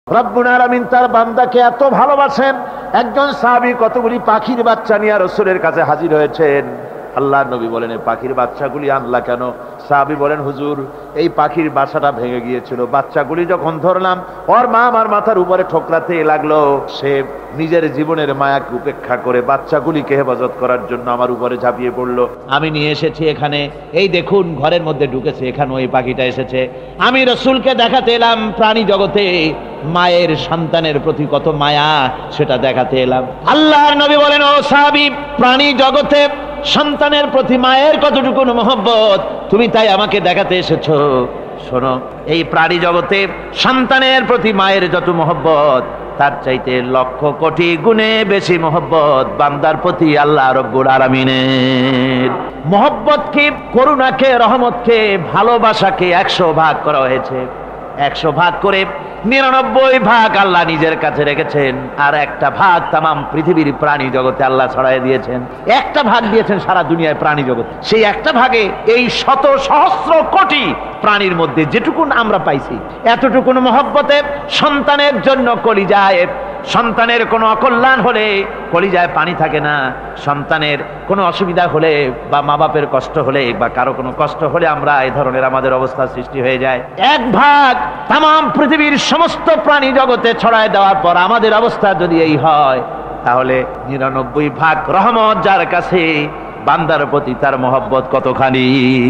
রব্বুল আলামিন তার বান্দাকে এত ভালোবাসেন, একজন সাহাবী কতগুলি পাখির বাচ্চা নিয়ে রাসূলের কাছে হাজির হয়েছেন। আল্লাহর নবী বলেন, এই পাখির বাচ্চাগুলি আনলা কেন? সাহাবী বলেন, হুজুর এই পাখির বাসাটা ভেঙে গিয়েছিল, বাচ্চাগুলি যখন ধরলাম ওর মা আমার মাথার উপরে ঠোকরাতে লাগলো, সে নিজের জীবনের মায়াকে উপেক্ষা করে বাচ্চাগুলিকে হেফাজত করার জন্য আমার উপরে ঝাঁপিয়ে পড়লো। আমি নিয়ে এসেছি এখানে, এই দেখুন ঘরের মধ্যে ঢুকেছে, এখানে ওই পাখিটা এসেছে। আমি রাসূলকে দেখাতে এলাম প্রাণী জগতে মায়ের সন্তানের প্রতি কত মায়া, সেটা দেখাতে এলাম। আল্লাহর নবী বলেন, ও সাহাবী, প্রাণী জগতে সন্তানের প্রতি মায়ের কতটুকু মহব্বত তুমি তাই আমাকে দেখাতে এসেছো। শোনো, এই প্রাণী জগতে সন্তানের প্রতি মায়ের যত মহব্বত, তার চাইতে লক্ষ কোটি গুণে বেশি মহব্বত বান্দার প্রতি আল্লাহ রব্বুল আলামিনের। মহব্বতকে, করুণাকে, রহমতকে, ভালোবাসাকে 100 ভাগ করা হয়েছে। 100 ভাগ করে 99 ভাগ আল্লাহ নিজের কাছে রেখেছেন, আর একটা ভাগ তামাম পৃথিবীর প্রাণী জগতে আল্লাহ ছড়াই দিয়েছেন। একটা ভাগ দিয়েছেন সারা দুনিয়ায় প্রাণী জগৎ। সেই একটা ভাগে এই শত সহস্র কোটি প্রাণীর মধ্যে যেটুকুন আমরা পাইছি, এতটুকুন মহব্বতে সন্তানের জন্য কলিজায়, সন্তানের কোনো অকল্যাণ হলে কলিজায় পানি থাকে না, সন্তানের কোনো অসুবিধা হলে বা মা বাপের কষ্ট হলে বা কারো কোনো কষ্ট হলে আমরা এই ধরনের আমাদের অবস্থা সৃষ্টি হয়ে যায়। এক ভাগ তামাম পৃথিবীর সমস্ত প্রাণী জগতে ছড়ায় দেওয়ার পর আমাদের অবস্থা যদি এই হয়, তাহলে 99 ভাগ রহমত যার কাছে, বান্দার প্রতি তার মহব্বত কতখানি।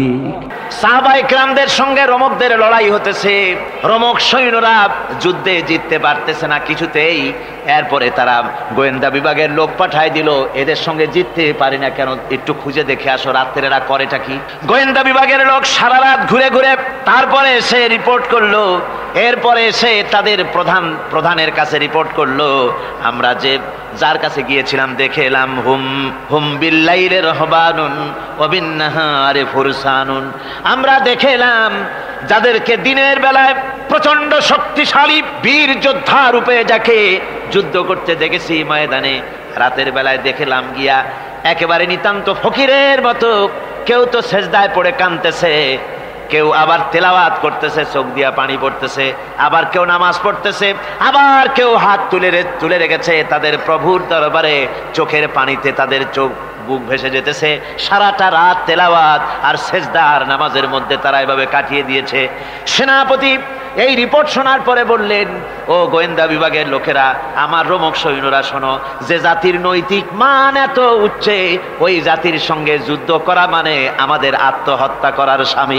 সাহাবায়ে কেরামদের সঙ্গে রোমকদের লড়াই হতেছে, রোমক সৈন্যরা যুদ্ধে জিততে পারতেছে না কিছুতেই। এরপরে তারা গোয়েন্দা বিভাগের লোক পাঠায় দিল, এদের সঙ্গে জিততে পারি না কেন, একটু খুঁজে দেখে আসো রাত্রে এরা করেটা কি। গোয়েন্দা বিভাগের লোক সারা রাত ঘুরে ঘুরে তারপরে সে রিপোর্ট করলো। এরপরে সে তাদের প্রধানের কাছে রিপোর্ট করলো, আমরা যে যার কাছে গিয়েছিলাম দেখে এলাম, হুম বিল্লাইলি রাহবানুন ওয়া বিন্নাহারি ফুরসানুন, আমরা দেখে এলাম যাদেরকে দিনের বেলায় প্রচন্ড শক্তিশালী বীর যোদ্ধা রূপে যাকে যুদ্ধ করতে দেখেছি ময়দানে, রাতের বেলায় দেখলাম গিয়া একেবারে নিতান্ত ফকিরের মতো, কেউ তো সেজদায় পড়ে কাঁদতেছে, কেউ আবার তেলাওয়াত করতেছে, চোখ দিয়া পানি পড়তেছে, আবার কেউ নামাজ পড়তেছে, আবার কেউ হাত তুলে রেখেছে তাদের প্রভুর দরবারে, চোখের পানিতে তাদের চোখ বুক ভেসে যেতেছে। সারাটা রাত তেলাওয়াত আর সেজদা আর নামাজের মধ্যে তারা এভাবে কাটিয়ে দিয়েছে। সেনাপতি এই রিপোর্ট শোনার পরে বললেন, ও গোয়েন্দা বিভাগের লোকেরা, আমার রোমক সৈন্যরা শোনো, যে জাতির নৈতিক মান এত উচ্চে, ওই জাতির সঙ্গে যুদ্ধ করা মানে আমাদের আত্মহত্যা করার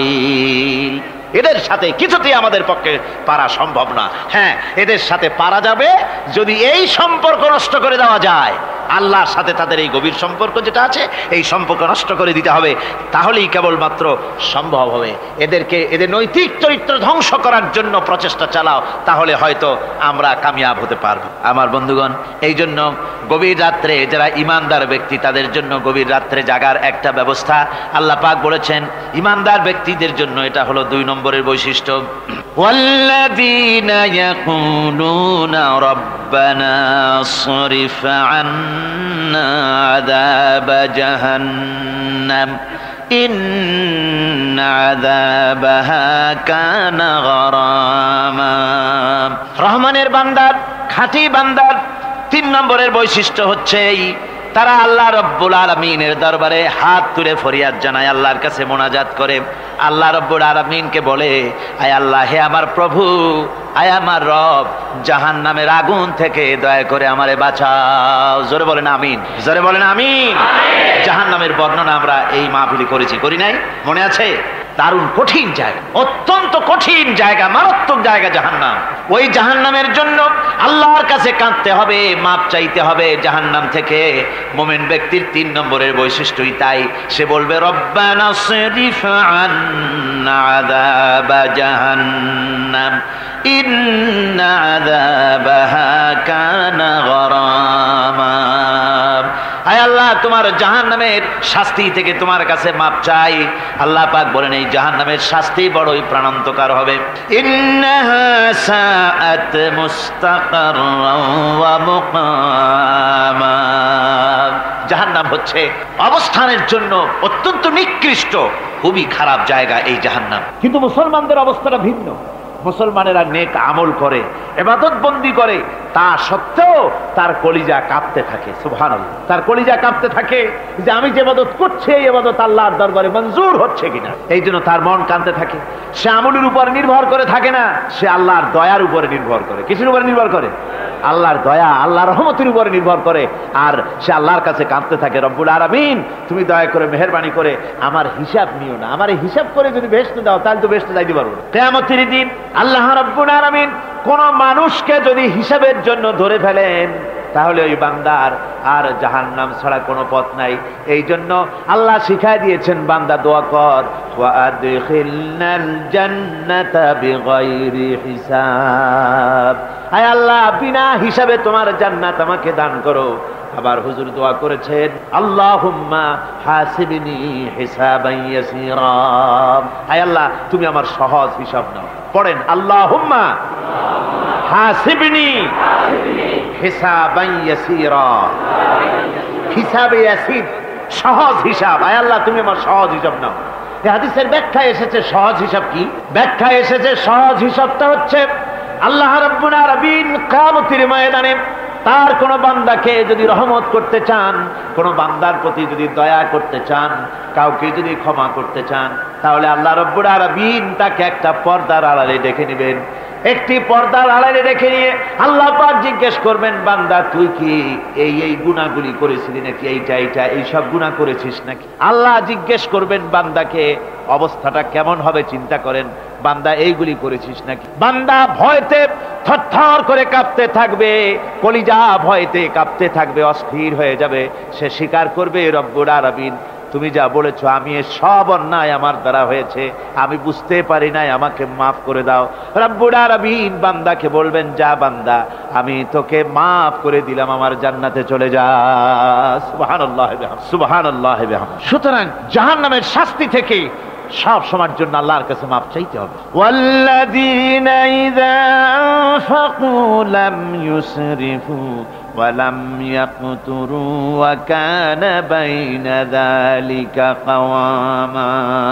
শামিল। এদের সাথে কিছুতেই আমাদের পক্ষে পারা সম্ভব না। হ্যাঁ, এদের সাথে পারা যাবে যদি এই সম্পর্ক নষ্ট করে দেওয়া যায়। আল্লাহর সাথে তাদের এই গভীর সম্পর্ক যেটা আছে, এই সম্পর্ক নষ্ট করে দিতে হবে, তাহলেই কেবলমাত্র সম্ভব হবে। এদের নৈতিক চরিত্র ধ্বংস করার জন্য প্রচেষ্টা চালাও, তাহলে হয়তো আমরা কামিয়াব হতে পারবো। আমার বন্ধুগণ, এই জন্য গভীর রাত্রে যারা ইমানদার ব্যক্তি, তাদের জন্য গভীর রাত্রে জাগার একটা ব্যবস্থা আল্লাহ পাক বলেছেন। ইমানদার ব্যক্তিদের জন্য এটা হলো 2 নম্বরের বৈশিষ্ট্য। ওয়াল্লাযীনা ইয়াকুলুনা রাব্বানা সরিফ আন্না আযাবা জাহান্নাম ইন্না আযাবাহা কানা গারামা। রহমানের বান্দার, খাঁটি বান্দার 3 নম্বরের বৈশিষ্ট্য হচ্ছে তারা আল্লাহ রব্বুল আলামিনের দরবারে হাত তুলে ফরিয়াদ জানায়, আল্লাহর কাছে মোনাজাত করে, আল্লাহ রব্বুল আলামিনকে বলে, আয় আল্লাহ, হে আমার প্রভু, আয় আমার রব, জাহান্নামের আগুন থেকে দয়া করে আমারে বাঁচাও। জোরে বলেন আমিন, জোরে বলেন আমিন। জাহান্নামের বর্ণনা আমরা এই মাহফিলে করেছি, করি নাই? মনে আছে? দারুণ কঠিন জায়গা, অত্যন্ত কঠিন জায়গা, মারাত্মক জায়গা জাহান্নাম। ওই জাহান্নামের জন্য আল্লাহর কাছে কাঁদতে হবে, মাপ চাইতে হবে জাহান্নাম থেকে। মুমিন ব্যক্তির 3 নম্বরের বৈশিষ্ট্যই তাই। সে বলবে, রব্বানা সরিফ আন্না আযাবা জাহান্নাম ইন্না আযাবাহা কানা গারামা। আয় আল্লাহ, তোমার জাহান্নামের শাস্তি থেকে তোমার কাছে মাপ চাই। আল্লাহ পাক বলেন, এই জাহান্নামের শাস্তি বড়ই প্রাণান্তকার হবে। ইন্নাহা সাআত মুস্তাকাররাও ওয়া মুকামা। জাহান্নাম হচ্ছে অবস্থানের জন্য অত্যন্ত নিকৃষ্ট, খুবই খারাপ জায়গা এই জাহান্নাম। কিন্তু মুসলমানদের অবস্থাটা ভিন্ন। মুসলমানেরা নেক আমল করে, ইবাদত বন্দি করে, তা সত্ত্বেও তার কলিজা কাঁপতে থাকে। সুবহানাল্লাহ, তার কলিজা কাঁপতে থাকে যে আমি যে ইবাদত করছি এই ইবাদত আল্লাহর দরবারে মঞ্জুর হচ্ছে কিনা। এই জন্য তার মন কাঁদতে থাকে। সে আমলের উপর নির্ভর করে থাকে না, সে আল্লাহর দয়ার উপরে নির্ভর করে। কিসের উপরে নির্ভর করে? আল্লাহর দয়া, আল্লাহর রহমতের উপরে নির্ভর করে। আর সে আল্লাহর কাছে কাঁদতে থাকে, রব্বুল আলামিন তুমি দয়া করে মেহেরবানি করে আমার হিসাব নিও না, আমার হিসাব করে যদি বেহেশতে দাও তাহলে তো বেহেশতে যাইতে পারবো না। কিয়ামতের দিন আল্লাহ রব্বুল আলামিন কোন মানুষকে যদি হিসাবের জন্য ধরে ফেলেন তাহলে ওই বান্দার আর জাহান্নাম ছাড়া কোনো পথ নাই। এই জন্য আল্লাহ শিখাই দিয়েছেন, বান্দা দোয়া কর, ওয়া আদখিলনাল জান্নাতা বিগাইরি হিসাব, আয় আল্লাহ বিনা হিসাবে তোমার জান্নাত আমাকে দান করো। আবার হুজুর দোয়া করেছেন, আল্লাহুম্মা হাসিবনি হিসাবান ইয়াসীরা, আয় আল্লাহ তুমি আমার সহজ হিসাব নাও। পড়েন, আল্লাহুম্মা হাসিবনি হিসাবান ইয়াসীরা, হিসাবে ইয়াসির, সহজ হিসাব, আয় আল্লাহ তুমি আমার সহজ হিসাব নাও। এই হাদিসের ব্যাখ্যায় এসেছে সহজ হিসাব কি? ব্যাখ্যায় এসেছে সহজ হিসাবটা হচ্ছে আল্লাহ রাব্বুল আলামিন কিয়ামতের ময়দানে তার কোন বান্দাকে যদি রহমত করতে চান, কোন বান্দার প্রতি যদি দয়া করতে চান, কাউকে যদি ক্ষমা করতে চান, তাহলে আল্লাহ রাব্বুল আলামিন তাকে একটা পর্দার আড়ালে ডেকে নেবেন। একটি পর্দার আড়ালে রেখে নিয়ে আল্লাহ পাক জিজ্ঞেস করবেন, বান্দা তুই কি এই গুনাহগুলি করেছিলি নাকি, এইটা এই সব গুনাহ করেছিস নাকি? আল্লাহ জিজ্ঞেস করবেন বান্দাকে, অবস্থাটা কেমন হবে চিন্তা করেন, বান্দা এইগুলি করেছিস নাকি? বান্দা ভয়তে থরথর করে কাঁপতে থাকবে, কলিজা ভয়তে কাঁপতে থাকবে, অস্থির হয়ে যাবে। সে স্বীকার করবে, রব্বুল আলামিন তুমি যা বলেছো আমি এ সব অন্যায় আমার দ্বারা হয়েছে, আমি বুঝতে পারি নাই, আমাকে মাফ করে দাও। রব্বুল আলামিন বান্দাকে বলবেন, যা বান্দা আমি তোকে মাফ করে দিলাম, আমার জান্নাতে চলে যা। সুবহানাল্লাহ সুবহানাল্লাহ। সুতরাং জাহান্নামের শাস্তি থেকে সব সময়ের জন্য আল্লাহর কাছে মাফ চাইতে হবে। ওয়াল্লাযীনা ইযা আনফাকু লাম ইউসরিফু ওয়া লাম ইয়াকতুরু ওয়া কানা বাইনা যালিকা কাওয়ামা।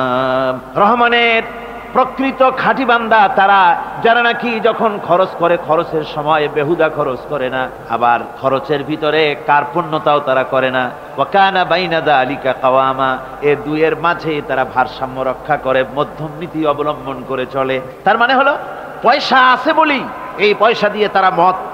রহমানের প্রকৃত খাঁটি বান্দা তারা, যারা নাকি যখন খরচ করে খরচের সময় বেহুদা খরচ করে না, আবার খরচের ভিতরে কার্পণ্যতাও তারা করে না। ওয়া কানা বাইনা যালিকা কাওয়ামা, এই দুইয়ের মাঝে তারা ভারসাম্য রক্ষা করে, মধ্যম নীতি অবলম্বন করে চলে। তার মানে হলো পয়সা আছে বলি এই পয়সা দিয়ে তারা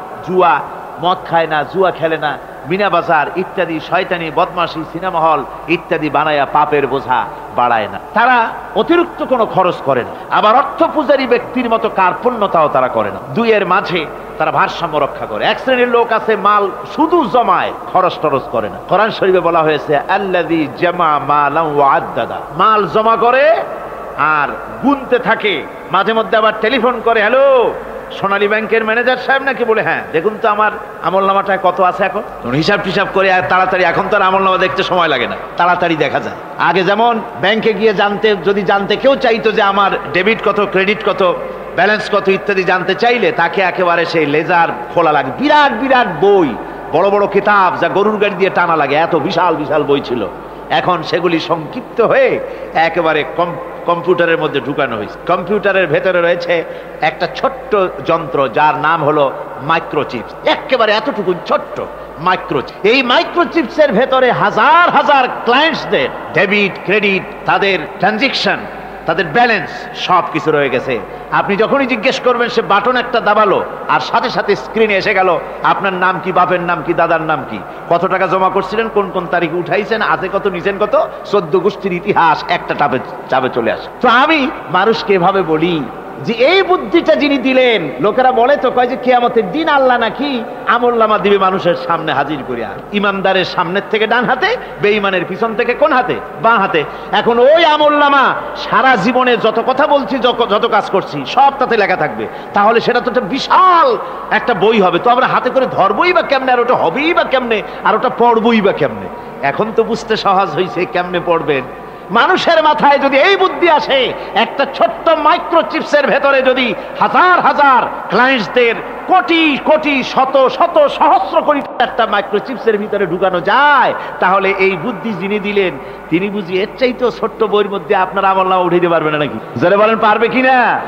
মদ খায় না, জুয়া খেলে না, মিনা বাজার ইত্যাদি শয়তানি বদমাশি সিনেমা হল ইত্যাদি বানায়া পাপের বোঝা বাড়ায় না। তারা অতিরিক্ত কোনো খরচ করে না, আবার অর্থ পূজারী ব্যক্তির মতো কার্পণ্যতাও তারা করে না। দুইয়ের মাঝে তারা ভারসাম্য রক্ষা করে। এক শ্রেণীর লোক আছে মাল শুধু জমায়, খরচ টরচ করে না। কোরআন শরীফে বলা হয়েছে, আল্লাযী জামা মালান ওয়া আদ্দাদা, মাল জমা করে আর গুনতে থাকে, মাঝে মধ্যে আবার টেলিফোন করে, হ্যালো সোনালী ব্যাংকের ম্যানেজার সাহেব নাকি? বলে হ্যাঁ, দেখুন তো আমার আমলনামাটায় কত আছে এখন। হিসাব টিসাব করে আর তাড়াতাড়ি, এখন তো আর আমলনামা দেখতে সময় লাগে না, তাড়াতাড়ি দেখা যায়। আগে যেমন ব্যাংকে গিয়ে জানতে কেউ চাইতো যে আমার ডেবিট কত, ক্রেডিট কত, ব্যালেন্স কত ইত্যাদি জানতে চাইলে তাকে একেবারে সেই লেজার খোলা লাগে, বিরাট বিরাট বই, বড় বড় কিতাব যা গরুর গাড়ি দিয়ে টানা লাগে, এত বিশাল বিশাল বই ছিল। এখন সেগুলি সংক্ষিপ্ত হয়ে একেবারে কম্পিউটারের মধ্যে ঢুকানো হয়েছে। কম্পিউটারের ভেতরে রয়েছে একটা ছোট্ট যন্ত্র যার নাম হলো মাইক্রোচিপস, একেবারে এতটুকু ছোট্ট মাইক্রোচিপ। এই মাইক্রোচিপসের ভেতরে হাজার হাজার ক্লায়েন্টসদের ডেবিট ক্রেডিট, তাদের ট্রানজাকশন, তাদের ব্যালেন্স সব কিছু রয়ে গেছে। আপনি যখনই জিজ্ঞেস করবেন সে বাটন একটা দাবালো আর সাথে সাথে স্ক্রিনে এসে গেল আপনার নাম কি, বাপের নাম কি, দাদার নাম কি, কত টাকা জমা করছিলেন, কোন কোন তারিখে উঠাইছেন, আছে কত, নিচেন কত, 14 গোষ্ঠীর ইতিহাস একটা চাপে চলে আসে। তো আমি মানুষকে এভাবে বলি যে এই বুদ্ধিটা যিনি দিলেন, লোকেরা বলে তো কয় যে কিয়ামতের দিন আল্লাহ নাকি আমলনামা দিবে মানুষের সামনে হাজির করিয়া, ইমানদারের সামনের থেকে ডান হাতে, বেঈমানের পিছন থেকে কোন হাতে, বাঁ হাতে। এখন ওই আমলনামা সারা জীবনে যত কথা বলছি, যত কাজ করছি সব তাতে লেখা থাকবে। তাহলে সেটা তো একটা বিশাল একটা বই হবে, তো আমরা হাতে করে ধরবই বা কেমনে, আর ওটা হবেই বা কেমনে, আর ওটা পড়বই বা কেমনে। এখন তো বুঝতে সহজ হয়েছে কেমনে পড়বেন। মানুষের মাথায় যদি এই বুদ্ধি আসে, একটা ছোট্ট মাইক্রোচিপসের ভেতরে যদি হাজার হাজার ক্লায়েন্টসদের কোটি কোটি শত শত সহস্র কোটি একটা মাইক্রোচিপসের ভিতরে ঢুকানো যায়, তাহলে এই বুদ্ধি যিনি দিলেন তিনি বুঝি এর চাইতেও ছোট্ট বইয়ের মধ্যে আপনার আমলনামা উঠে দিতে পারবে না নাকি? যারা বলেন পারবে কিনা?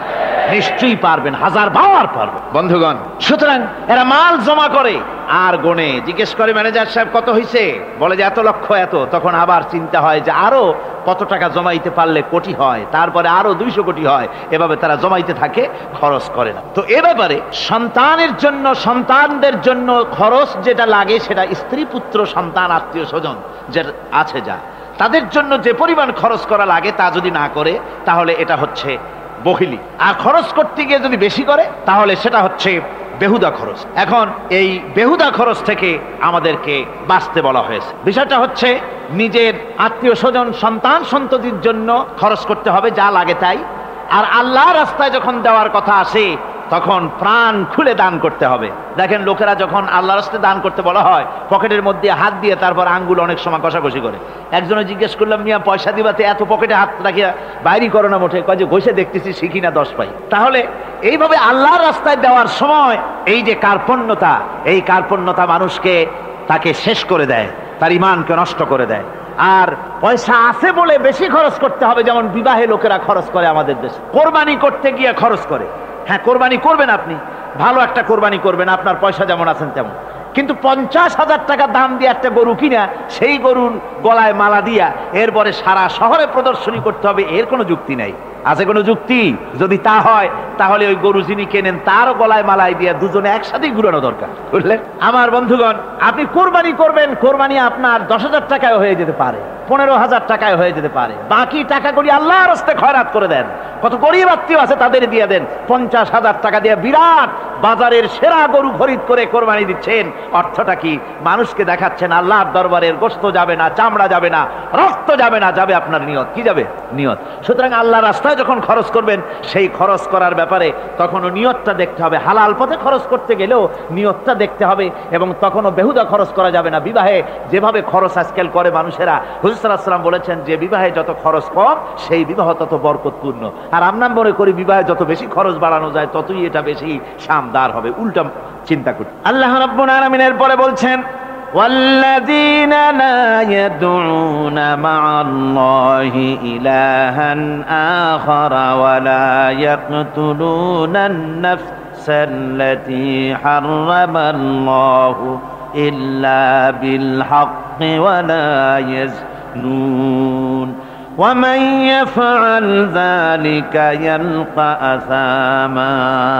নিশ্চয়ই পারবেন, 1000 বার পারবেন। বন্ধুগণ, সুতরাং এরা মাল জমা করে আর গনে, জিজ্ঞেস করে ম্যানেজার সাহেব কত হয়েছে, বলে যে এত লক্ষ এত। তখন আবার চিন্তা হয় যে আরো কত টাকা জমাইতে পারলে কোটি হয়, তারপরে আরো 200 কোটি হয়। এভাবে তারা জমাইতে থাকে, খরচ করে না। তো এ ব্যাপারে সন্তানের জন্য, সন্তানদের জন্য খরচ যেটা লাগে সেটা স্ত্রী পুত্র সন্তান আত্মীয় স্বজন যে আছে যা তাদের জন্য যে পরিমাণ খরচ করা লাগে তা যদি না করে তাহলে এটা হচ্ছে বখিলি। আর খরচ করতে গিয়ে যদি বেশি করে তাহলে সেটা হচ্ছে বেহুদা খরচ। এখন এই বেহুদা খরচ থেকে আমাদেরকে বাঁচতে বলা হয়েছে। বিষয়টা হচ্ছে নিজের আত্মীয় স্বজন সন্তান সন্ততির জন্য খরচ করতে হবে যা লাগে তাই। আর আল্লাহর রাস্তায় যখন দেওয়ার কথা আসে তখন প্রাণ খুলে দান করতে হবে। দেখেন লোকেরা যখন আল্লাহর রাস্তায় দান করতে বলা হয় পকেটের মধ্যে হাত দিয়ে তারপর আঙ্গুল অনেক সময় কষাকষি করে। একজনে জিজ্ঞেস করলাম, মিয়া পয়সা দিবাতে এত পকেটে হাত রাখিয়া বাইরে করো না মোটে? কয় যে ঘষে দেখতেছি শিখি না 10 পাই। তাহলে এইভাবে আল্লাহর রাস্তায় দেওয়ার সময় এই যে কার্পণ্যতা, এই কার্পণ্যতা মানুষকে তাকে শেষ করে দেয়, তার ঈমানকে নষ্ট করে দেয়। আর পয়সা আছে বলে বেশি খরচ করতে হবে, যেমন বিবাহে লোকেরা খরচ করে আমাদের দেশে, কোরবানি করতে গিয়ে খরচ করে। হ্যাঁ, কোরবানি করবেন, আপনি ভালো একটা কোরবানি করবেন, আপনার পয়সা যেমন আছেন তেমন, কিন্তু 50,000 টাকা দাম দিয়ে একটা গরু কিনা সেই গরুর গলায় মালা দিয়া এরপরে সারা শহরে প্রদর্শনী করতে হবে, এর কোনো যুক্তি নাই। আছে কোনো যুক্তি? যদি তা হয় তাহলে ওই গরু যিনি কেনেন তারও গলায় মালাই দিয়ে দুজনে একসাথেই ঘুরানো দরকার, বুঝলেন? আমার বন্ধুগণ, আপনি কোরবানি করবেন, কোরবানি আপনার 10,000 টাকায় হয়ে যেতে পারে, 15,000 টাকায় হয়ে যেতে পারে। বাকি টাকাগুলি আল্লাহর রাস্তায় খয়রাত করে দেন। কত গরিব আত্মীয় আছে তাদের দিয়ে দেন। 50,000 টাকা দিয়ে বিরাট বাজারের সেরা গরু খরিদ করে কোরবানি দিচ্ছেন। অর্থটা কি? মানুষকে দেখাচ্ছেন আল্লাহর দরবারের গোশত যাবে না, চামড়া যাবে না, রক্ত যাবে না, যাবে আপনার নিয়ত। কি যাবে? নিয়ত। সুতরাং আল্লাহর রাস্তায় যখন খরচ করবেন সেই খরচ করার ব্যাপারে তখনও নিয়তটা দেখতে হবে। হালাল পথে খরচ করতে গেলেও নিয়তটা দেখতে হবে, এবং তখনও বেহুদা খরচ করা যাবে না। বিবাহে যেভাবে খরচ আজকাল করে মানুষেরা, হুজুর সাল্লাল্লাহু আলাইহি ওয়াসাল্লাম বলেছেন যে বিবাহে যত খরচ কম সেই বিবাহ তত বরকতপূর্ণ। আর আমরা মনে করি বিবাহে যত বেশি খরচ বাড়ানো যায় ততই এটা বেশি শানদার হবে। উল্টা চিন্তা করি। আল্লাহ রাব্বুল আলামিন এর পরে বলছেন, والذين لا يدعون مع الله إلها آخر ولا يقتلون النفس التي حرم الله إلا بالحق ولا يزنون ومن يفعل ذلك يلقى أثاما।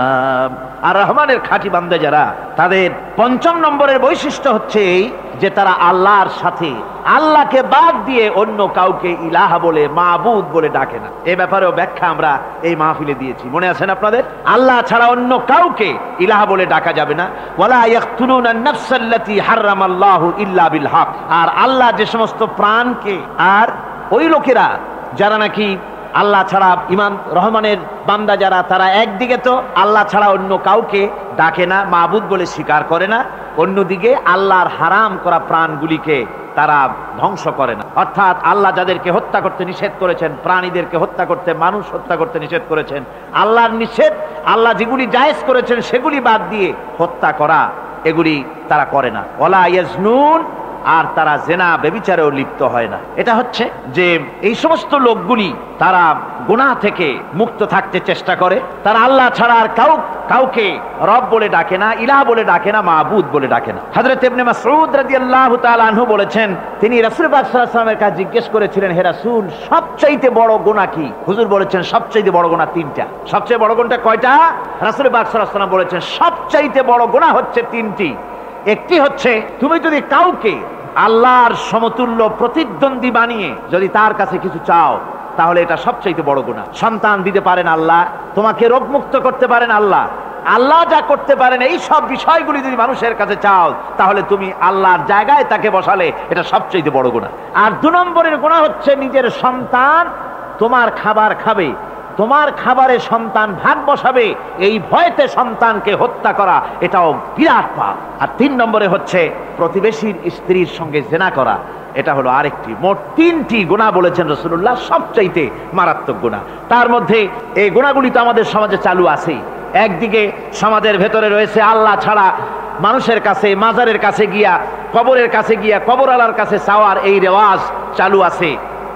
আর রহমানের খাঁটি বান্দা যারা, তাদের 5ম নম্বরের বৈশিষ্ট্য হচ্ছে যে তারা আল্লাহর সাথে, আল্লাহকে বাদ দিয়ে অন্য কাউকে ইলাহা বলে, মাবুদ বলে ডাকে না। এই ব্যাপারেও ব্যাখ্যা আমরা এই মাহফিলে দিয়েছি, মনে আছেন আপনাদের? আল্লাহ ছাড়া অন্য কাউকে ইলাহা বলে ডাকা যাবে না। ওয়ালা ইয়াকতুলুনা আন-নাফসাল্লাতী হারামাল্লাহু ইল্লা বিল হক। আর আল্লাহ যে সমস্ত প্রাণকে, আর ওই লোকেরা যারা নাকি আল্লাহ ছাড়া, ইমান রহমানের বান্দা যারা, তারা একদিকে তো আল্লাহ ছাড়া অন্য কাউকে ডাকে না, মাবুদ বলে স্বীকার করে না, অন্যদিকে আল্লাহর হারাম করা প্রাণগুলিকে তারা ধ্বংস করে না। অর্থাৎ আল্লাহ যাদেরকে হত্যা করতে নিষেধ করেছেন, প্রাণীদেরকে হত্যা করতে, মানুষ হত্যা করতে নিষেধ করেছেন, আল্লাহর নিষেধ, আল্লাহ যেগুলি জায়েজ করেছেন সেগুলি বাদ দিয়ে হত্যা করা, এগুলি তারা করে না। ওয়ালা ইয়াজনুন, আর তারা জেনা ব্যভিচারেও লিপ্ত হয় না। এটা হচ্ছে যে এই সমস্ত লোকগুলি তারা গুনাহ থেকে মুক্ত থাকতে চেষ্টা করে। তারা আল্লাহ ছাড়া আর কাউকে রব বলে ডাকে না, ইলাহ বলে ডাকে না, মাবুদ বলে ডাকে না। হযরত ইবনে মাসউদ রাদিয়াল্লাহু তাআলা আনহু বলেছেন, তিনি রাসূল পাক সাল্লাল্লাহু আলাইহি ওয়াসাল্লামের কাছে জিজ্ঞেস করেছিলেন, হে রাসূল, সবচাইতে বড় গুনাহ কি? হুজুর বলেছেন সবচাইতে বড় গুনাহ 3টা। সবচেয়ে বড় গুনাহটা কয়টা? রাসূল পাক সাল্লাল্লাহু আলাইহি ওয়াসাল্লাম বলেছেন সবচাইতে বড় গুনাহ হচ্ছে 3টি। একটি হচ্ছে, তুমি যদি কাউকে আল্লাহর সমতুল্য প্রতিদ্বন্দ্বী বানিয়ে যদি তার কাছে কিছু চাও, তাহলে এটা সবচাইতে বড় গুনাহ। সন্তান দিতে পারেন আল্লাহ, তোমাকে রোগমুক্ত করতে পারেন আল্লাহ, আল্লাহ যা করতে পারেন এই সব বিষয়গুলি যদি মানুষের কাছে চাও, তাহলে তুমি আল্লাহর জায়গায় তাকে বসালে এটা সবচাইতে বড় গুনাহ। আর 2 নম্বরের গুনাহ হচ্ছে নিজের সন্তান তোমার খাবার খাবে, তোমার খাবারে সন্তান ভাগ বসাবে, এই ভয়তে সন্তানকে হত্যা করা, এটাও বিরাট পাপ। আর 3 নম্বরে হচ্ছে প্রতিবেশীর স্ত্রীর সঙ্গে জেনা করা, এটা হলো আরেকটি। মোট 3টি গুনাহ বলেছেন রাসূলুল্লাহ, সবচাইতে মারাত্মক গুনাহ। তার মধ্যে এই গুনাহগুলি তো আমাদের সমাজে চালু আছে। একদিকে সমাজের ভেতরে রয়েছে আল্লাহ ছাড়া মানুষের কাছে, মাজারের কাছে গিয়া, কবরের কাছে গিয়া, কবরওয়ালার কাছে চাওয়ার এই রেওয়াজ চালু আছে।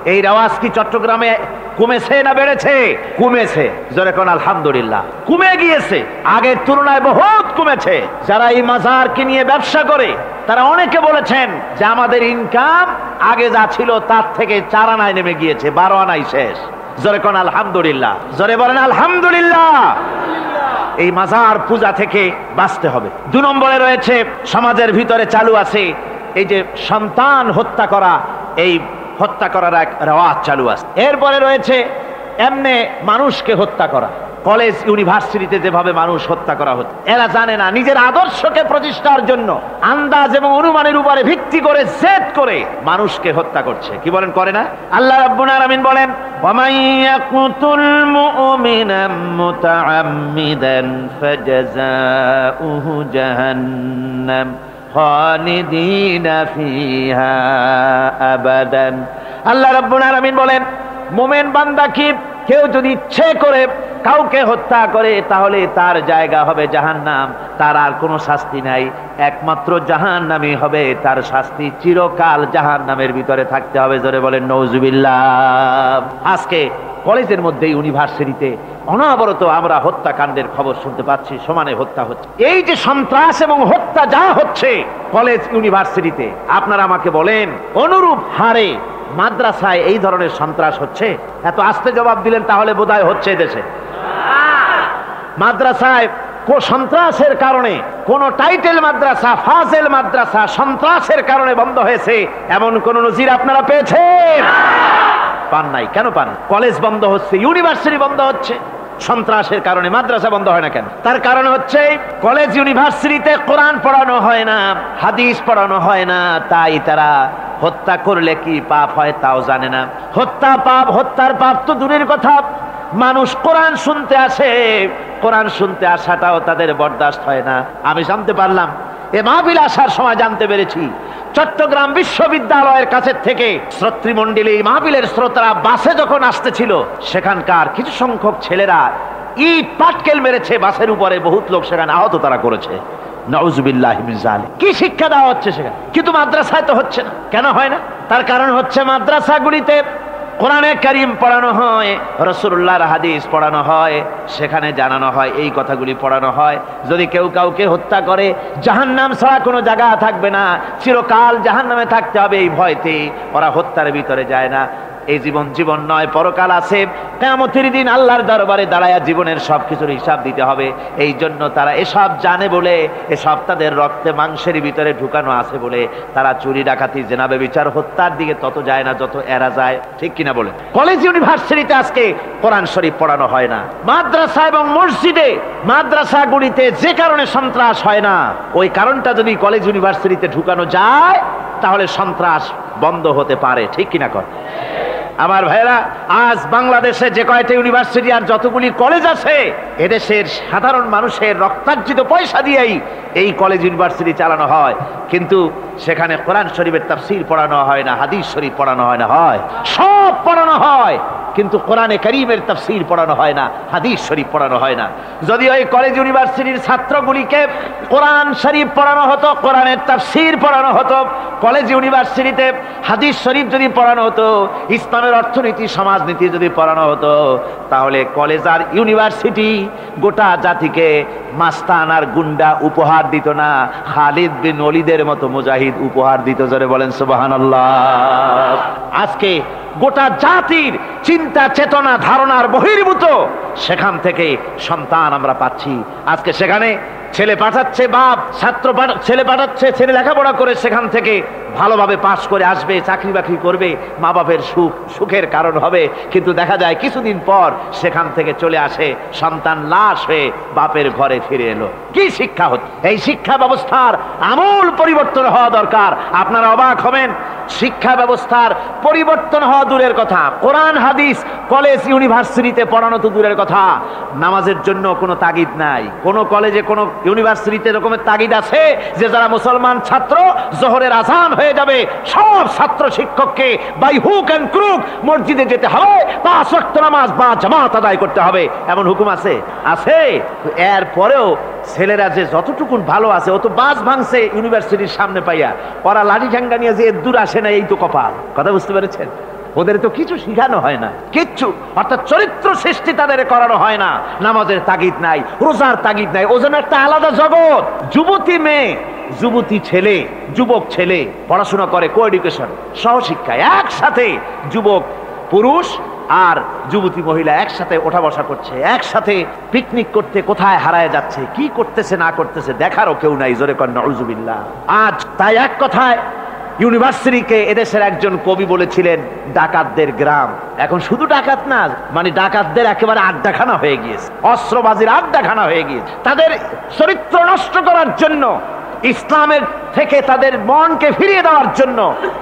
এই রেওয়াজ কি চট্টগ্রামে কমেছে না বেড়েছে? কমেছে। জোরে কোন আলহামদুলিল্লাহ। কমে গিয়েছে, আগের তুলনায় বহুত কমেছে। যারা এই মাজারকে নিয়ে ব্যবসা করে তারা অনেকে বলেছেন যে আমাদের ইনকাম আগে যা ছিল তার থেকে 4 আনায় নেমে গিয়েছে, 12 আনায় শেষ। জোরে কোন আলহামদুলিল্লাহ। জোরে বলেন আলহামদুলিল্লাহ। এই মাজার পূজা থেকে বাঁচতে হবে। 2 নম্বরে রয়েছে সমাজের ভিতরে চালু আছে এই যে সন্তান হত্যা করা, এই হত্যা করার এক রেওয়াজ চালু আছে। এরপরে রয়েছে এমনি মানুষকে হত্যা করা। কলেজ ইউনিভার্সিটিতে যেভাবে মানুষ হত্যা করা হচ্ছে, এরা জানে না নিজের আদর্শকে প্রতিষ্ঠার জন্য আন্দাজ এবং অনুমানের উপরে ভিত্তি করে জেদ করে মানুষকে হত্যা করছে। কি বলেন, করে না? আল্লাহ রাব্বুল আলামিন বলেন, ওয়ামান ইয়াকতুল মুমিনা মুতাআম্মিদান ফাজাযাউহু জাহান্নাম খালিদিনা ফিহা আবাদান। আল্লাহ রাব্বুল আলামিন বলেন, মুমিন বান্দা কি কেউ যদি ইচ্ছে করে কাউকে হত্যা করে তাহলে তার জায়গা হবে জাহান্নাম, তার আর কোনো শাস্তি নাই, একমাত্র জাহান্নামই হবে তার শাস্তি, চিরকাল জাহান্নামের ভিতরে থাকতে হবে। জোরে বলেন নাউজুবিল্লাহ। আজকে কলেজের মধ্যে ইউনিভার্সিটিতে অনবরত আমরা হত্যাকাণ্ডের খবর শুনতে পাচ্ছি, সমানে হত্যা হচ্ছে। এই যে সন্ত্রাস এবং হত্যা যা হচ্ছে কলেজ ইউনিভার্সিটিতে, আপনারা আমাকে বলেন অনুরূপ হারে মাদ্রাসায় এই ধরনের সন্ত্রাস হচ্ছে? এত আস্তে জবাব দিলেন তাহলে বোধহয় হচ্ছে দেশে। মাদ্রাসায় সন্ত্রাসের কারণে কোন টাইটেল মাদ্রাসা, ফাজেল মাদ্রাসা সন্ত্রাসের কারণে বন্ধ হয়েছে এমন কোন নজির আপনারা পেয়েছেন? পান নাই। কেন পান? কলেজ বন্ধ হচ্ছে, ইউনিভার্সিটি বন্ধ হচ্ছে, সন্ত্রাসের কারণে। মাদ্রাসা বন্ধ হয় না কেন? তার কারণ হচ্ছে কলেজ ইউনিভার্সিটিতে কোরআন পড়ানো হয় না, হাদিস পড়ানো হয় না, তাই তারা হত্যা করলে কি পাপ হয় তাও জানে না। হত্যা পাপ, হত্যার পাপ তো দূরের কথা, মানুষ কোরআন শুনতে আসে, কোরআন শুনতে আসাটাও তাদের বরদাস্ত হয় না। আমি জানতে পারলাম, এ মাহফিল আসার সময় জানতে পেরেছি, চট্টগ্রাম বিশ্ববিদ্যালয়ের কাছে থেকে শ্রোতৃমণ্ডলী মাহফিলের শ্রোতারা বাসে যখন আসতেছিল, সেখানকার কিছু সংখ্যক ছেলেরা ইট পাটকেল মেরেছে বাসের উপরে, বহুত লোক সেখানে আহত তারা করেছে। নাউজুবিল্লাহি মিন যালিক। কি শিক্ষা দেওয়া হচ্ছে সেখানে? কিন্তু মাদ্রাসায় তো হচ্ছে না। কেন হয় না? তার কারণ হচ্ছে মাদ্রাসাগুলিতে কোরআনে কারীম পড়ানো হয়, রাসূলুল্লাহর হাদিস পড়ানো হয়, সেখানে জানানো হয়, এই কথাগুলি পড়ানো হয়। যদি কেউ কাউকে হত্যা করে জাহান্নাম ছাড়া কোনো জায়গা থাকবে না, চিরকাল জাহান্নামে থাকতে হবে, এই ভয়তে ওরা হত্যার ভিতরে যায় না। এই জীবন জীবন নয়, পরকাল আছে, কিয়ামতের দিন আল্লাহর দরবারে দাঁড়ায়া জীবনের সবকিছুর হিসাব দিতে হবে। এই জন্য তারা এসব জানে বলে, এসব তাদের রক্তে মাংসের ভিতরে ঢুকানো আছে বলে তারা চুরি ডাকাতি জেনা ব্যভিচার হত্যার দিকে তত যায় না যত এরা যায়। ঠিক কিনা বলে? কলেজ ইউনিভার্সিটিতে আজকে কোরআন শরীফ পড়ানো হয় না। মাদ্রাসা এবং মসজিদে, মাদ্রাসাগুলিতে যে কারণে সন্ত্রাস হয় না, ওই কারণটা যদি কলেজ ইউনিভার্সিটিতে ঢুকানো যায় তাহলে সন্ত্রাস বন্ধ হতে পারে। ঠিক কিনা কর? আমার ভাইরা, আজ বাংলাদেশে যে কয়টা ইউনিভার্সিটি আর যতগুলি কলেজ আছে, এদেশের সাধারণ মানুষের রক্তার্জিত পয়সা দিয়েই এই কলেজ ইউনিভার্সিটি চালানো হয়, কিন্তু সেখানে কোরআন শরীফের তাফসীর পড়ানো হয় না, হাদিস শরীফ পড়ানো হয় না, হয় সব পড়ানো হয়, কিন্তু কোরআনে কারীমের তাফসীর পড়ানো হয় না, হাদিস শরীফ পড়ানো হয় না। যদি ওই কলেজ ইউনিভার্সিটির ছাত্রগুলিকে কোরআন শরীফ পড়ানো হতো, কোরআনের তাফসীর পড়ানো হতো, কলেজ ইউনিভার্সিটিতে হাদিস শরীফ যদি পড়ানো হতো, ইসলামের অর্থনীতি সমাজনীতি যদি পড়ানো হতো, তাহলে কলেজ আর ইউনিভার্সিটি গোটা জাতিকে মাস্তান আর গুন্ডা উপহার দিত না, খালিদ বিন ওলীদের মতো মুজাহিদ উপহার দিত। জোরে বলেন সুবহানাল্লাহ। আজকে গোটা জাতির চিন্তা চেতনা ধারণার বহির্ভূত সেখান থেকে সন্তান আমরা পাচ্ছি। আজকে সেখানে ছেলে পাঠাচ্ছে বাপ, ছেলে পাঠাচ্ছে, ছেলে লেখাপড়া করে সেখান থেকে ভালোভাবে পাশ করে আসবে, চাকরি বাকরি করবে, মা বাপের সুখের কারণ হবে। কিন্তু দেখা যায় কিছুদিন পর সেখান থেকে চলে আসে সন্তান লাশ হয়ে বাপের ঘরে ফিরে এলো। কি শিক্ষা হচ্ছে? এই শিক্ষা ব্যবস্থার আমূল পরিবর্তন হওয়া দরকার। আপনারা অবাক হবেন, শিক্ষা ব্যবস্থার পরিবর্তন হওয়া দূরের কথা, কোরআন হাদিস কলেজ ইউনিভার্সিটিতে পড়ানো তো দূরের কথা, নামাজের জন্য কোনো তাগিদ নাই। কোন কলেজে কোন ইউনিভার্সিটিতে এরকমের তাগিদ আছে যে যারা মুসলমান ছাত্র জোহরের আযান হয়ে যাবে সব ছাত্র শিক্ষককে বাই হুক এন্ড ক্রুক মসজিদে যেতে হবে, 5 ওয়াক্ত নামাজ বা জামাত আদায় করতে হবে, এমন হুকুম আছে? আছে। এর পরেও ছেলেরা যে যতটুকুন ভালো আছে, ও তো বাস ভাঙছে ইউনিভার্সিটির সামনে পাইয়া, ওরা লাঠি ঠ্যাঙ্গা নিয়ে যে দূর আসে না, এই তো কপাল। কথা বুঝতে পেরেছেন? ওদের তো কিছু শিখানো হয় না, কিচ্ছু, অর্থাৎ চরিত্র সৃষ্টি তাদের করানো হয় না। নামাজের তাগিদ নাই, রোজার তাগিদ নাই, ও যেন একটা আলাদা জগৎ। যুবতী মেয়ে, যুবতী ছেলে, যুবক ছেলে পড়াশোনা করে কো এডুকেশন, সহশিক্ষায়, একসাথে যুবক পুরুষ আর যুবতী মহিলা একসাথে ওঠা বসা করছে, একসাথে পিকনিক করতে কোথায় হারায় যাচ্ছে, কি করতেছে না করতেছে দেখারও কেউ নাই। জোরে কর নাউজুবিল্লাহ। আজ তাই এক কথায় ইউনিভার্সিটিকে এদেশের একজন কবি বলেছিলেন ডাকাতদের গ্রাম। এখন শুধু ডাকাত না, মানে ডাকাতদের একেবারে আড্ডাখানা হয়ে গিয়েছে, অস্ত্রবাজির আড্ডাখানা হয়ে গিয়েছে। তাদের চরিত্র নষ্ট করার জন্য, ইসলামের থেকে তাদের মনকে ফিরিয়ে দেওয়ার জন্য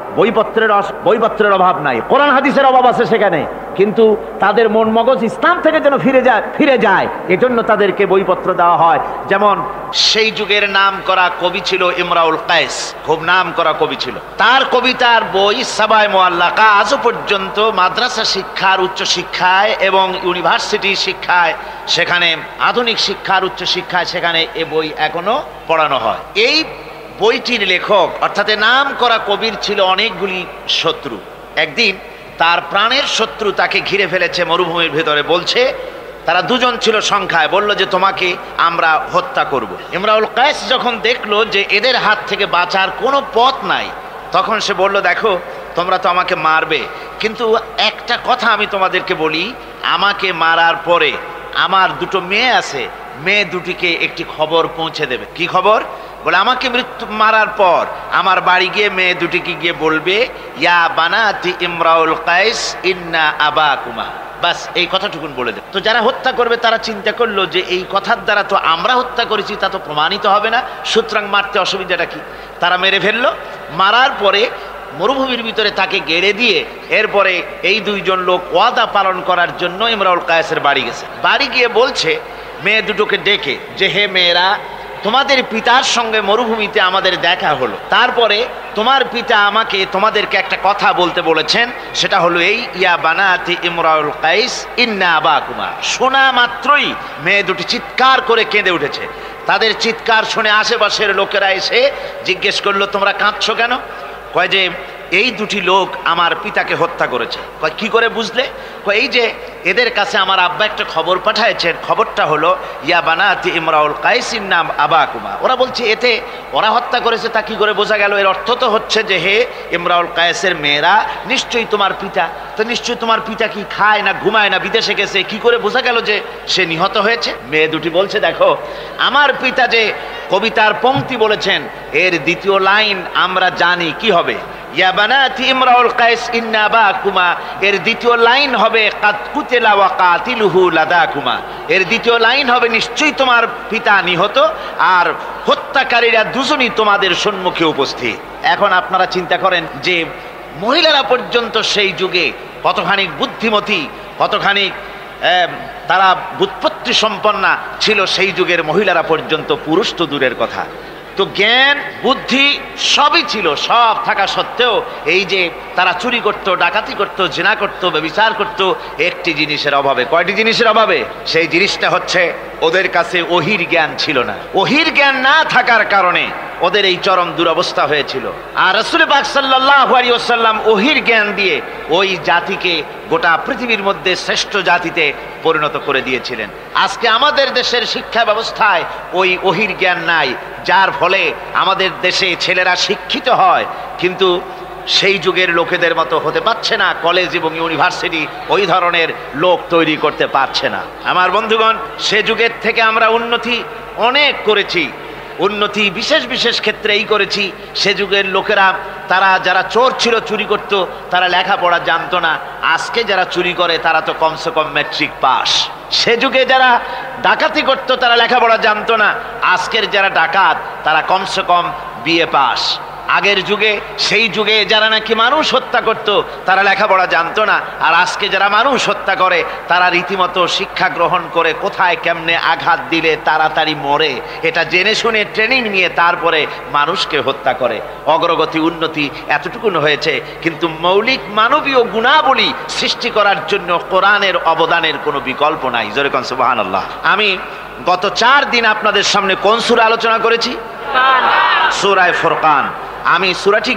বইপত্রের অভাব নাই, কোরআন হাদিসের অভাব আছে সেখানে, কিন্তু তাদের মন মগজ ইসলাম থেকে যেন ফিরে যায় এজন্য তাদেরকে বইপত্র দেওয়া হয়। যেমন সেই যুগের নাম করা কবি ছিল ইমরাউল কায়েস, খুব নাম করা কবি ছিল। তার কবিতার বই সাবায়ে মুআল্লাকা আজও পর্যন্ত মাদ্রাসা শিক্ষার, উচ্চ শিক্ষায় এবং ইউনিভার্সিটি শিক্ষায়, সেখানে আধুনিক শিক্ষার উচ্চ শিক্ষায় সেখানে এ বই এখনো পড়ানো হয়। এই বইটির লেখক অর্থাৎ নাম করা কবির ছিল অনেকগুলি শত্রু। একদিন তার প্রাণের শত্রু তাকে ঘিরে ফেলেছে মরুভূমির ভেতরে, বলছে, তারা দুজন ছিল সংখ্যায়, বলল যে তোমাকে আমরা হত্যা করব। ইমরাউল কায়েস যখন দেখলো যে এদের হাত থেকে বাঁচার কোনো পথ নাই, তখন সে বলল, দেখো তোমরা তো আমাকে মারবে, কিন্তু একটা কথা আমি তোমাদেরকে বলি, আমাকে মারার পরে আমার দুটো মেয়ে আছে, মেয়ে দুটিকে একটি খবর পৌঁছে দেবে। কি খবর? বলে আমাকে মারার পর আমার বাড়ি গিয়ে মেয়ে দুটিকে গিয়ে বলবে, ইয়া বানাতি ইমরাউল কায়েস ইন্না আবাকুমা। বাস এই কথাটুকুন বলে দেবে। তো যারা হত্যা করবে তারা চিন্তা করলো যে এই কথার দ্বারা তো আমরা হত্যা করেছি, তা তো প্রমাণিত হবে না, সুতরাং মারতে অসুবিধাটা কি। তারা মেরে ফেললো। মারার পরে মরুভূমির ভিতরে তাকে গেড়ে দিয়ে এরপরে এই দুইজন লোক ওয়াদা পালন করার জন্য ইমরাউল কায়েসের বাড়ি গেছে। বাড়ি গিয়ে বলছে মেয়ে দুটোকে ডেকে যে, হে মেয়েরা, তোমাদের পিতার সঙ্গে মরুভূমিতে আমাদের দেখা হলো, তারপরে তোমার পিতা আমাকে তোমাদেরকে একটা কথা বলতে বলেছেন, সেটা হলো এই, ইয়া বানাতি ইমরাউল কায়েস ইন্না আবাকুমা। শোনা মাত্রই মেয়ে দুটি চিৎকার করে কেঁদে উঠেছে। তাদের চিৎকার শুনে আশেপাশের লোকেরা এসে জিজ্ঞেস করলো, তোমরা কাঁদছো কেন? কয় যে এই দুটি লোক আমার পিতাকে হত্যা করেছে। কয় কি করে বুঝলে? কয় এই যে এদের কাছে আমার আব্বা একটা খবর পাঠাইছেন, খবরটা হলো ইয়া বানাতি ইমরাউল কায়েসিন নাম আবাকুমা। ওরা বলছে এতে ওরা হত্যা করেছে, তা কি করে বোঝা গেল? এর অর্থ তো হচ্ছে যে হে ইমরাউল কায়েসের মেয়েরা, নিশ্চয়ই তোমার পিতা, তো নিশ্চয়ই তোমার পিতা কি খায় না ঘুমায় না, বিদেশে গেছে, কি করে বোঝা গেল যে সে নিহত হয়েছে? মেয়ে দুটি বলছে, দেখো আমার পিতা যে কবিতার পংক্তি বলেছেন এর দ্বিতীয় লাইন আমরা জানি কি হবে, ইয়া বানাতি ইমরাউল কায়েস ইন্না আবাকুমা, এর দ্বিতীয় লাইন হবে কাদ কুতিলা ওয়া কাতিলুহু লাদাকুমা, এর দ্বিতীয় লাইন হবে নিশ্চয়ই তোমার পিতা নিহত আর হত্যাকারীরা দুজনই তোমাদের সম্মুখে উপস্থিত। এখন আপনারা চিন্তা করেন যে মহিলারা পর্যন্ত সেই যুগে কতখানি বুদ্ধিমতী, কতখানি তারা বুৎপত্তি সম্পন্না ছিল সেই যুগের মহিলারা পর্যন্ত, পুরুষ তো দূরের কথা। তো জ্ঞান বুদ্ধি সবই ছিল, সব থাকা সত্ত্বেও এই যে তারা চুরি করত, ডাকাতি করত, জিনা করত, ব্যভিচার করত একটি জিনিসের অভাবে। কয়টি জিনিসের অভাবে? সেই জিনিসটা হচ্ছে ওদের কাছে ওহির জ্ঞান ছিল না। ওহির জ্ঞান না থাকার কারণে ওদের এই চরম দুরবস্থা হয়েছিল। আর রাসূল পাক সাল্লাল্লাহু আলাইহি ওয়াসাল্লাম ওহির জ্ঞান দিয়ে ওই জাতিকে গোটা পৃথিবীর মধ্যে শ্রেষ্ঠ জাতিতে পরিণত করে দিয়েছিলেন। আজকে আমাদের দেশের শিক্ষা ব্যবস্থায় ওই ওহির জ্ঞান নাই, যার ফলে আমাদের দেশে ছেলেরা শিক্ষিত হয় কিন্তু সেই যুগের লোকেদের মতো হতে পারছে না, কলেজ এবং ইউনিভার্সিটি ওই ধরনের লোক তৈরি করতে পারছে না। আমার বন্ধুগণ, সে যুগের থেকে আমরা উন্নতি অনেক করেছি, উন্নতি বিশেষ বিশেষ ক্ষেত্রেই করেছি। সে যুগের লোকেরা, তারা যারা চোর ছিল, চুরি করত, তারা লেখাপড়া জানতো না। আজকে যারা চুরি করে তারা তো কমসে কম ম্যাট্রিক পাস। সে যুগে যারা ডাকাতি করত তারা লেখাপড়া জানতো না, আজকের যারা ডাকাত তারা কমসে কম বিএ পাস। আগের যুগে, সেই যুগে যারা নাকি মানুষ হত্যা করত তারা লেখাপড়া জানতো না, আর আজকে যারা মানুষ হত্যা করে তারা রীতিমতো শিক্ষা গ্রহণ করে কোথায় কেমনে আঘাত দিলে তাড়াতাড়ি মরে এটা জেনে শুনে ট্রেনিং নিয়ে তারপরে মানুষকে হত্যা করে। অগ্রগতি উন্নতি এতটুকুন হয়েছে, কিন্তু মৌলিক মানবীয় গুণাবলী সৃষ্টি করার জন্য কোরআনের অবদানের কোনো বিকল্প নাই। জোরে কোন সুবহানাল্লাহ। আমি গত 4 দিন আপনাদের সামনে কোন সূরা আলোচনা করেছি? সূরা ফুরকান। আমি সূরাটিকে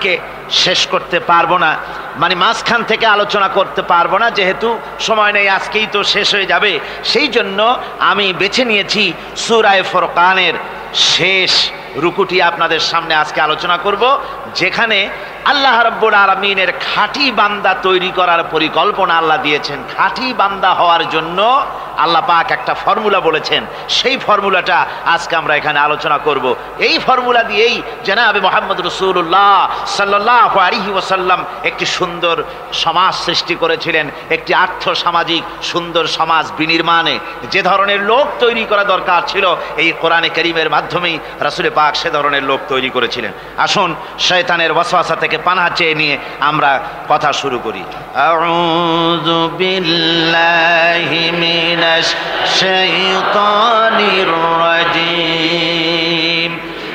শেষ করতে পারবো না, মানে মাঝখান থেকে আলোচনা করতে পারবো না, যেহেতু সময় নেই, আজকেই তো শেষ হয়ে যাবে। সেই জন্য আমি বেছে নিয়েছি সূরা ফুরকানের শেষ রুকুটি আপনাদের সামনে আজকে আলোচনা করব, যেখানে আল্লাহ রাব্বুল আলামিনের খাঁটি বান্দা তৈরি করার পরিকল্পনা আল্লাহ দিয়েছেন। খাঁটি বান্দা হওয়ার জন্য আল্লাহ পাক একটা ফর্মুলা বলেছেন, সেই ফর্মুলাটা আজকে আমরা এখানে আলোচনা করব। এই ফর্মুলা দিয়েই জনাবে মুহাম্মদ রাসূলুল্লাহ সাল্লাল্লাহু আলাইহি ওয়াসাল্লাম একটি সুন্দর সমাজ সৃষ্টি করেছিলেন, একটি আর্থসামাজিক সুন্দর সমাজ বিনির্মাণে যে ধরনের লোক তৈরি করা দরকার ছিল, এই কোরআনে কারীমের মাধ্যমেই রাসূল পাক সে ধরনের লোক তৈরি করেছিলেন। আসুন শয়তানের ওয়াসওয়াসা থেকে পানাহ চেয়ে নিয়ে আমরা কথা শুরু করি। আউযু বিল্লাহি মিনাশ শাইতানির রাজীম।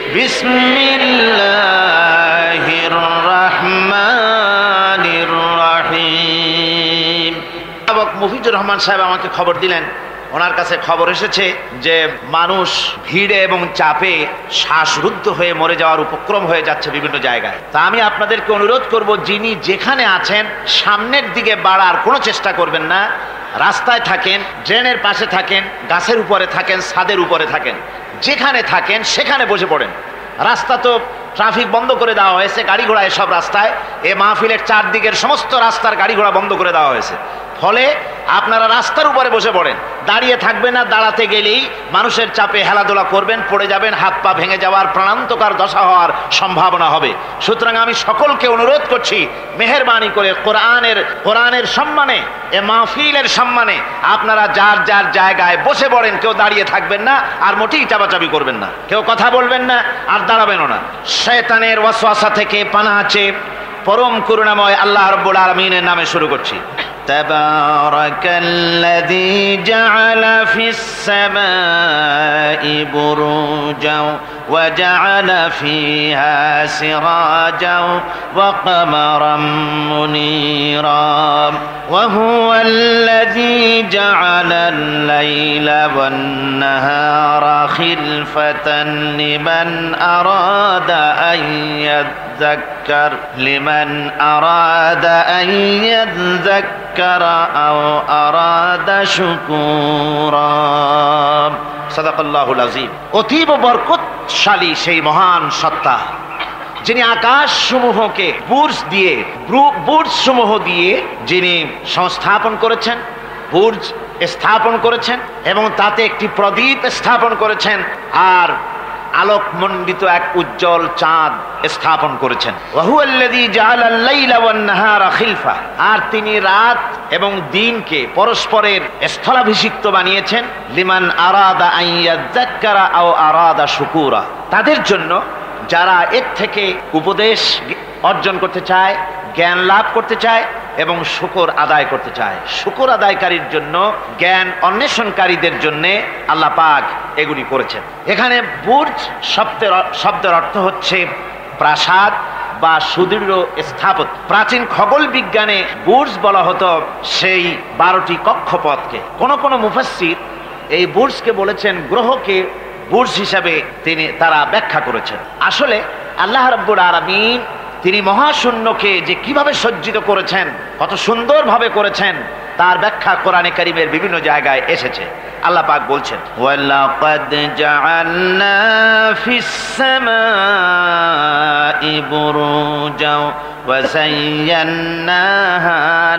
বিসমিল্লাহির রাহমানির রাহিম। মুফিজুর রহমান সাহেব আমাকে খবর দিলেন, ওনার কাছে খবর এসেছে যে মানুষ ভিড়ে এবং চাপে শ্বাসরুদ্ধ হয়ে মরে যাওয়ার উপক্রম হয়ে যাচ্ছে বিভিন্ন জায়গায়। তা আমি আপনাদেরকে অনুরোধ করব, যিনি যেখানে আছেন সামনের দিকে বাড়ার কোনো চেষ্টা করবেন না। রাস্তায় থাকেন, ড্রেনের পাশে থাকেন, গাছের উপরে থাকেন, ছাদের উপরে থাকেন, যেখানে থাকেন সেখানে বসে পড়েন। রাস্তা তো ট্রাফিক বন্ধ করে দেওয়া হয়েছে, গাড়ি ঘোড়া এসব রাস্তায়, এ মাহফিলের চারদিকের সমস্ত রাস্তার গাড়ি ঘোড়া বন্ধ করে দেওয়া হয়েছে। ফলে আপনারা রাস্তার উপরে বসে পড়েন, দাঁড়িয়ে থাকবেন না। দাঁড়াতে গেলেই মানুষের চাপে হেলাদোলা করবেন, পড়ে যাবেন, হাত পা ভেঙে যাওয়ার প্রাণান্তকার দশা হওয়ার সম্ভাবনা হবে। সুতরাং আমি সকলকে অনুরোধ করছি, মেহেরবানি করে কোরআনের সম্মানে, এ মাহফিলের সম্মানে আপনারা যার যার জায়গায় বসে পড়েন। কেউ দাঁড়িয়ে থাকবেন না, আর মোটেই চাপাচাপি করবেন না, কেউ কথা বলবেন না, আর দাঁড়াবেনও না। শয়তানের ওয়াসওয়াসা থেকে পানাহ চেয়ে পরম করুণাময় আল্লাহ রাব্বুল আলামিনের নামে শুরু করছি। তাবারাকাল্লাযী জাআলা ফিস সামাই বুরুজাও ওয়া জাআলা ফিহা সিরাজাও ওয়া কামারাম মুনীরা ওয়া হুয়াল্লাযী জাআলাল লাইলা ওয়ান নাহারা খিলফাতান লিমান আরাদা আন ইয়াযাক্কার আও আরাদা শুকুরা। সাদাকাল্লাহুল আযীম। অতীব বরকতশালী সেই মহান সত্তা, যিনি আকাশ সমূহকে বুর্জ সমূহ দিয়ে যিনি সংস্থাপন করেছেন, বুর্জ স্থাপন করেছেন এবং তাতে একটি প্রদীপ স্থাপন করেছেন, আর আলোকমণ্ডিত এক উজ্জ্বল চাঁদ স্থাপন করেছেন। ওয়াহুয়াল্লাযী জাআলাল লাইলা ওয়ান নাহারা খিলফা। আর তিনি রাত এবং দিনকে পরস্পরের স্থলাভিষিক্ত বানিয়েছেন। লিমান আরাদা আন ইয়াযাক্কারা আও আরাদা শুকুরা। তাদের জন্য যারা এর থেকে উপদেশ অর্জন করতে চায়, জ্ঞান লাভ করতে চায় এবং শুকর আদায় করতে চায়। শুকর আদায়কারীর জন্য, জ্ঞান অন্বেষণকারীদের জন্য আল্লাহ পাক এগুলি করেছেন। এখানে বুর্জ শব্দের অর্থ হচ্ছে প্রাসাদ বা সুদৃঢ় স্থাপত্য। প্রাচীন খগোল বিজ্ঞানে বুর্জ বলা হতো সেই 12টি কক্ষপথকে। কোন কোন মুফাসসির এই বুর্জকে বলেছেন গ্রহকে বুর্জ হিসাবে তারা ব্যাখ্যা করেছেন। আসলে আল্লাহ রাব্বুল আলামিন তিনি মহাশূন্যকে যে কিভাবে সজ্জিত করেছেন, কত সুন্দরভাবে করেছেন, তার ব্যাখ্যা কোরআনে কারীমের বিভিন্ন জায়গায় এসেছে। আল্লাহ পাক বলছেন, ওয়ালাকাদ জাআলনা ফিস সামাই বুরুজাও ওয়া যায়্যানাহা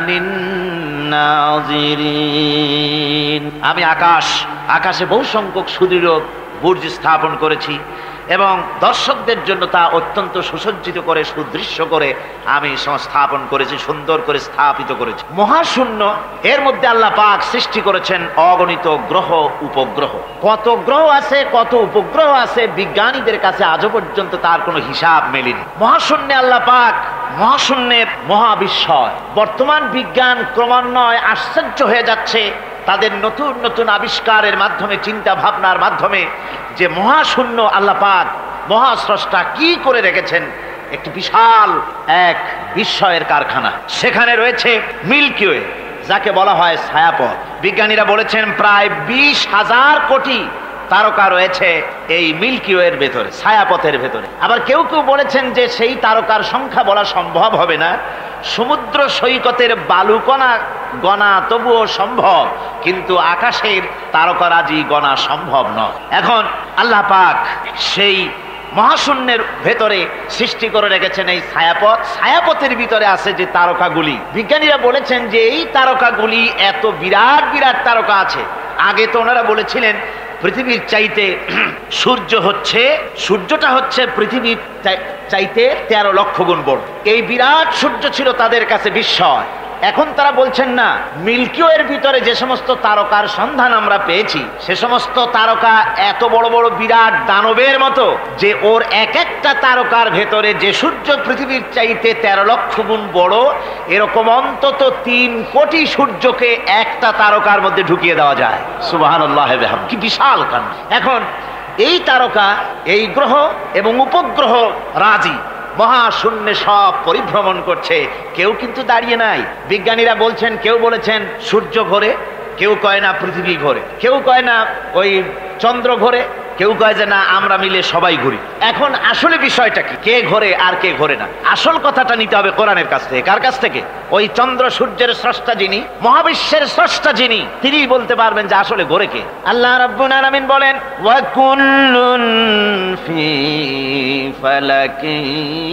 লিন-নাযিরিন। আমি আকাশে বহু সংখ্যক সুদৃঢ় বুর্জ স্থাপন করেছি এবং দর্শকদের জন্য তা অত্যন্ত সুসজ্জিত করে, সুদৃশ্য করে আমি সংস্থাপন করেছি, সুন্দর করে স্থাপিত করেছি। মহাশূন্য, এর মধ্যে আল্লাহ পাক সৃষ্টি করেছেন অগণিত গ্রহ উপগ্রহ। কত গ্রহ আছে, কত উপগ্রহ আছে, বিজ্ঞানীদের কাছে আজও পর্যন্ত তার কোনো হিসাব মেলেনি। মহাশূন্যে আল্লাহ পাক, মহাশূন্যের মহাবিস্ময়। বর্তমান বিজ্ঞান ক্রমান্বয়ে আশ্চর্য হয়ে যাচ্ছে তাদের নতুন নতুন আবিষ্কারের মাধ্যমে, চিন্তা ভাবনার মাধ্যমে, যে মহাশূন্য আল্লাহ পাক মহাস্রষ্টা কি করে রেখেছেন একটি বিশাল এক বিস্ময়ের কারখানা। সেখানে রয়েছে মিল্কি ওয়ে, যাকে বলা হয় ছায়াপথ। বিজ্ঞানীরা বলেছেন প্রায় 20,000 কোটি তারকা রয়েছে এই মিল্কি ওয়ের ভেতরে, ছায়াপথের ভেতরে। আবার কেউ কেউ বলেছেন যে সেই তারকার সংখ্যা বলা সম্ভব হবে না, সমুদ্র সৈকতের বালুকণা গণা তবুও সম্ভব, কিন্তু আকাশের তারকারাজি গণা সম্ভব নয়। এখন আল্লাহ পাক সেই মহাশূন্যের ভেতরে সৃষ্টি করে রেখেছেন এই ছায়াপথ। ছায়াপথের ভিতরে আছে যে তারকাগুলি, বিজ্ঞানীরা বলেছেন যে এই তারকাগুলি এত বিরাট বিরাট তারকা আছে। আগে তো ওনারা বলেছিলেন পৃথিবীর চাইতে সূর্যটা হচ্ছে পৃথিবীর চাইতে 13 লক্ষ গুণ বড়। এই বিরাট সূর্য ছিল তাদের কাছে বিস্ময়। এখন তারা বলছেন না, মিল্কি ওয়ের ভিতরে যে সমস্ত তারকার সন্ধান আমরা পেয়েছি সে সমস্ত তারকা এত বড় বড় বিরাট দানবের মতো, যে ওর এক একটা তারকার ভেতরে যে সূর্য পৃথিবীর চাইতে 13 লক্ষ গুণ বড়, এরকম অন্তত 3 কোটি সূর্যকে একটা তারকার মধ্যে ঢুকিয়ে দেওয়া যায়। সুবহানাল্লাহ, কি বিশাল কাণ্ড! এখন এই তারকা, এই গ্রহ এবং উপগ্রহ রাজি মহাশূন্যে সব পরিভ্রমণ করছে, কেউ কিন্তু দাঁড়িয়ে নাই। বিজ্ঞানীরা বলছেন, কেউ বলেছেন সূর্য ঘোরে, কেউ কয় না পৃথিবী ঘোরে, কেউ কয় না ওই চন্দ্র ঘোরে, কেউ কয় যে না আমরা মিলে সবাই ঘুরি। এখন আসলে বিষয়টা কি, কে ঘোরে আর কে ঘোরে না? আসল কথাটা নিতে হবে কোরআনের কাছ থেকে। কার কাছ থেকে? ওই চন্দ্র সূর্যের স্রষ্টা যিনি, মহাবিশ্বের স্রষ্টা যিনি, তিনিই বলতে পারবেন যে আসলে ঘোরে কে। আল্লাহ রাব্বুল আলামিন বলেন, ওয়া কুল্লুন ফি ফালাকিন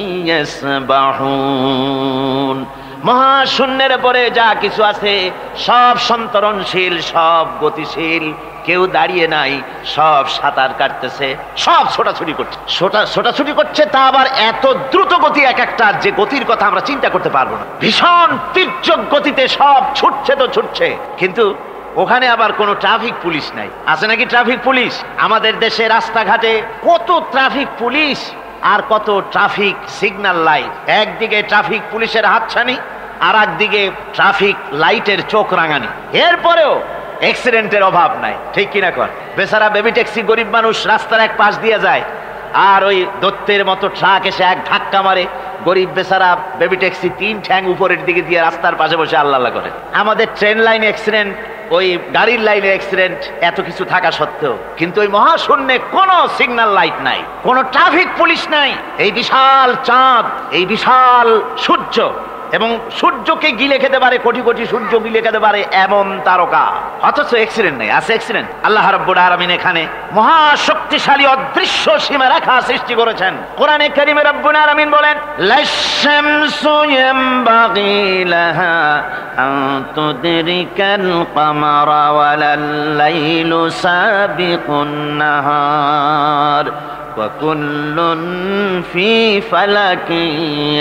ইয়াসবাহুন। মহাশূন্যের পরে যা কিছু আছে সব সন্তরণশীল, সব গতিশীল, কেউ দাঁড়িয়ে নাই, সব সাঁতার কাটতেছে, সব ছোটাছুটি করছে। ছোটাছুটি করছে, তা আবার এত দ্রুত গতি এক একটার, যে গতির কথা আমরা চিন্তা করতে পারবো না। ভীষণ তীর্যক গতিতে সব ছুটছে তো ছুটছে, কিন্তু ওখানে আবার কোনো ট্রাফিক পুলিশ নাই। আছে নাকি ট্রাফিক পুলিশ? আমাদের দেশে রাস্তাঘাটে কত ট্রাফিক পুলিশ আর কত ট্রাফিক সিগন্যাল লাইট। একদিকে ট্রাফিক পুলিশের হাতছানি, আর একদিকে ট্রাফিক লাইটের চোখ রাঙানি। এরপরেও অ্যাক্সিডেন্টের অভাব নাই, ঠিক কিনা কর? বেচারা বেবি ট্যাক্সি, গরিব মানুষ রাস্তার এক পাশ দিয়ে যায়, আর ওই দত্তের মতো ট্রাক এসে এক ধাক্কা মারে, গরিব বেচারা বেবি ট্যাক্সি 3 ঠ্যাং উপরের দিকে দিয়ে রাস্তার পাশে বসে আল্লাহ আল্লাহ করে। আমাদের ট্রেন লাইনে অ্যাক্সিডেন্ট, ওই গাড়ির লাইনে অ্যাক্সিডেন্ট, এত কিছু থাকা সত্ত্বেও কিন্তু ওই মহাশূন্যে কোনো সিগন্যাল লাইট নাই, কোনো ট্রাফিক পুলিশ নাই। এই বিশাল চাঁদ, এই বিশাল সূর্য, এবং সূর্যকে গিলে খেতে পারে, কোটি কোটি সূর্য গিলে খেতে পারে এমন তারকা, অথচ অ্যাক্সিডেন্ট নেই। আছে অ্যাক্সিডেন্ট? আল্লাহ রাব্বুল আলামিন এখানে মহাশক্তিশালী অদৃশ্য সীমারেখা সৃষ্টি করেছেন। কোরআনে কারীমে রাব্বুল আলামিন বলেন, লাশ-শামসু ইয়ামবাগি লাহা আন তুদরিকাল কামারা ওয়ালাল লাইলু সাবিকুন নাহার ওয়া কুল্লুন ফি ফালাকিন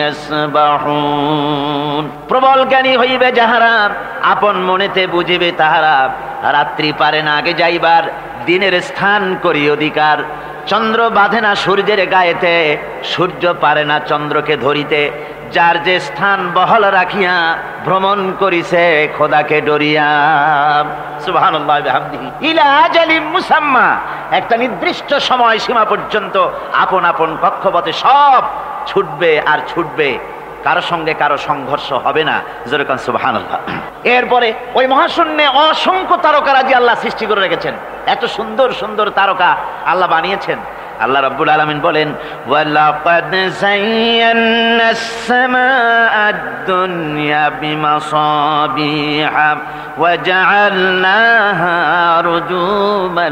ইয়াসবাহুন। প্রবল জ্ঞানী হইবে যাহারা, আপন মনেতে বুঝিবে তাহারা, রাত্রি পারে না আগে যাইবার, দিনের স্থান করি অধিকার। চন্দ্র বাঁধে না সূর্যের গায়েতে, সূর্য পারে না চন্দ্রকে ধরিতে। যার যে স্থান বহল রাখিয়া, ভ্রমণ করিছে খোদাকে ডরিয়া। সুবহানাল্লাহি ওয়া বিহামদিহি ইলা আজালিম মুসাম্মা। একটা নির্দিষ্ট সময় সীমা পর্যন্ত আপন আপন কক্ষপথে সব ছুটবে আর ছুটবে, কারো সঙ্গে কারো সংঘর্ষ হবে না। যেরকম সুবহানাল্লাহ। এরপরে ওই মহাশূন্যে অসংখ্য তারকারাজি আল্লাহ সৃষ্টি করে রেখেছেন। এত সুন্দর সুন্দর তারকা আল্লাহ বানিয়েছেন। আল্লাহ রাব্বুল আলামিন বলেন, ওয়ালাকাদ যায়্যানাস সামাআদ দুনিয়া বিমাসাবিহা ওয়া জাআলনাহা রুজুমান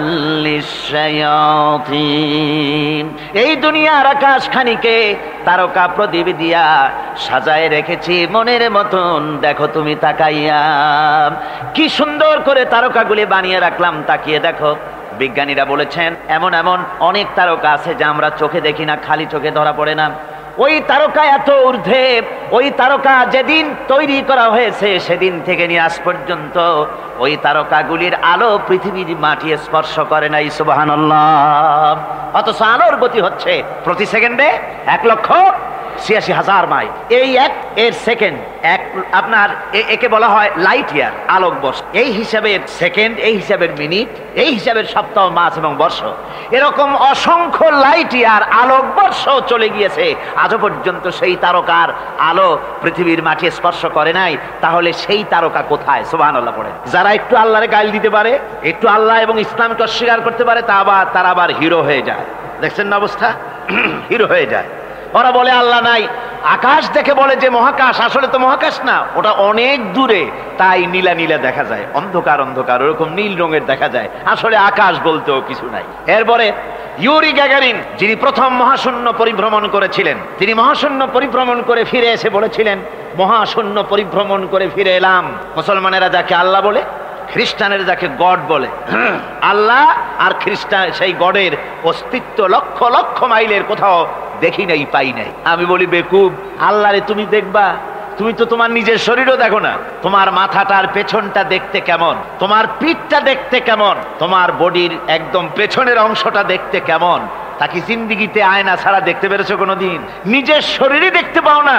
লিশ-শায়াতিন। এই দুনিয়ার আকাশখানিকে তারকা প্রদীপ দিয়া সাজায় রেখেছি মনের মতন, দেখো তুমি তাকাইয়া। কি সুন্দর করে তারকাগুলি বানিয়ে রাখলাম, তাকিয়ে দেখো। বিজ্ঞানীরা বলেছেন এমন এমন অনেক তারকা আছে যা আমরা চোখে দেখি না, খালি চোখে ধরা পড়ে না। ওই তারকা এত ঊর্ধ্বে, ওই তারকা যেদিন তৈরি করা হয়েছে সেদিন থেকে নিয়ে আজ পর্যন্ত ওই তারকাগুলির আলো পৃথিবীর মাটি স্পর্শ করে নাই। সুবহানাল্লাহ। অথচ আলোর গতি হচ্ছে প্রতি সেকেন্ডে 1 লক্ষ ৮৬,০০০ মাইল। এই এর সেকেন্ড আপনার একে বলা হয় লাইট ইয়ার, আলোকবর্ষ। এই হিসাবের সেকেন্ড, এই হিসাবের মিনিট, এই হিসাবের সপ্তাহ, মাস এবং বর্ষ। এরকম অসংখ্য লাইট ইয়ার, আলোকবর্ষ চলে গিয়েছে, আজও পর্যন্ত সেই তারকার আলো পৃথিবীর মাটি স্পর্শ করে নাই। তাহলে সেই তারকা কোথায়? সুবহানাল্লাহ পড়ে। যারা একটু আল্লাহরে গাইল দিতে পারে, একটু আল্লাহ এবং ইসলামকে অস্বীকার করতে পারে, তারা আবার হিরো হয়ে যায়। দেখছেন না অবস্থা? হিরো হয়ে যায়। ওরা বলে আল্লাহ নাই, আকাশ দেখে বলে যে মহাকাশ, আসলে তো মহাকাশ না, ওটা অনেক দূরে, তাই নীলা নীলা দেখা যায়, অন্ধকার অন্ধকার, ওরকম নীল রঙের দেখা যায়, আসলে আকাশ বলতেও কিছু নাই। এরপরে ইউরি গ্যাগারিন, যিনি প্রথম মহাশূন্য পরিভ্রমণ করেছিলেন, তিনি মহাশূন্য পরিভ্রমণ করে ফিরে এসে বলেছিলেন, মহাশূন্য পরিভ্রমণ করে ফিরে এলাম। মুসলমানেরা যাকে আল্লাহ বলে, খ্রিস্টানের যাকে গড বলে, আল্লাহ আর খ্রিস্টান সেই গডের অস্তিত্ব লক্ষ লক্ষ মাইলের কোথাও দেখি নাই, পাই নাই। আমি বলি বেকুব, আল্লাহরে তুমি দেখবা, তুমি তো তোমার নিজের শরীরও দেখো না। তোমার মাথাটার পেছনটা দেখতে কেমন, তোমার পিঠটা দেখতে কেমন, তোমার বডির একদম পেছনের অংশটা দেখতে কেমন, তা কি জিন্দিগিতে আয়না ছাড়া দেখতে পেরেছো কোনোদিন? নিজের শরীরই দেখতে পাও না,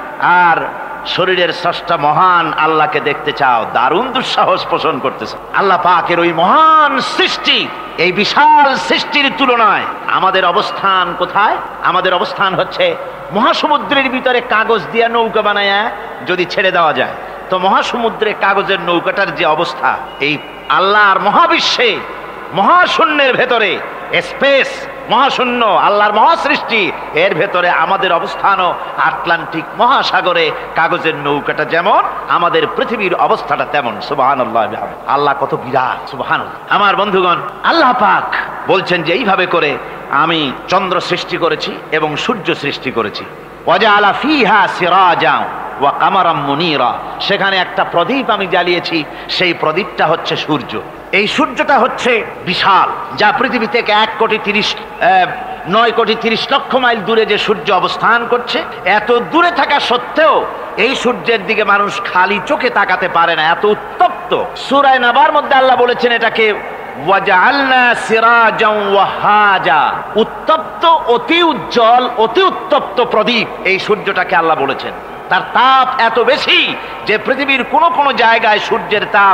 আর শরীরের স্রষ্টা মহান আল্লাহকে দেখতে চাও, দারুণ দুঃসাহস পোষণ করতেছে। আল্লাহ পাকের ওই মহান সৃষ্টি, এই বিশাল সৃষ্টির তুলনায় আমাদের অবস্থান কোথায়? আমাদের অবস্থান হচ্ছে মহাসমুদ্রের ভিতরে কাগজ দিয়া নৌকা বানায়া যদি ছেড়ে দেওয়া যায়, তো মহাসমুদ্রে কাগজের নৌকাটার যে অবস্থা, এই আল্লাহর মহাবিশ্বে মহাশূন্যের ভেতরে স্পেস, মহাশূন্য, আল্লাহর মহাসৃষ্টি, এর ভেতরে আমাদের অবস্থানও আটলান্টিক মহাসাগরে কাগজের নৌকাটা যেমন, আমাদের পৃথিবীর অবস্থাটা তেমন। সুবহানাল্লাহ, আল্লাহ কত বিরাট! সুবহানাল্লাহ। আমার বন্ধুগণ, আল্লাহ পাক বলছেন যে এইভাবে করে আমি চন্দ্র সৃষ্টি করেছি এবং সূর্য সৃষ্টি করেছি। ওয়াজআলা ফিহা সিরাজা ওয়া কামারাম মুনীরা, সেখানে একটা প্রদীপ আমি জ্বালিয়েছি, সেই প্রদীপটা হচ্ছে সূর্য। এই সূর্যটা হচ্ছে বিশাল, যা পৃথিবী থেকে 9,30,00,000 মাইল দূরে যে সূর্য অবস্থান করছে, এত দূরে থাকা সত্ত্বেও এই সূর্যের দিকে মানুষ খালি চোখে তাকাতে পারে না, এত উত্তপ্ত। সূরা নাবার মধ্যে আল্লাহ বলেছেন এটাকে ওয়াজআলনা সিরাজাও ওয়াহাজা, উত্তপ্ত, অতি উজ্জ্বল, অতি উত্তপ্ত প্রদীপ, এই সূর্যটাকে আল্লাহ বলেছেন। তার তাপ এত বেশি যে পৃথিবীর কোন কোন জায়গায় সূর্যের তাপ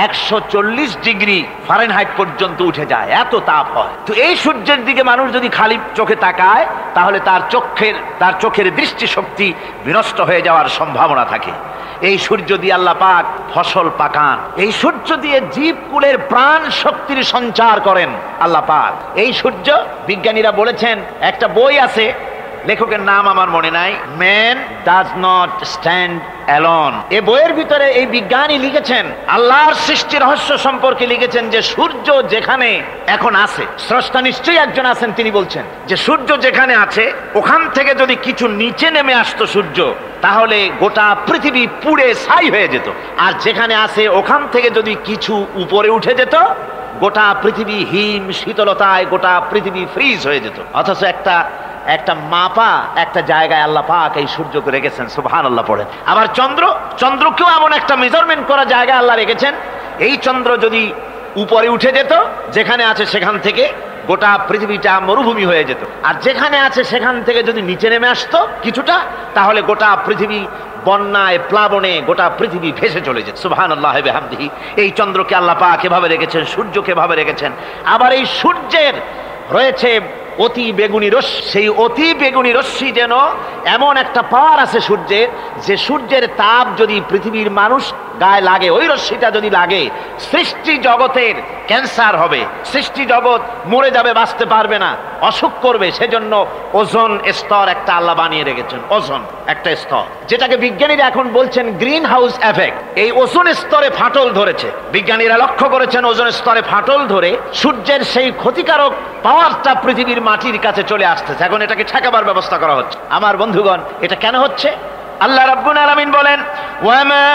140 ডিগ্রি ফারেনহাইট পর্যন্ত উঠে যায়, এত তাপ হয়। তো এই সূর্যের দিকে মানুষ যদি খালি চোখে তাকায়, তাহলে তার চোখের দৃষ্টিশক্তি বিনষ্ট হয়ে যাওয়ার সম্ভাবনা থাকে। এই সূর্য দিয়ে আল্লাহ পাক ফসল পাকান, এই সূর্য দিয়ে জীবকুলের প্রাণ শক্তির সঞ্চার করেন আল্লাহ পাক। এই সূর্য, বিজ্ঞানীরা বলেছেন, একটা বই আছে, লেখকের নাম আমার মনে নাই, man does not stand alone. এই বইয়ের ভিতরে এই বিজ্ঞানী লিখেছেন, আল্লাহর সৃষ্টি রহস্য সম্পর্কে লিখেছেন যে সূর্য যেখানে এখন আছে, স্রষ্টা নিশ্চয়ই একজন আছেন, তিনি বলছেন যে সূর্য যেখানে আছে ওখান থেকে যদি কিছু নিচে নেমে আসতো সূর্য, তাহলে গোটা পৃথিবী পুড়ে ছাই হয়ে যেত। আর যেখানে আছে ওখান থেকে যদি কিছু উপরে উঠে যেত, গোটা পৃথিবী হিম শীতলতায় গোটা পৃথিবী ফ্রিজ হয়ে যেত। অথচ একটা মাপা একটা জায়গায় আল্লাহ পাক এই সূর্যকে রেখেছেন। সুবহানাল্লাহ পড়েন। আবার চন্দ্রকেও এমন একটা মেজারমেন্ট করা জায়গায় আল্লাহ রেখেছেন, এই চন্দ্র যদি উপরে উঠে যেত, যেখানে আছে সেখান থেকে গোটা পৃথিবীটা মরুভূমি হয়ে যেত। আর যেখানে আছে সেখান থেকে যদি নিচে নেমে আসতো কিছুটা, তাহলে গোটা পৃথিবী বন্যায়, প্লাবনে গোটা পৃথিবী ভেসে চলে যেত। সুবহানাল্লাহি ওয়া বিহামদিহি। এই চন্দ্রকে আল্লাহ পাক এভাবে রেখেছেন, সূর্যকে এভাবে রেখেছেন। আবার এই সূর্যের রয়েছে অতি বেগুনি রশ্মি, সেই অতি বেগুনি রশ্মি যেন এমন একটা পাওয়ার আছে সূর্যের, যে সূর্যের তাপ যদি পৃথিবীর মানুষ গায়ে লাগে, ওই রশ্মিটা যদি লাগে, সৃষ্টি জগতের ক্যান্সার হবে, সৃষ্টি জগৎ মরে যাবে, বাঁচতে পারবে না, অসুখ করবে। সেজন্য ওজোন স্তর একটা আল্লাহ বানিয়ে রেখেছেন, ওজোন একটা স্তর, যেটাকে বিজ্ঞানীরা এখন বলছেন গ্রিন হাউস এফেক্ট। এই ওজোন স্তরে ফাটল ধরেছে, বিজ্ঞানীরা লক্ষ্য করেছেন ওজোন স্তরে ফাটল ধরে সূর্যের সেই ক্ষতিকারক পাওয়ারটা পৃথিবীর মাটির কাছে চলে আসতেছে। এখন এটাকে ঠেকাবার ব্যবস্থা করা হচ্ছে। আমার বন্ধুগণ, এটা কেন হচ্ছে? আল্লাহ রাব্বুল আলামিন বলেন, ওয়ামা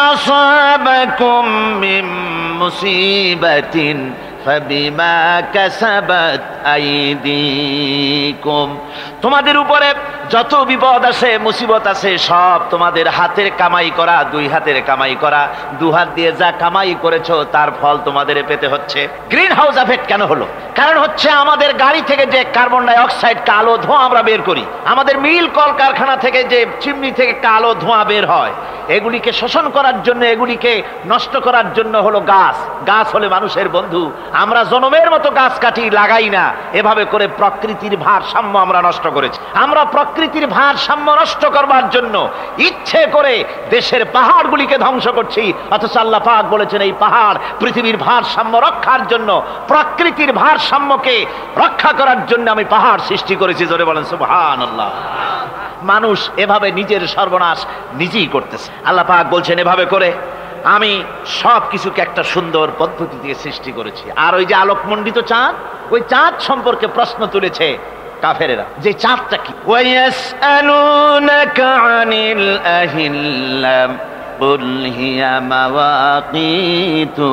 আসাবাকুম মিন মুসিবাতিন ফাবিমা কাসাবাত আইদিকুম, তোমাদের উপরে যত বিপদ আছে, মুসিবত আছে, সব তোমাদের হাতের কামাই করা, দুই হাতের কামাই করা, দু হাত দিয়ে যা কামাই করেছো তার ফল তোমাদের পেতে হচ্ছে। গ্রিন হাউস এফেক্ট কেন হলো? কারণ হচ্ছে আমাদের গাড়ি থেকে যে কার্বন ডাই অক্সাইড, কালো ধোঁয়া আমরা বের করি, আমাদের মিল কলকারখানা থেকে যে চিমনি থেকে কালো ধোঁয়া বের হয়, এগুলিকে শোষণ করার জন্য, এগুলিকে নষ্ট করার জন্য হলো গাছ। গাছ হলে মানুষের বন্ধু। আমরা জনমের মতো গাছ কাটি, লাগাই না। এভাবে করে প্রকৃতির ভারসাম্য আমরা নষ্ট করেছি। আমরা প্রকৃতির ভারসাম্য নষ্ট করবার জন্য ইচ্ছে করে দেশের পাহাড়গুলিকে ধ্বংস করছি, অথচ আল্লাহ পাক বলেছেন এই পাহাড় পৃথিবীর ভারসাম্য রক্ষার জন্য, প্রকৃতির ভারসাম্যকে রক্ষা করার জন্য আমি পাহাড় সৃষ্টি করেছি। জোরে বলেন সুবহানাল্লাহ। মানুষ এভাবে নিজের সর্বনাশ নিজেই করতেছে। আল্লাহ পাক বলছেন এভাবে করে আমি সব কিছুকে একটা সুন্দর পদ্ধতি দিয়ে সৃষ্টি করেছি। আর ওই যে আলোকমণ্ডিত চাঁদ, ওই চাঁদ সম্পর্কে প্রশ্ন তুলেছে কাফেরেরা যে চাঁদটা কি। ওয়ায়াসআলুনাকা আনিল আহিল্লাম কুল হিয়া মাওয়াকিতু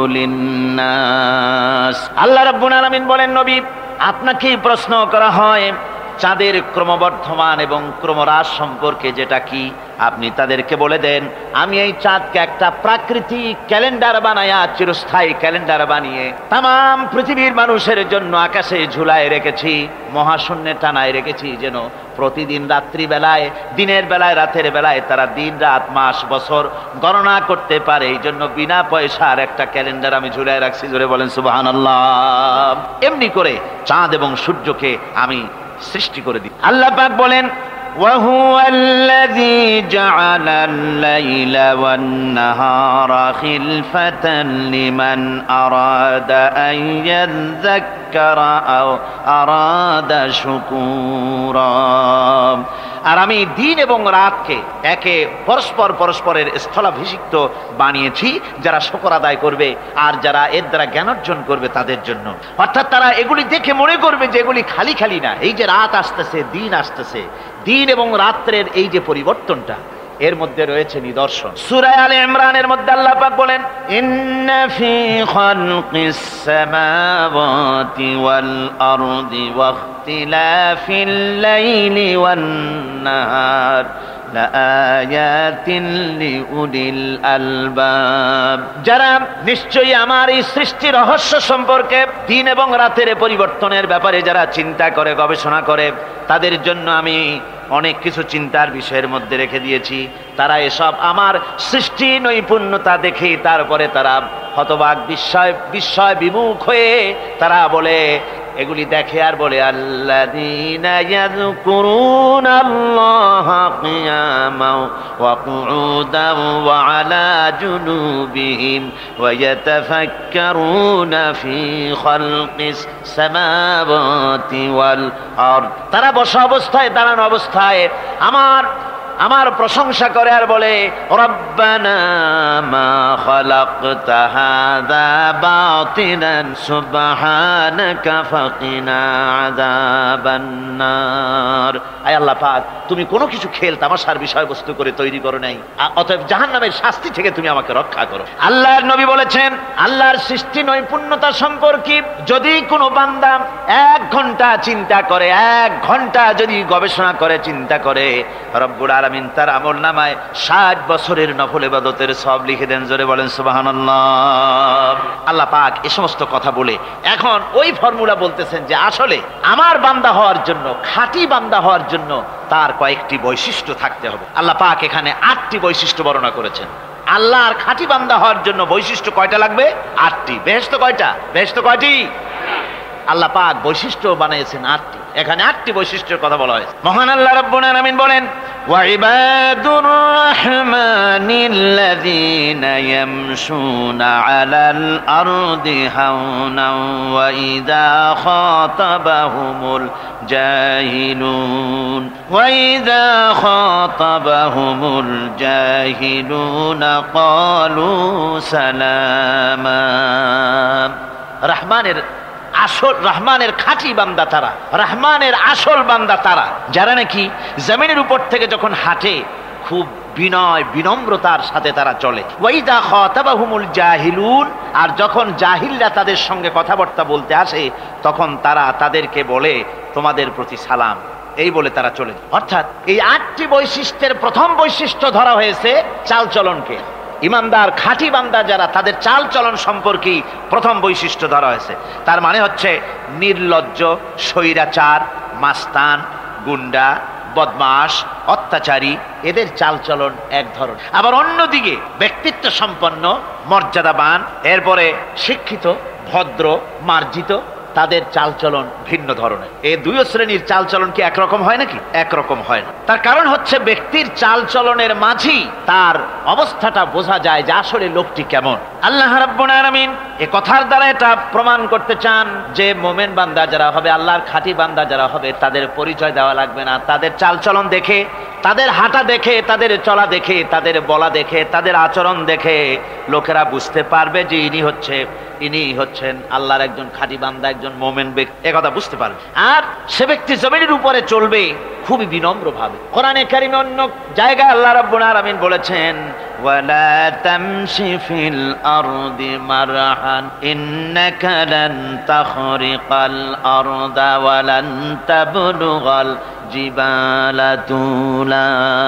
লিন্নাস। আল্লাহ রাব্বুল আলামিন বলেন, নবী আপনাকে প্রশ্ন করা হয় চাঁদের ক্রমবর্ধমান এবং ক্রমহ্রাস সম্পর্কে, যেটা কি আপনি তাদেরকে বলে দেন আমি এই চাঁদকে একটা প্রাকৃতিক ক্যালেন্ডার বানায়া, চিরস্থায়ী ক্যালেন্ডার বানিয়ে তাম পৃথিবীর মানুষের জন্য আকাশে ঝুলায় রেখেছি, মহাশূন্যে টানায় রেখেছি, যেন প্রতিদিন রাত্রিবেলায়, দিনের বেলায়, রাতের বেলায় তারা দিন, রাত, মাস, বছর গণনা করতে পারে। এই জন্য বিনা পয়সার একটা ক্যালেন্ডার আমি ঝুলায় রাখছি। জোরে বলেন সুবহানাল্লাহ। এমনি করে চাঁদ এবং সূর্যকে আমি সৃষ্টি করে দিই। আল্লাহ পাক বলেন وهو الذي جعل الليل والنهار خلفة لمن أراد أن يذكر أو أراد شكورا। আর আমি দিন এবং রাতকে একে পরস্পরের স্থলাভিষিক্ত বানিয়েছি যারা শুকর আদায় করবে আর যারা এর দ্বারা জ্ঞান অর্জন করবে তাদের জন্য। অর্থাৎ তারা এগুলি দেখে মনে করবে যে এগুলি খালি খালি না, এই যে রাত আসতেছে, দিন আসতেছে, দিন এবং রাত্রের এই যে পরিবর্তনটা, এর মধ্যে রয়েছে নিদর্শন। সূরা আলে ইমরানের মধ্যে আল্লাহ পাক বলেন ইন্না ফি খালকিস সামাওয়াতি ওয়াল আরদি ওয়া ইখতিলাফিল লাইলি ওয়ান নাহার লাআয়াতিন লিউলিল আলবাব। যারা নিশ্চয়ই আমার এই সৃষ্টি রহস্য সম্পর্কে, দিন এবং রাতের পরিবর্তনের ব্যাপারে যারা চিন্তা করে, গবেষণা করে, তাদের জন্য আমি অনেক কিছু চিন্তার বিষয়ের মধ্যে রেখে দিয়েছি। তারা এসব আমার সৃষ্টি নৈপুণ্যতা দেখে তারপরে তারা হতবাক, বিস্ময় বিমুখ হয়ে তারা বলে, এগুলি দেখে আর বলে আল্লাযীনা ইয়াযকুরুনাল্লাহা কিয়ামান ওয়া কুউদান ওয়া আলা জুনুবিহিম ওয়া ইয়াতাফাক্কারুনা ফি খালকিস সামাওয়াতি ওয়াল আরদ। তারা বসা অবস্থায়, দাঁড়ানো অবস্থায় আমার প্রশংসা করে আর বলে রব্বানা মা খালাকতা হাযা বাতিলান সুবহানাকা ফাকিনা আযাবান নার। আয় আল্লাহ পাক, তুমি কোনো কিছু খেল তামাশার বিষয়বস্তু করে তৈরি করো নাই, অতএব জাহান্নামের শাস্তি থেকে তুমি আমাকে রক্ষা করো। আল্লাহর নবী বলেছেন আল্লাহর সৃষ্টি নৈপুণ্যতা সম্পর্কে যদি কোনো বান্দা 1 ঘন্টা চিন্তা করে, 1 ঘন্টা যদি গবেষণা করে, চিন্তা করে, রব্বুল আলামিন তার আমলনামায় 60 বছরের নফল ইবাদতের সওয়াব লিখে দেন। জোরে বলেন সুবহানাল্লাহ। আল্লাহ পাক এই সমস্ত কথা বলে এখন ওই ফর্মুলা বলতেছেন যে আসলে আমার বান্দা হওয়ার জন্য, খাঁটি বান্দা হওয়ার জন্য তার কয়েকটি বৈশিষ্ট্য থাকতে হবে। আল্লাহ পাক এখানে 8টি বৈশিষ্ট্য বর্ণনা করেছেন। আল্লাহর খাঁটি বান্দা হওয়ার জন্য বৈশিষ্ট্য কয়টা লাগবে? 8টি। বেহেশত কয়টা? বেহেশত কয়টি? আল্লাহ পাক বৈশিষ্ট্য বানিয়েছেন 8টি। এখানে 8টি বৈশিষ্ট্যের কথা বলা হয়েছে। মহান আল্লাহ রাব্বুল আলামিন বলেন وعباد الرحمن الذين يمشون على الأرض هونا وإذا خاطبهم الجاهلون قالوا سلاما। রহমানের খাঁটি বান্দা তারা, রহমানের আসল বান্দা তারা যারা নাকি জমিনের উপর থেকে যখন হাঁটে খুব বিনয় বিনম্রতার সাথে তারা চলে। ওয়াইদা খাতাবাহুমুল জাহিলুন, আর যখন জাহিলরা তাদের সঙ্গে কথাবার্তা বলতে আসে তখন তারা তাদেরকে বলে তোমাদের প্রতি সালাম, এই বলে তারা চলে যায়। অর্থাৎ এই 8টি বৈশিষ্ট্যের প্রথম বৈশিষ্ট্য ধরা হয়েছে চালচলনকে। ইমানদার খাঁটি বান্দা যারা, তাদের চালচলন সম্পর্কে প্রথম বৈশিষ্ট্য ধরা হয়েছে। তার মানে হচ্ছে নির্লজ্জ, স্বৈরাচার, মাস্তান, গুন্ডা, বদমাশ, অত্যাচারী, এদের চালচলন এক ধরন। আবার অন্যদিকে ব্যক্তিত্ব সম্পন্ন, মর্যাদাবান, এরপরে শিক্ষিত, ভদ্র, মার্জিত, তাদের চালচলন ভিন্ন ধরনের। এই দুই শ্রেণীর চালচলন কি একরকম হয় নাকি? একরকম হয় না। তার কারণ হচ্ছে ব্যক্তির চালচলনের মাঝেই তার অবস্থাটা বোঝা যায় যে আসলে লোকটি কেমন। আল্লাহ রাব্বুল আলামিন এই কথার দ্বারা এটা প্রমাণ করতে চান যে মোমেন বান্দা যারা হবে, আল্লাহর খাঁটি বান্দা যারা হবে, তাদের পরিচয় দেওয়া লাগবে না। তাদের চালচলন দেখে, তাদের হাঁটা দেখে, তাদের চলা দেখে, তাদের বলা দেখে, তাদের আচরণ দেখে লোকেরা বুঝতে পারবে যে ইনি হচ্ছেন আল্লাহর একজন খাঁটি বান্দা, একজন মোমেন ব্যক্তি, একথা বুঝতে পারবে। আর সে ব্যক্তি জমিনের উপরে চলবে খুবই বিনম্র ভাবে। কোরআনে কারিমে অন্য জায়গায় আল্লাহ রাব্বুল আলামিন বলেছেন, ওয়ালা তামশি ফিল আরদি মারহান ইন্নাকা লান তাখরিকাল আরদা ওয়া লান তাবলুগাল জিবালা তুলা।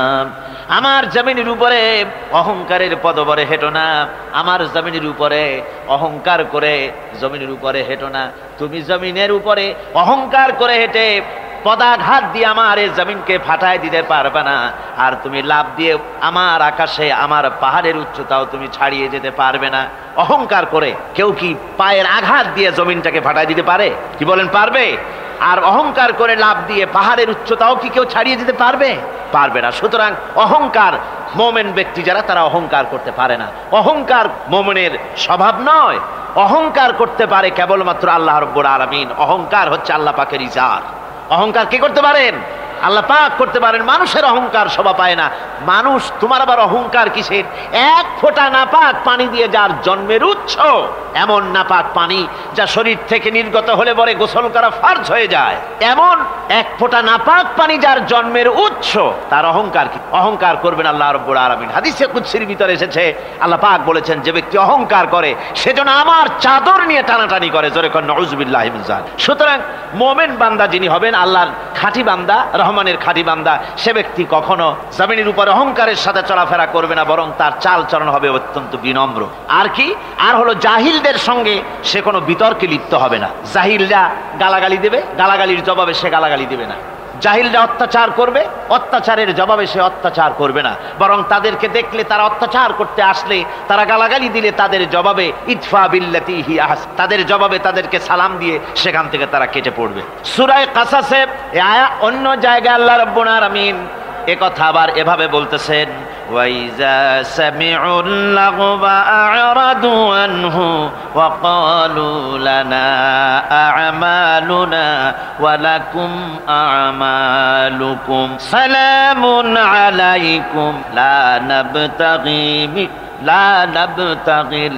আমার জমিনের উপরে অহংকারের পদবরে হেঁটো না, আমার জমিনের উপরে অহংকার করে জমিনের উপরে হেঁটো না। তুমি জমিনের উপরে অহংকার করে হেঁটে পদাঘাত দিয়ে আমার এই জমিনকে ফাটায় দিতে পারবে না। আর তুমি লাভ দিয়ে আমার আকাশে, আমার পাহাড়ের উচ্চতাও তুমি ছাড়িয়ে যেতে পারবে না। অহংকার করে কেউ কি পায়ের আঘাত দিয়ে জমিনটাকে ফাটায় দিতে পারে? কি বলেন, পারবে? আর অহংকার করে লাভ দিয়ে পাহাড়ের উচ্চতাও কি কেউ ছাড়িয়ে যেতে পারবে? পারবে না। সুতরাং অহংকার, মোমেন ব্যক্তি যারা, তারা অহংকার করতে পারে না। অহংকার মোমেনের স্বভাব নয়। অহংকার করতে পারে কেবলমাত্র আল্লাহ রাব্বুল আলামিন। অহংকার হচ্ছে আল্লাহ পাকের ইজার। অহংকার কে করতে পারেন? আল্লাহ পাক করতে পারেন। মানুষের অহংকার শোভা পায় না। মানুষ, তোমার আবার অহংকার কিসের? এক ফোঁটা নাপাক পানি দিয়ে যার জন্মের উৎস, এমন নাপাক পানি যা শরীর থেকে নির্গত হলে পরে গোসল করা ফরজ হয়ে যায়, এমন এক ফোঁটা নাপাক পানি যার জন্মের উৎস, তার অহংকার কি? অহংকার করবেন আল্লাহ রাব্বুল আলামিন। হাদিসে কুদসির ভিতরে এসেছে, আল্লাহ পাক বলেছেন, যে ব্যক্তি অহংকার করে সেজন্য আমার চাদর নিয়ে টানাটানি করে। জোরে কোন নাউযুবিল্লাহি মিন যালিক। সুতরাং মোমেন বান্দা যিনি হবেন, আল্লাহর খাঁটি বান্দা, রহমানের খাঁটি বান্দা, সে ব্যক্তি কখনো জমিনের উপর অহংকারের সাথে চলাফেরা করবে না, বরং তার চাল চলন হবে অত্যন্ত বিনম্র। আর কি? আর হলো জাহিলদের সঙ্গে সে কোনো বিতর্কে লিপ্ত হবে না। জাহিলরা গালাগালি দেবে, গালাগালির জবাবে সে গালাগালি দেবে না। জাহিলরা অত্যাচার করবে, অত্যাচারের জবাবে সে অত্যাচার করবে না, বরং তাদেরকে দেখলে, তারা অত্যাচার করতে আসলে, তারা গালাগালি দিলে তাদের জবাবে ইতফা বিল্লাতি হি আহসান, তাদের জবাবে তাদেরকে সালাম দিয়ে সেখান থেকে তারা কেটে পড়বে। সূরা কাসাসে অন্য জায়গায় আল্লাহ রাব্বুল আলামিন একথা আবার এভাবে বলতেছেন, ওয়াইজা সামিউল লাগবা আ'রাদু আনহু ওয়া ক্বালু লানা আ'মালুনা ওয়া লাকুম আ'মালুকুম সালামুন আলাইকুম লা নাবতাগিল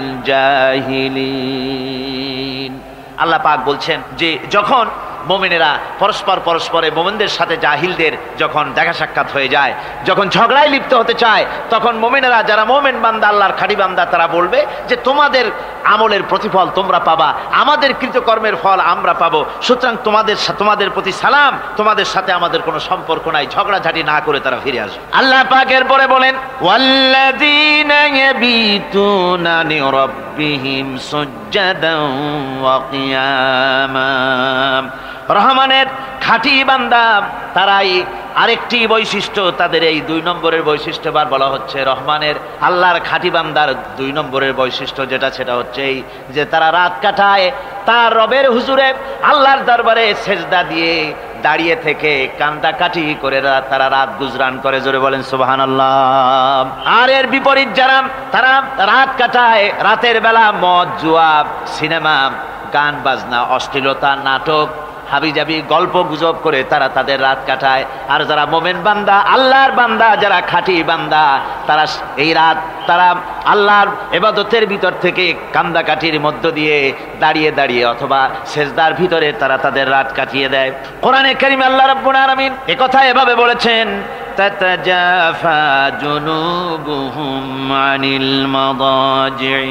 জাহিলিন। আল্লাহ পাক বলছেন যে যখন মোমেনেরা পরস্পরে মোমেনদের সাথে জাহিলদের যখন দেখা সাক্ষাৎ হয়ে যায়, যখন ঝগড়ায় লিপ্ত হতে চায়, তখন মোমেনেরা, যারা মোমেন বান্দা, আল্লাহর খাঁটি বান্দা, তারা বলবে যে তোমাদের আমলের প্রতিফল তোমরা পাবা, আমাদের কৃতকর্মের ফল আমরা পাবো। সুতরাং তোমাদের প্রতি সালাম, তোমাদের সাথে আমাদের কোনো সম্পর্ক নাই। ঝগড়াঝাটি না করে তারা ফিরে আসবে। আল্লাহ পাক এরপরে বলেন, ওয়াল্লাযীনা ইয়াবিতুনা লিরাব্বিহিম সুজদান ওয়া কিয়ামা। রহমানের খাঁটি বান্দা তারাই আরেকটি বৈশিষ্ট্য, তাদের এই 2 নম্বরের বৈশিষ্ট্য বার বলা হচ্ছে। রহমানের, আল্লাহর খাঁটি বান্দার 2 নম্বরের বৈশিষ্ট্য সেটা হচ্ছে এই যে তারা রাত কাটায় তার রবের হুজুরে, আল্লাহর দরবারে সেজদা দিয়ে দাঁড়িয়ে থেকে কান্দাকাটি করে তারা রাত গুজরান করে। জোরে বলেন সুবহানাল্লাহ। আর এর বিপরীত যারা, তারা রাত কাটায়, রাতের বেলা মদ, জুয়া, সিনেমা, গান বাজনা, অশ্লীলতা, নাটক, হাবিজাবি, গল্প গুজব করে তারা তাদের রাত কাটায়। আর যারা মোমেন বান্দা, আল্লাহর বান্দা, যারা খাঁটি বান্দা, তারা এই রাত তারা আল্লাহর ইবাদতের ভিতর থেকে কান্দাকাটির মধ্য দিয়ে দাঁড়িয়ে দাঁড়িয়ে অথবা সেজদার ভিতরে তারা তাদের রাত কাটিয়ে দেয়। কোরআনে কারীমে আল্লাহ রাব্বুল আলামিন একথা এভাবে বলেছেন, তাতাজাফা জুনুবুহুম আনিল মাদাজি'i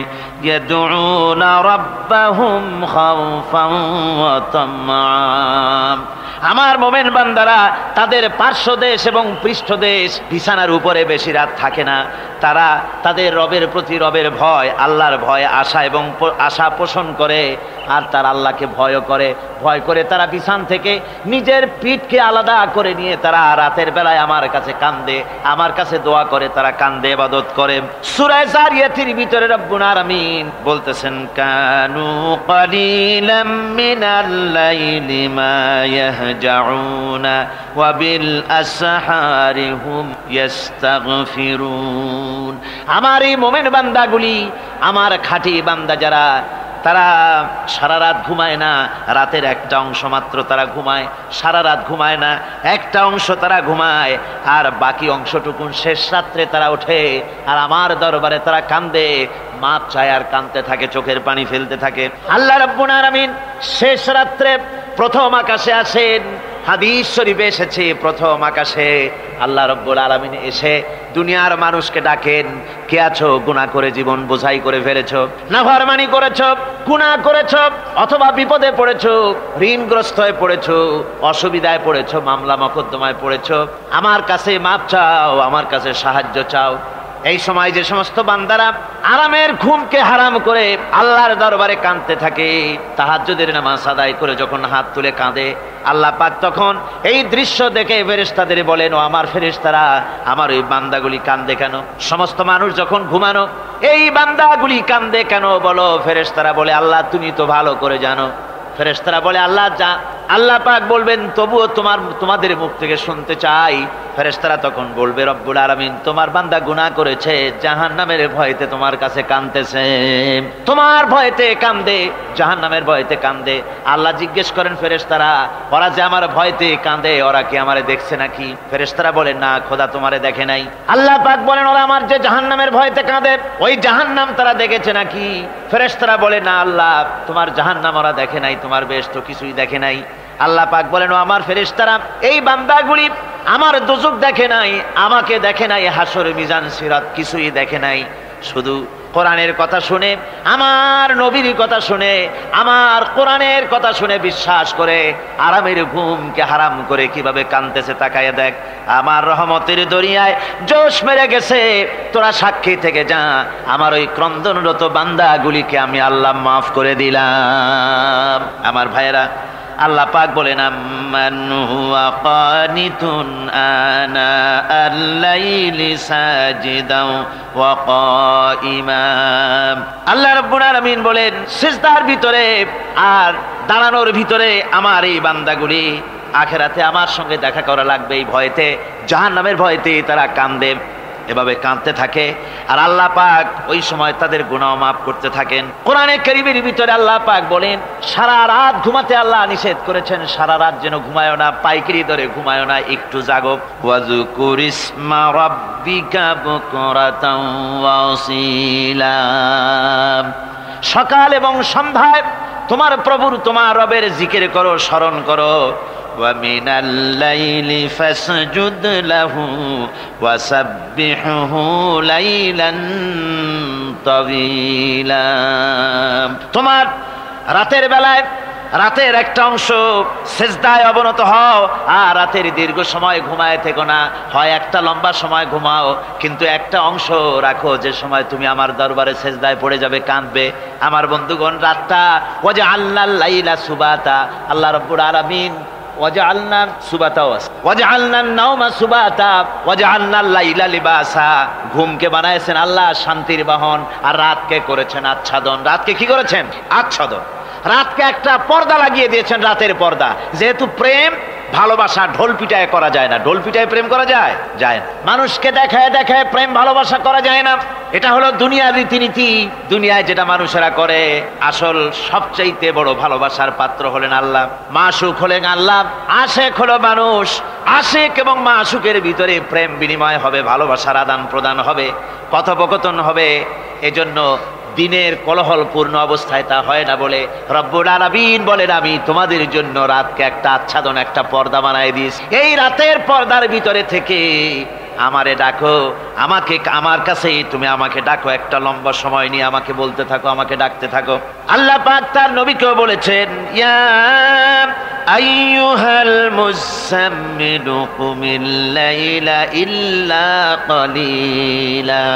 ইয়াদউনা রাব্বাহুম খাওফান ওয়া তামআ। আমার মোমেন বান্দারা তাদের পার্শ্বদেশ এবং পৃষ্ঠদেশ বিছানার উপরে বেশি রাত থাকে না। তারা তাদের রবের প্রতি রবের ভয়, আল্লাহর ভয় আশা এবং আশা পোষণ করে, আর তারা আল্লাহকে ভয় করে তারা বিছান থেকে নিজের পিঠকে আলাদা করে নিয়ে তারা রাতের বেলায় আমার কাছে কান্দে, আমার কাছে দোয়া করে, তারা কান্দে, ইবাদত করে। সূরা যারিয়াতের ভিতরে রব্বুল আলামিন বলতেছেন, কানু কালিলাম মিনাল লাইলি মা ইয়াহজাউনা ওয়া বিল আসহারি হুম ইস্তাগফিরুন। আমার এই মুমিন বান্দাগুলি, আমার খাঁটি বান্দা যারা, তারা সারা রাত ঘুমায় না, রাতের একটা অংশ মাত্র তারা ঘুমায়, সারা রাত ঘুমায় না, একটা অংশ তারা ঘুমায়, আর বাকি অংশটুকুন শেষ রাত্রে তারা ওঠে আর আমার দরবারে তারা কান্দে, মাপ চায় আর কাঁদতে থাকে, চোখের পানি ফেলতে থাকে। আল্লাহ রাব্বুল আলামিন শেষ রাত্রে প্রথম আকাশে আসেন। হাদিস শরীফে এসেছে, প্রথম আকাশে আল্লাহ রাব্বুল আলামিন এসে দুনিয়ার মানুষকে ডাকেন, কে আছো? গুনাহ করে জীবন বোঝাই করে ফেলেছো, নাফরমানি করেছো, গুনাহ করেছো, অথবা বিপদে পড়েছো, ঋণগ্রস্ত হয়ে পড়েছো, অসুবিধায় পড়েছো, মামলা মকদ্দমায় পড়েছো, আমার কাছে মাপ চাও, আমার কাছে সাহায্য চাও। এই সময় যে সমস্ত বান্দারা আরামের ঘুমকে হারাম করে আল্লাহর দরবারে কাঁদতে থাকে, তাহাজ্জুদের নামাজ আদায় করে যখন হাত তুলে কাঁদে, আল্লাহ পাক তখন এই দৃশ্য দেখে ফেরেশতাদের বলেন, ও আমার ফেরেশতারা, আমার ওই বান্দাগুলি কাঁদে কেন? সমস্ত মানুষ যখন ঘুমানো, এই বান্দাগুলি কাঁদে কেন বলো? ফেরেশতারা বলে, আল্লাহ তুমি তো ভালো করে জানো। ফেরেশতারা বলে, আল্লাহ পাক বলবেন, তবুও তোমাদের মুখ থেকে শুনতে চাই। ফেরেশতারা তখন বলবে, রব্বুল আলামিন তোমার বান্দা গুনাহ করেছে, জাহান্নামের ভয়তে তোমার কাছে কাঁদতেছে, তোমার ভয়তে কাঁদে, জাহান্নামের ভয়তে কাঁদে। আল্লাহ জিজ্ঞেস করেন, ফেরেশতারা, ওরা যে আমার ভয়তে কাঁদে, ওরা কি আমারে দেখছে নাকি? ফেরেশতারা বলেন, না খোদা তোমারে দেখে নাই। আল্লাহ পাক বলেন, ওরা আমার যে জাহান্নামের ভয়তে কাঁদে, ওই জাহান্নাম তারা দেখেছে নাকি? ফেরেশতারা বলে, না আল্লাহ, তোমার জাহান্নাম ওরা দেখে নাই, তোমার বেহেশত কিছুই দেখে নাই। আল্লাহ পাক বলেন, ও আমার ফেরেশতারা, এই বান্দাগুলি আমার দোজখ দেখে নাই, আমাকে দেখে নাই, হাসর মিজান সিরাত কিছুই দেখে নাই, শুধু কোরআনের কথা শুনে, আমার নবীর কথা শুনে, আমার কোরআনের কথা শুনে বিশ্বাস করে আরামের ঘুমকে হারাম করে কিভাবে কাঁদতেছে তাকায় দেখ। আমার রহমতের দরিয়ায় জোশ মেরে গেছে, তোরা সাক্ষী থেকে যা, আমার ওই ক্রন্দনরত বান্দাগুলিকে আমি আল্লাহ মাফ করে দিলাম। আমার ভাইয়েরা, আল্লাহ পাক বলেন, আম্মান হুয়া কানিতুন আনা আল-লাইলি সাজিদাও ওয়া কাইমাম। আল্লাহ রাব্বুল আলামিন বলেন, সিজদার ভিতরে আর দাঁড়ানোর ভিতরে আমার এই বান্দাগুলি আখিরাতে আমার সঙ্গে দেখা করা লাগবে, এই ভয়তে, জাহান্নামের ভয়তে তারা কাঁদে, এভাবে কাঁদতে থাকে। আর আল্লাহ পাক ওই সময় তাদের গুনাহ মাফ করতে থাকেন। কোরআনে কারীমের ভিতরে আল্লাহ পাক বলেন, সারা রাত ঘুমাতে আল্লাহ নিষেধ করেছেন, সারা রাত যেন ঘুমায়ো না, পাইকারি দরে ঘুমায়ো না, একটু জাগো। ওয়াজকুর ইসমা রাব্বিকা বুকরাতাও ওয়া আসীলা। সকাল এবং সন্ধ্যায় তোমার প্রভুর, তোমার রবের জিকির করো, স্মরণ করো। وَمِنَ اللَّيْلِ فَاسْجُدْ لَهُ وَسَبِّحْهُ لَيْلًا طَوِيلًا। তোমার রাতের বেলায়, রাতের একটা অংশ সিজদায় অবনত হও, আর রাতের দীর্ঘ সময় ঘুমায় থেকো না, হয় একটা লম্বা সময় ঘুমাও, কিন্তু একটা অংশ রাখো যে সময় তুমি আমার দরবারে সিজদায় পড়ে যাবে, কাঁদবে। আমার বন্ধুগণ, রাতটা ওয়াজআলনাল লাইলা সুবাতা, আল্লাহ রাব্বুল আলামিন ওয়াজআলনা সুবাতা ওয়াজআলনান নাওমা সুবাতা ওয়াজআলনাল লাইলা লিবাসা, ঘুমকে বানাইছেন আল্লাহ শান্তির বাহন, আর রাতকে করেছেন আচ্ছাদন। রাতকে কি করেছেন? আচ্ছাদন। রাতকে একটা পর্দা লাগিয়ে দিয়েছেন, রাতের পর্দা। যেহেতু প্রেম ভালোবাসা ঢোল পিটায় করা যায় না, ঢোল পিটায় প্রেম করা যায় না। মানুষকে দেখায় দেখায় প্রেম ভালোবাসা করা যায় না, এটা হলো দুনিয়ার রীতিনীতি। দুনিয়ায় যেটা মানুষেরা করে, আসল সবচাইতে বড় ভালোবাসার পাত্র হলেন আল্লাহ, মাশুক হলেন আল্লাহ, আশেক হলো মানুষ। আশেক এবং মাশুকের ভিতরে প্রেম বিনিময় হবে, ভালোবাসার আদান প্রদান হবে, কথোপকথন হবে। এজন্য দিনের কোলাহলপূর্ণ অবস্থায় তা হয় না বলে রব্বুল আলামিন বলেন, আমি তোমাদের জন্য রাতকে একটা আচ্ছাদন, একটা পর্দা বানায় দিয়েছি। এই রাতের পর্দার ভিতরে থেকে আমারে ডাকো, আমাকে আমার কাছেই তুমি আমাকে ডাকো, একটা লম্বা সময় নিয়ে আমাকে বলতে থাকো, আমাকে ডাকতে থাকো। আল্লাহ পাক তার নবীকেও বলেছেন, ইয়া আইয়ুহাল মুযাম্মিলু কুমিল লাইলা ইল্লা কালিলা।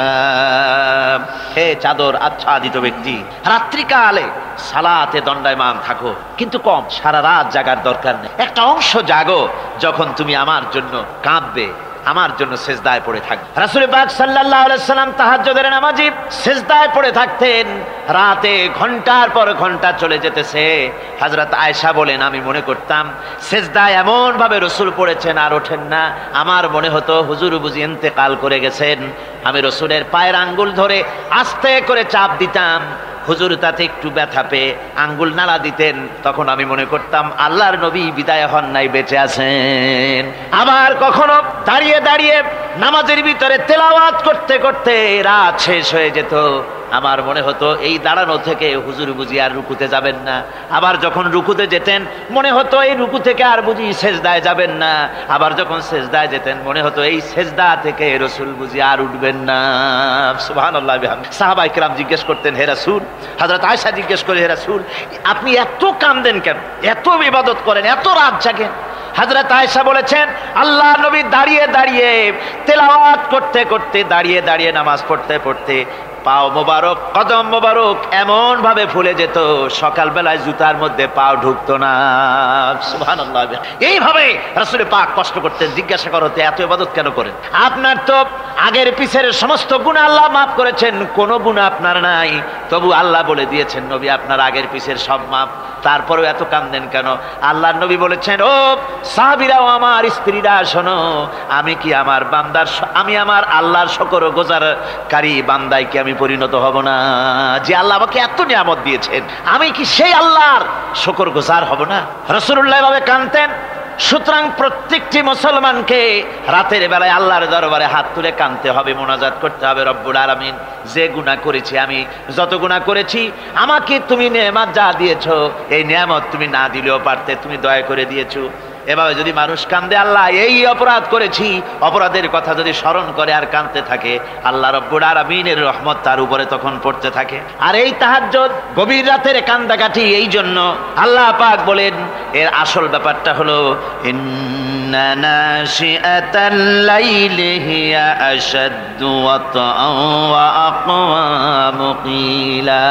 হে চাদর আচ্ছাদিত ব্যক্তি, রাত্রিকালে সালাতে দণ্ডায়মান থাকো, কিন্তু কম, সারা রাত জাগার দরকার নেই। একটা অংশ জাগো, যখন তুমি আমার জন্য কাঁদবে, আমার জন্য সেজদায় পড়ে থাকবে। রাসূল পাক সাল্লাল্লাহু আলাইহি সাল্লাম তাহাজ্জুদের নামাজি সেজদায় পড়ে থাকতেন, রাতে ঘন্টার পর ঘন্টা চলে যেতেছে। হযরত আয়েশা বলেন, আমি মনে করতাম সেজদায় এমন ভাবে রাসূল পড়েছেন আর ওঠেন না, আমার মনে হতো হুজুর বুঝি ইন্তেকাল করে গেছেন। আমি রাসূলের পায়ের আঙ্গুল ধরে আস্তে করে চাপ দিতাম, হুজুর তাতে একটু ব্যথা পেয়ে আঙ্গুল নাড়া দিতেন, তখন আমি মনে করতাম আল্লাহর নবী বিদায় হন নাই, বেঁচে আছেন। আবার কখনো দাঁড়িয়ে দাঁড়িয়ে নামাজের ভিতরে তেলাওয়াত করতে করতে রাত শেষ হয়ে যেত, আমার মনে হতো এই দাঁড়ানো থেকে হুজুর বুঝি আর রুকুতে যাবেন না। আবার যখন রুকুতে যেতেন মনে হতো এই রুকু থেকে আর বুঝি সেজদায় যাবেন না। আবার যখন সেজদায় যেতেন মনে হতো এই সেজদা থেকে রাসূল বুঝি আর উঠবেন না। সুবহানাল্লাহ। সাহাবায়ে কেরাম জিজ্ঞেস করতেন, হে রাসূল, হযরত আয়েশা জিজ্ঞেস করে, হে রাসূল, আপনি এত কাঁদেন কেন, এত ইবাদত করেন, এত রাত জাগেন? হযরত আয়েশা বলেছেন, আল্লাহর নবী দাঁড়িয়ে দাঁড়িয়ে তেলাওয়াত করতে করতে, দাঁড়িয়ে দাঁড়িয়ে নামাজ পড়তে পড়তে পাও মোবারক, কদম মোবারক এমন ভাবে ফুলে যেত, সকালবেলায় জুতার মধ্যে পাও ঢুকতো না। সুবহানাল্লাহ। এইভাবে রাসূল পাক কষ্ট করতেন। জিজ্ঞাসা করতে, এত ইবাদত কেন করেন? আপনার তো আগের পিছের সমস্ত গুনাহ আল্লাহ মাফ করেছেন, কোনো গুনাহ আপনার নাই, তবু আল্লাহ বলে দিয়েছেন নবী আপনার আগের পিছের সব মাফ, তারপরেও এত কাঁদেন কেন? আল্লাহর নবী বলেছেন, ও সাহাবীরাও, আমার স্ত্রীরা শোনো, আমি কি আমার বান্দার, আমি আমার আল্লাহর শুকরগুজারকারী বান্দায় কি আমি পরিণত হব না? যে আল্লাহ আমাকে এত নিয়ামত দিয়েছেন, আমি কি সেই আল্লাহর শুকরগুজার হব না? রাসূলুল্লাহ এভাবে কাঁদতেন। সুতরাং প্রত্যেকটি মুসলমানকে রাতের বেলায় আল্লাহর দরবারে হাত তুলে কাঁদতে হবে, মোনাজাত করতে হবে, রব্বুল আলামিন, যে গুনাহ করেছি, আমি যত গুনাহ করেছি, আমাকে তুমি নেয়ামত যা দিয়েছো, এই নেয়ামত তুমি না দিলেও পারতে, তুমি দয়া করে দিয়েছো। এভাবে যদি মানুষ কাঁদে, আল্লাহ এই অপরাধ করেছি, অপরাধের কথা যদি স্মরণ করে আর কাঁদতে থাকে, আল্লাহ রব্বুল আলামিনের রহমত তার উপরে তখন পড়তে থাকে। আর এই তাহাজ্জুদ, গভীর রাতের কান্দাকাটি, এই জন্য আল্লাহ পাক বলেন, এর আসল ব্যাপারটা হলো ইন্না নাশিআতাল লাইলি হিয়া আশাদ্দু ওয়াতআন ওয়া আকওয়ামু কিলা।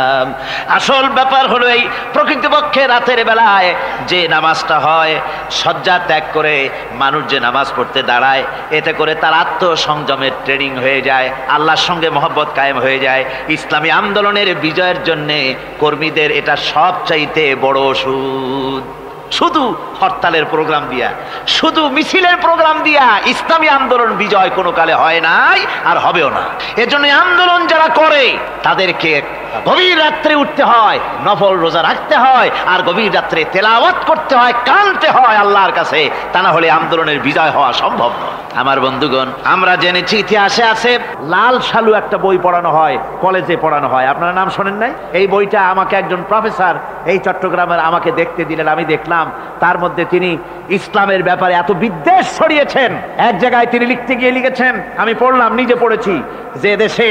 আসল ব্যাপার হলো এই প্রকৃতপক্ষে রাতের বেলায় যে নামাজটা হয়, শয্যা ত্যাগ করে মানুষ যে নামাজ পড়তে দাঁড়ায়, এতে করে তার আত্মসংযমের ট্রেনিং হয়ে যায়, আল্লাহর সঙ্গে মহব্বত কায়েম হয়ে যায়। ইসলামী আন্দোলনের বিজয়ের জন্যে কর্মীদের এটা সবচাইতে বড় ওষুধ। শুধু হরতালের প্রোগ্রাম দিয়া, শুধু মিছিলের প্রোগ্রাম দিয়া ইসলামী আন্দোলন বিজয় কোনো কালে হয় নাই আর হবেও না। এজন্য আন্দোলন যারা করে তাদেরকে গভীর রাত্রে উঠতে হয়, নফল রোজা রাখতে হয়, আর গভীর রাত্রে তেলাওয়াত করতে হয়, কাঁদতে হয় আল্লাহর কাছে, তা না হলে আন্দোলনের বিজয় হওয়া সম্ভব নয়। আমার বন্ধুগণ, আমরা জেনেছি ইতিহাসে আছে, লাল সালু একটা বই পড়ানো হয়, কলেজে পড়ানো হয়, আপনারা নাম শোনেন নাই? এই বইটা আমাকে একজন প্রফেসর এই চট্টগ্রামের আমাকে দেখতে দিলেন, আমি দেখলাম তার মধ্যে তিনি ইসলামের ব্যাপারে এত বিদ্বেষ ছড়িয়েছেন। এক জায়গায় তিনি লিখতে গিয়ে লিখেছেন, আমি পড়লাম, নিজে পড়েছি, যে দেশে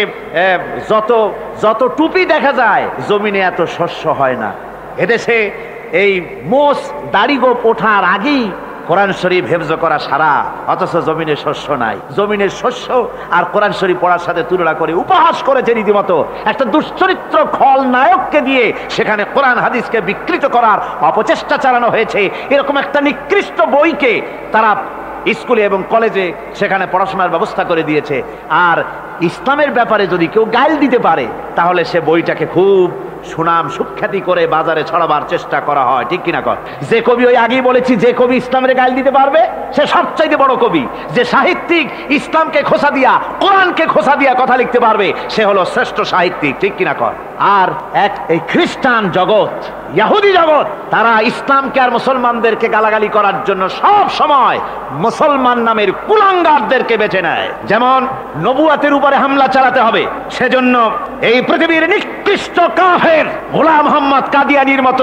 যত টুপি দেখা যায়, জমিনে এত শস্য হয় না। এদেশে এই মোষ দাড়ি গোঁফ ওঠার আগেই কোরআন শরীফ হেফজ করা সারা, অথচ জমিনে শস্য নাই। জমিনের শস্য আর কোরআন শরীফ পড়ার সাথে তুলনা করে উপহাস করেছে রীতিমতো। একটা দুশ্চরিত্র খলনায়ককে দিয়ে সেখানে কোরআন হাদিসকে বিকৃত করার অপচেষ্টা চালানো হয়েছে। এরকম একটা নিকৃষ্ট বইকে তারা স্কুলে এবং কলেজে সেখানে পড়াশোনার ব্যবস্থা করে দিয়েছে। আর ইসলামের ব্যাপারে যদি কেউ গাইল দিতে পারে, তাহলে সে বইটাকে খুব সুনাম সুখ্যাতি করে বাজারে ছড়াবার চেষ্টা করা হয়, ঠিক কিনা কর? যে কবি, ওই আগেই বলেছি, যে কবি ইসলামের গাইল দিতে পারবে সে সবচাইতে বড় কবি। যে সাহিত্যিক ইসলামকে খোসা দিয়া, কোরআনকে খোসা দিয়া কথা লিখতে পারবে, সে হলো শ্রেষ্ঠ সাহিত্যিক, ঠিক কিনা কর? আর এই খ্রিস্টান জগৎ, ইহুদি জগৎ, তারা ইসলামকে আর মুসলমানদেরকে গালাগালি করার জন্য সব সময় মুসলমান নামের কুলাঙ্গারদেরকে বেছে নেয়। যেমন নবুয়াতের উপরে হামলা চালাতে হবে, সেজন্য এই পৃথিবীর নিকৃষ্ট কাফের গোলাম মোহাম্মদ কাদিয়ানির মতো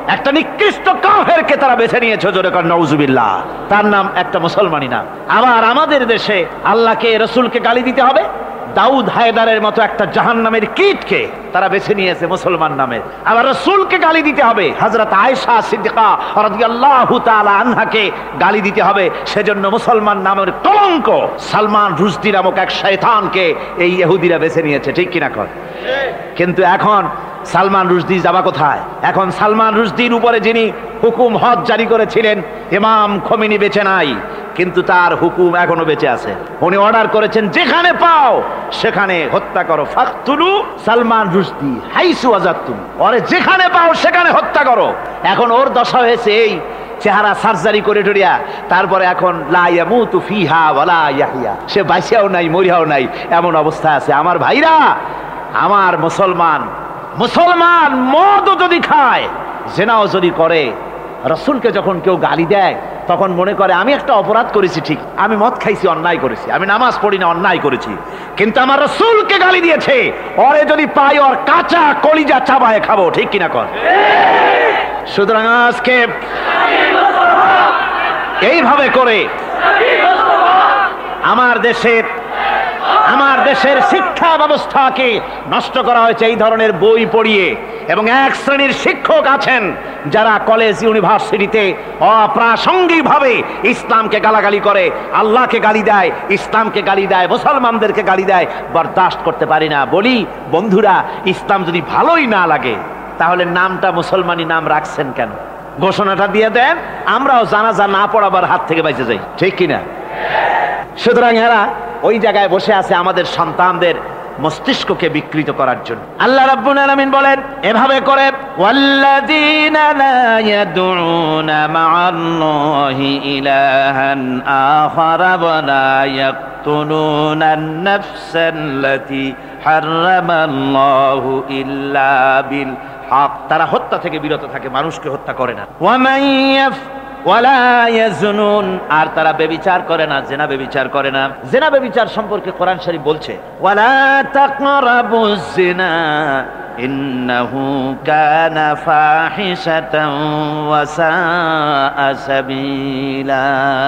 একটা নিকৃষ্ট কাফেরকে তারা বেছে নিয়েছে, জোরে কর নাউজুবিল্লাহ। তার নাম একটা মুসলমানই নাম। আবার আমাদের দেশে আল্লাহকে, রসুলকে গালি দিতে হবে, দাউদ হায়দারের মতো একটা জাহান্নামের কীটকে তারা বেছে নিয়েছে মুসলমান নামে। আবার রসুলকে গালি দিতে হবে, হযরত আয়েশা সিদ্দিকা রাদিয়াল্লাহু তাআলা আনহাকে গালি দিতে হবে, সেজন্য মুসলমান নামের কলঙ্ক সালমান রুশদি নামক এক শয়তানকে এই ইহুদিরা বেছে নিয়েছে, ঠিক কিনা কর? কিন্তু এখন সালমান রুশদি যাবা কোথায়? এখন সালমান রুশদির উপরে যিনি হুকুম হজ জারি করেছিলেন ইমাম খোমেনি বেঁচে নাই, কিন্তু তার হুকুম এখনো বেঁচে আছে। উনি অর্ডার করেছেন যেখানে পাও সেখানে হত্যা করো, ফাকতুলু সালমান রুশদি হাইসু ওয়াজাদতুম, ওরে যেখানে পাও সেখানে হত্যা করো। এখন ওর দশা হয়েছে এই, চেহারা সার্জারি করে টরিয়া তারপরে এখন লা ইয়ামুতু ফিহা ওয়ালা ইয়াহইয়া, সে বাঁচিয়াও নাই মরিয়াও নাই, এমন অবস্থা আছে। আমার ভাইরা, আমার মুসলমান মদও যদি খায়, জেনাও যদি করে, রসুলকে যখন কেউ গালি দেয় তখন মনে করে আমি একটা অপরাধ করেছি, ঠিক, আমি মদ খাইছি, অন্যায় করেছি, আমি নামাজ পড়ি না, অন্যায় করেছি, কিন্তু আমার রসুলকে গালি দিয়েছে, ওরে যদি পাই ওর কাঁচা কলিজা চাবায় খাবো, ঠিক কিনা কর? সুতরাং আজকে এইভাবে করে আমার দেশের শিক্ষা ব্যবস্থাকে নষ্ট করা হয়েছে এই ধরনের বই পড়িয়ে। এবং এক শ্রেণীর শিক্ষক আছেন যারা কলেজ ইউনিভার্সিটিতে অপ্রাসঙ্গিকভাবে ইসলামকে গালাগালি করে, আল্লাহকে গালি দেয়, ইসলামকে গালি দেয়, মুসলমানদেরকে গালি দেয়। বরদাস্ত করতে পারি না। বলি বন্ধুরা, ইসলাম যদি ভালোই না লাগে তাহলে নামটা মুসলমানি নাম রাখছেন কেন? ঘোষণাটা দিয়ে দেন, আমরাও জানাজা না পড়াবার হাত থেকে বেঁচে যাই, ঠিক কিনা? সুতরাং এরা ওই জায়গায় বসে আছে আমাদের সন্তানদের মস্তিষ্ককে বিকৃত করার জন্য। আল্লাহ রাব্বুল আলামিন বলেন এভাবে করে, ওয়াল্লাযীনা লা ইয়াদউনা মা'আল্লাহি ইলাহান আখারা ওয়া লা ইয়াকতুলুনান নাফসাল্লাতী হারামাল্লাহু ইল্লা বিল হক, তারা হত্যা থেকে বিরত থাকে, মানুষকে হত্যা করে না। ওয়া মান ওয়ালা ইয়াজনুন, আর তারা ব্যভিচার করে না, জিনা ব্যভিচার করে না। জিনা ব্যভিচার সম্পর্কে কোরআন শরীফ বলছে, ওয়ালা তাকরাবুজ জিনা ইন্নাহু কানা ফাহিশাতান ওয়া সাআ সাবিলা।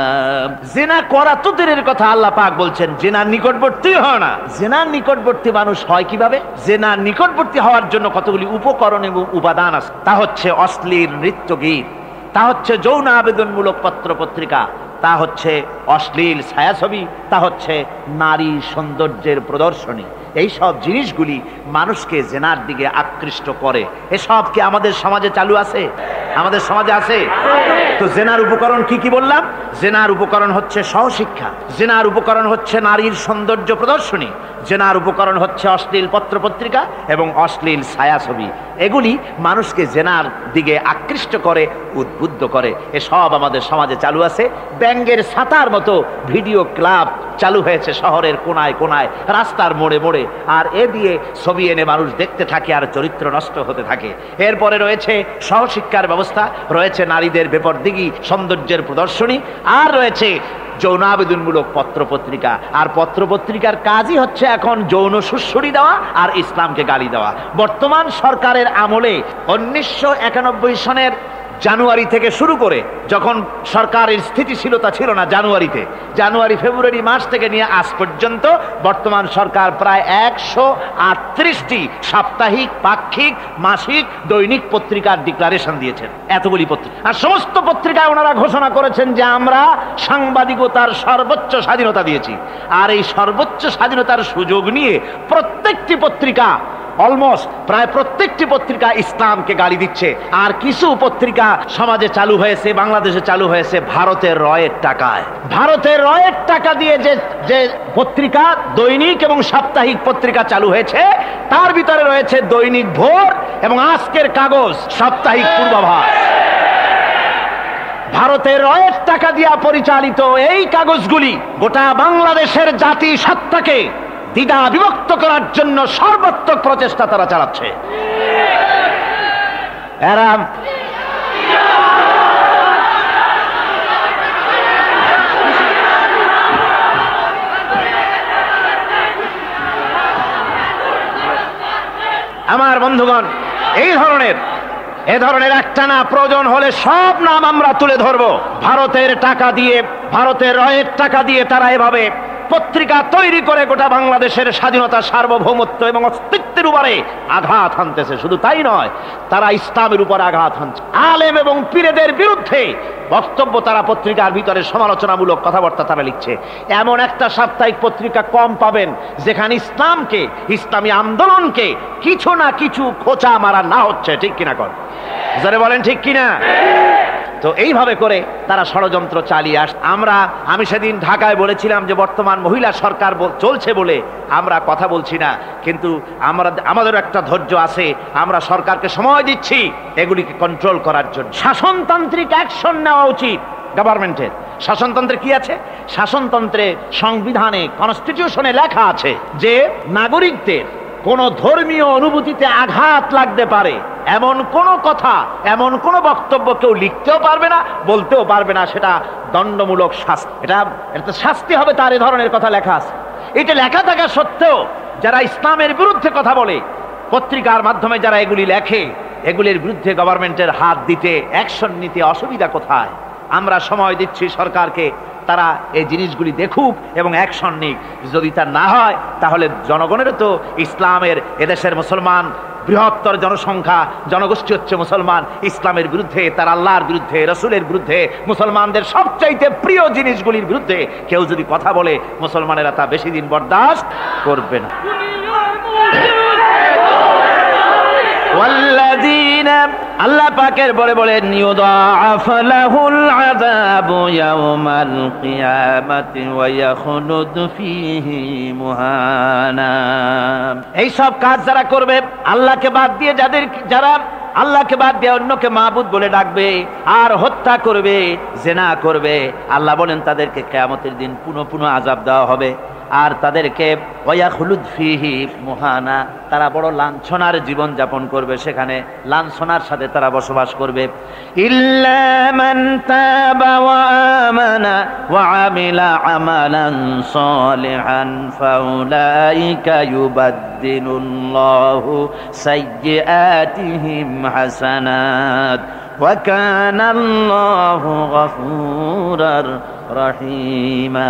জিনা করা তো দূরের কথা, আল্লাহ পাক বলছেন জিনার নিকটবর্তী হয় না। জিনার নিকটবর্তী মানুষ হয় কিভাবে? জিনার নিকটবর্তী হওয়ার জন্য কতগুলি উপকরণ এবং উপাদান আছে। তা হচ্ছে অশ্লীল নৃত্য গীত, তা হচ্ছে যৌন আবেদনমূলক পত্র পত্রিকা, তা হচ্ছে অশ্লীল ছায়াছবি, তা হচ্ছে নারী সৌন্দর্যের প্রদর্শনী। এই সব জিনিসগুলি মানুষকে জেনার দিকে আকৃষ্ট করে। এসব কি আমাদের সমাজে চালু আছে? আমাদের সমাজে আছে? তো জেনার উপকরণ কি কি বললাম? জেনার উপকরণ হচ্ছে সহশিক্ষা, জেনার উপকরণ হচ্ছে নারীর সৌন্দর্য প্রদর্শনী, জেনার উপকরণ হচ্ছে অশ্লীল পত্র পত্রিকা এবং অশ্লীল ছায়াছবি। এগুলি মানুষকে জেনার দিকে আকৃষ্ট করে, উদ্বুদ্ধ করে। এসব আমাদের সমাজে চালু আছে। ব্যাঙ্গের ছাতার মতো ভিডিও ক্লাব চালু হয়েছে শহরের কোনায় কোনায়, রাস্তার মোড়ে মোড়ে, আর এ দিয়ে ছবি এনে মানুষ দেখতে থাকে আর চরিত্র নষ্ট হতে থাকে। এরপরে রয়েছে সহশিক্ষার ব্যবস্থা, রয়েছে নারীদের বেপরদিগি সৌন্দর্যের প্রদর্শনী, আর রয়েছে যৌন আবেদনমূলক পত্র পত্রিকা। আর পত্র পত্রিকার কাজই হচ্ছে এখন যৌন সুশ্রুতি দেওয়া আর ইসলামকে গালি দেওয়া। বর্তমান সরকারের আমলে 1991 সনের জানুয়ারি থেকে শুরু করে, যখন সরকারের স্থিতিশীলতা ছিল না, জানুয়ারি ফেব্রুয়ারি মার্চ থেকে নিয়ে আজ পর্যন্ত বর্তমান সরকার প্রায় 138টি সাপ্তাহিক, পাক্ষিক, মাসিক, দৈনিক পত্রিকার ডিক্লারেশন দিয়েছেন। এতগুলি পত্রিকা, আর সমস্ত পত্রিকায় ওনারা ঘোষণা করেছেন যে আমরা সাংবাদিকতার সর্বোচ্চ স্বাধীনতা দিয়েছি। আর এই সর্বোচ্চ স্বাধীনতার সুযোগ নিয়ে প্রত্যেকটি পত্রিকা, অলমোস্ট প্রায় প্রত্যেকটি পত্রিকা ইসলামকে গালি দিচ্ছে। আর কিছু পত্রিকা সমাজে চালু হয়েছে, বাংলাদেশে চালু হয়েছে ভারতের রয়ের টাকায়। ভারতের রয়ের টাকা দিয়ে যে পত্রিকা, দৈনিক এবং সাপ্তাহিক পত্রিকা চালু হয়েছে, তার ভিতরে রয়েছে দৈনিক ভোর এবং আজকের কাগজ, সাপ্তাহিক পূর্বাভাস। ভারতের রয়ের টাকা দিয়া পরিচালিত এই কাগজগুলি গোটা বাংলাদেশের জাতি সত্তাকে দ্বিধা বিভক্ত করার জন্য সর্বাত্মক প্রচেষ্টা তারা চালাচ্ছে। এরা আমার বন্ধুগণ, এই ধরনের এ ধরনের একটা না, প্রয়োজন হলে সব নাম আমরা তুলে ধরবো। ভারতের টাকা দিয়ে, ভারতের রয়ের টাকা দিয়ে তারা এভাবে পত্রিকা তৈরি করে গোটা বাংলাদেশের স্বাধীনতা, সার্বভৌমত্ব এবং অস্তিত্বের উপরে আঘাত হানতেছে। শুধু তাই নয়, তারা ইসলামের উপর আঘাত হানছে। আলেম এবং পীরেদের বিরুদ্ধে বক্তব্য তারা পত্রিকার ভিতরে সমালোচনামূলক কথাবার্তা তারা লিখছে। এমন একটা সাপ্তাহিক পত্রিকা কম পাবেন যেখানে ইসলামকে, ইসলামী আন্দোলনকে কিছু না কিছু খোঁচা মারা না হচ্ছে। ঠিক কিনা কর, যারা বলেন ঠিক কিনা? তো এইভাবে করে তারা ষড়যন্ত্র চালিয়ে আমি সেদিন ঢাকায় বলেছিলাম যে বর্তমান মহিলা সরকার চলছে বলে আমরা কথা বলছি না, কিন্তু আমাদের একটা ধৈর্য আছে। আমরা সরকারকে সময় দিচ্ছি এগুলিকে কন্ট্রোল করার জন্য। শাসনতান্ত্রিক অ্যাকশন নেওয়া উচিত গভর্নমেন্টের। শাসনতন্ত্রে কি আছে? শাসনতন্ত্রে, সংবিধানে, কনস্টিটিউশনে লেখা আছে যে নাগরিকদের কোন ধর্মীয় অনুভূতিতে আঘাত লাগতে পারে এমন কোন কথা, এমন কোন বক্তব্য কেউ লিখতেও পারবে না, বলতেও পারবে না। সেটা দণ্ডমূলক শাস্তি, এটা শাস্তি হবে তার। এ ধরনের কথা লেখা আছে। এটা লেখা থাকা সত্ত্বেও যারা ইসলামের বিরুদ্ধে কথা বলে, পত্রিকার মাধ্যমে যারা এগুলি লেখে, এগুলির বিরুদ্ধে গভর্নমেন্টের হাত দিতে, অ্যাকশন নিতে অসুবিধা কোথায়? আমরা সময় দিচ্ছি সরকারকে, তারা এই জিনিসগুলি দেখুক এবং অ্যাকশন নিক। যদি তা না হয় তাহলে জনগণেরও তো ইসলামের, এদেশের মুসলমান বৃহত্তর জনসংখ্যা, জনগোষ্ঠী হচ্ছে মুসলমান। ইসলামের বিরুদ্ধে, তার আল্লাহর বিরুদ্ধে, রসুলের বিরুদ্ধে, মুসলমানদের সবচাইতে প্রিয় জিনিসগুলির বিরুদ্ধে কেউ যদি কথা বলে, মুসলমানেরা তা বেশি দিন বরদাস্ত করবে না। আল্লাহ পাকের বলে বলেন ইউদাআফ লাহুল আযাবু ইয়াওমাল কিয়ামাতি ওয়া ইয়াখলুদ ফীহি মুহানা। এই সব কাজ যারা করবে, আল্লাহকে বাদ দিয়ে যারা আল্লাহকে বাদ দিয়ে অন্যকে মাবুদ বলে ডাকবে আর হত্যা করবে, জিনা করবে, আল্লাহ বলেন তাদেরকে কিয়ামতের দিন পুনঃ আযাব দেওয়া হবে। আর তাদেরকে ওয়ায়াখলুদ ফীহি মুহানা, তারা বড় লাঞ্ছনার জীবন যাপন করবে, সেখানে লাঞ্ছনার সাথে তারা বসবাস করবে। ইল্লা মান তাবা ওয়া আমানা ওয়া আমিলা আমালান সালিহান ফাউলাইকা ইউবাদদিলুল্লাহু সাইয়্যাতিহিম হাসানাত ওয়া কানা আল্লাহু গফুরার রহিমা।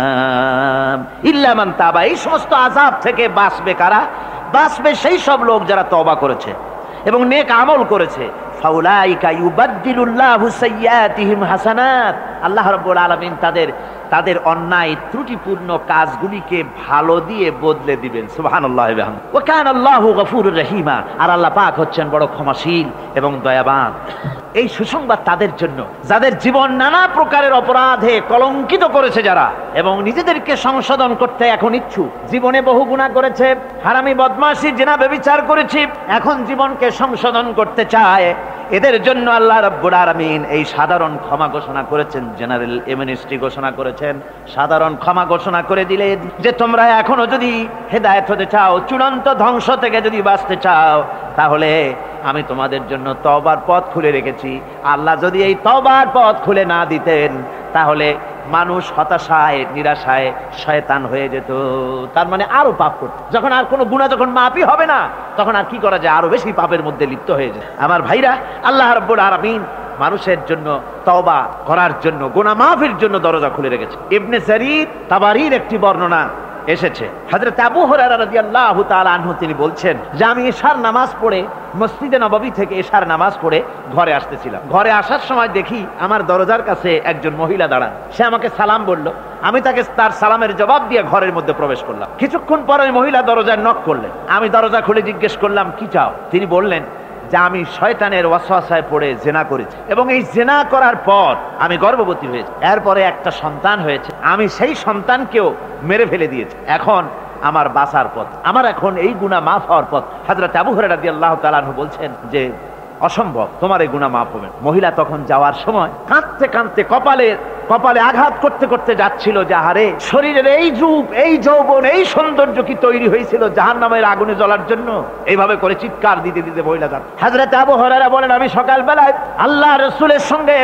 ইল্লা মান তাবা, এই সমস্ত আযাব থেকে বাঁচবে কারা? বাঁচবে সেই সব লোক যারা তওবা করেছে এবং নেক আমল করেছে। ফাউলাইকা ইউবাদদিলুল্লাহু সাইয়্যাতিহিম হাসানাত, আল্লাহ রাব্বুল আলামিন তাদের অন্যায় ত্রুটিপূর্ণ কাজগুলিকে ভালো দিয়ে বদলে দিবেন। সুবহানাল্লাহি ওয়া বিহামদিহি। ওয়া কানা আল্লাহু গফুরুর রহিমা, আর আল্লাহ পাক হচ্ছেন বড় ক্ষমাশীল এবং দয়াবান। এই সুসংবাদ তাদের জন্য যাদের জীবন নানা প্রকারের অপরাধে কলঙ্কিত করেছে যারা, এবং নিজেদেরকে সংশোধন করতে এখন ইচ্ছুক। জীবনে বহু গুনাহ করেছে, হারামি, বদমাশি, জিনা, ব্যভিচার করেছে, এখন জীবনকে সংশোধন করতে চায়। এদের জন্য আল্লাহ রাব্বুল আলামিন এই সাধারণ ক্ষমা ঘোষণা করেছেন, জেনারেল এমনেস্টি ঘোষণা করেছেন। সাধারণ ক্ষমা ঘোষণা করে দিলেন যে তোমরা এখনো যদি হেদায়েত হতে চাও, চূড়ান্ত ধ্বংস থেকে যদি বাঁচতে চাও, তাহলে আমি তোমাদের জন্য তওবার পথ খুলে রেখেছি। আল্লাহ যদি এই তওবার পথ খুলে না দিতেন তাহলে মানুষ হতাশায়, নিরাশায় শয়তান হয়ে যেত। তার মানে আরো পাপ করত। যখন আর কোনো গুনাহ যখন মাফই হবে না, তখন আর কি করা যায়? আরো বেশি পাপের মধ্যে লিপ্ত হয়ে যায়। আমার ভাইরা, আল্লাহ রাব্বুল আলামিন মানুষের জন্য তওবা করার জন্য, গুনাহ মাফের জন্য দরজা খুলে রেখেছে। ইবনে জারীর তাবারীর একটি বর্ণনা এসেছে, হযরত আবু হুরায়রা রাদিয়াল্লাহু তাআলা আনহু তিনি বলছেন যে আমি ইশার নামাজ পড়ে মসজিদে নববী থেকে ইশার নামাজ পড়ে ঘরে আসতেছিলাম। ঘরে আসার সময় দেখি আমার দরজার কাছে একজন মহিলা দাঁড়ান। সে আমাকে সালাম বলল, আমি তাকে তার সালামের জবাব দিয়ে ঘরের মধ্যে প্রবেশ করলাম। কিছুক্ষণ পরে ওই মহিলা দরজায় নক করলেন। আমি দরজা খুলে জিজ্ঞেস করলাম কি চাও? তিনি বললেন যে আমি শয়তানের ওয়াসওয়াসায় পড়ে জিনা করেছি এবং এই জিনা করার পর আমি গর্ভবতী হয়েছি, এরপরে একটা সন্তান হয়েছে, আমি সেই সন্তানকেও মেরে ফেলে দিয়েছি। এখন আমার বাঁচার পথ, আমার এখন এই গুনাহ মাফ হওয়ার পথ। হযরত আবু হুরায়রা রাদিয়াল্লাহু তাআলা আনহু বলছেন যে অসম্ভব, তোমার এই গুনাহ মাফ হবে। মহিলা তখন যাওয়ার সময় কাঁদতে কাঁদতে কপালে আঘাত করতে করতে যাচ্ছিল যে আরে শরীরের এই রূপ, এই যৌবন, এই সৌন্দর্য কি তৈরি হয়েছিল জাহান্নামের আগুনে জ্বলার জন্য? এইভাবে করে চিৎকার দিতে দিতে মহিলা যাচ্ছে। হযরত আবু হুরায়রা বলেন আমি সকালবেলায় আল্লাহ রাসূলের সঙ্গে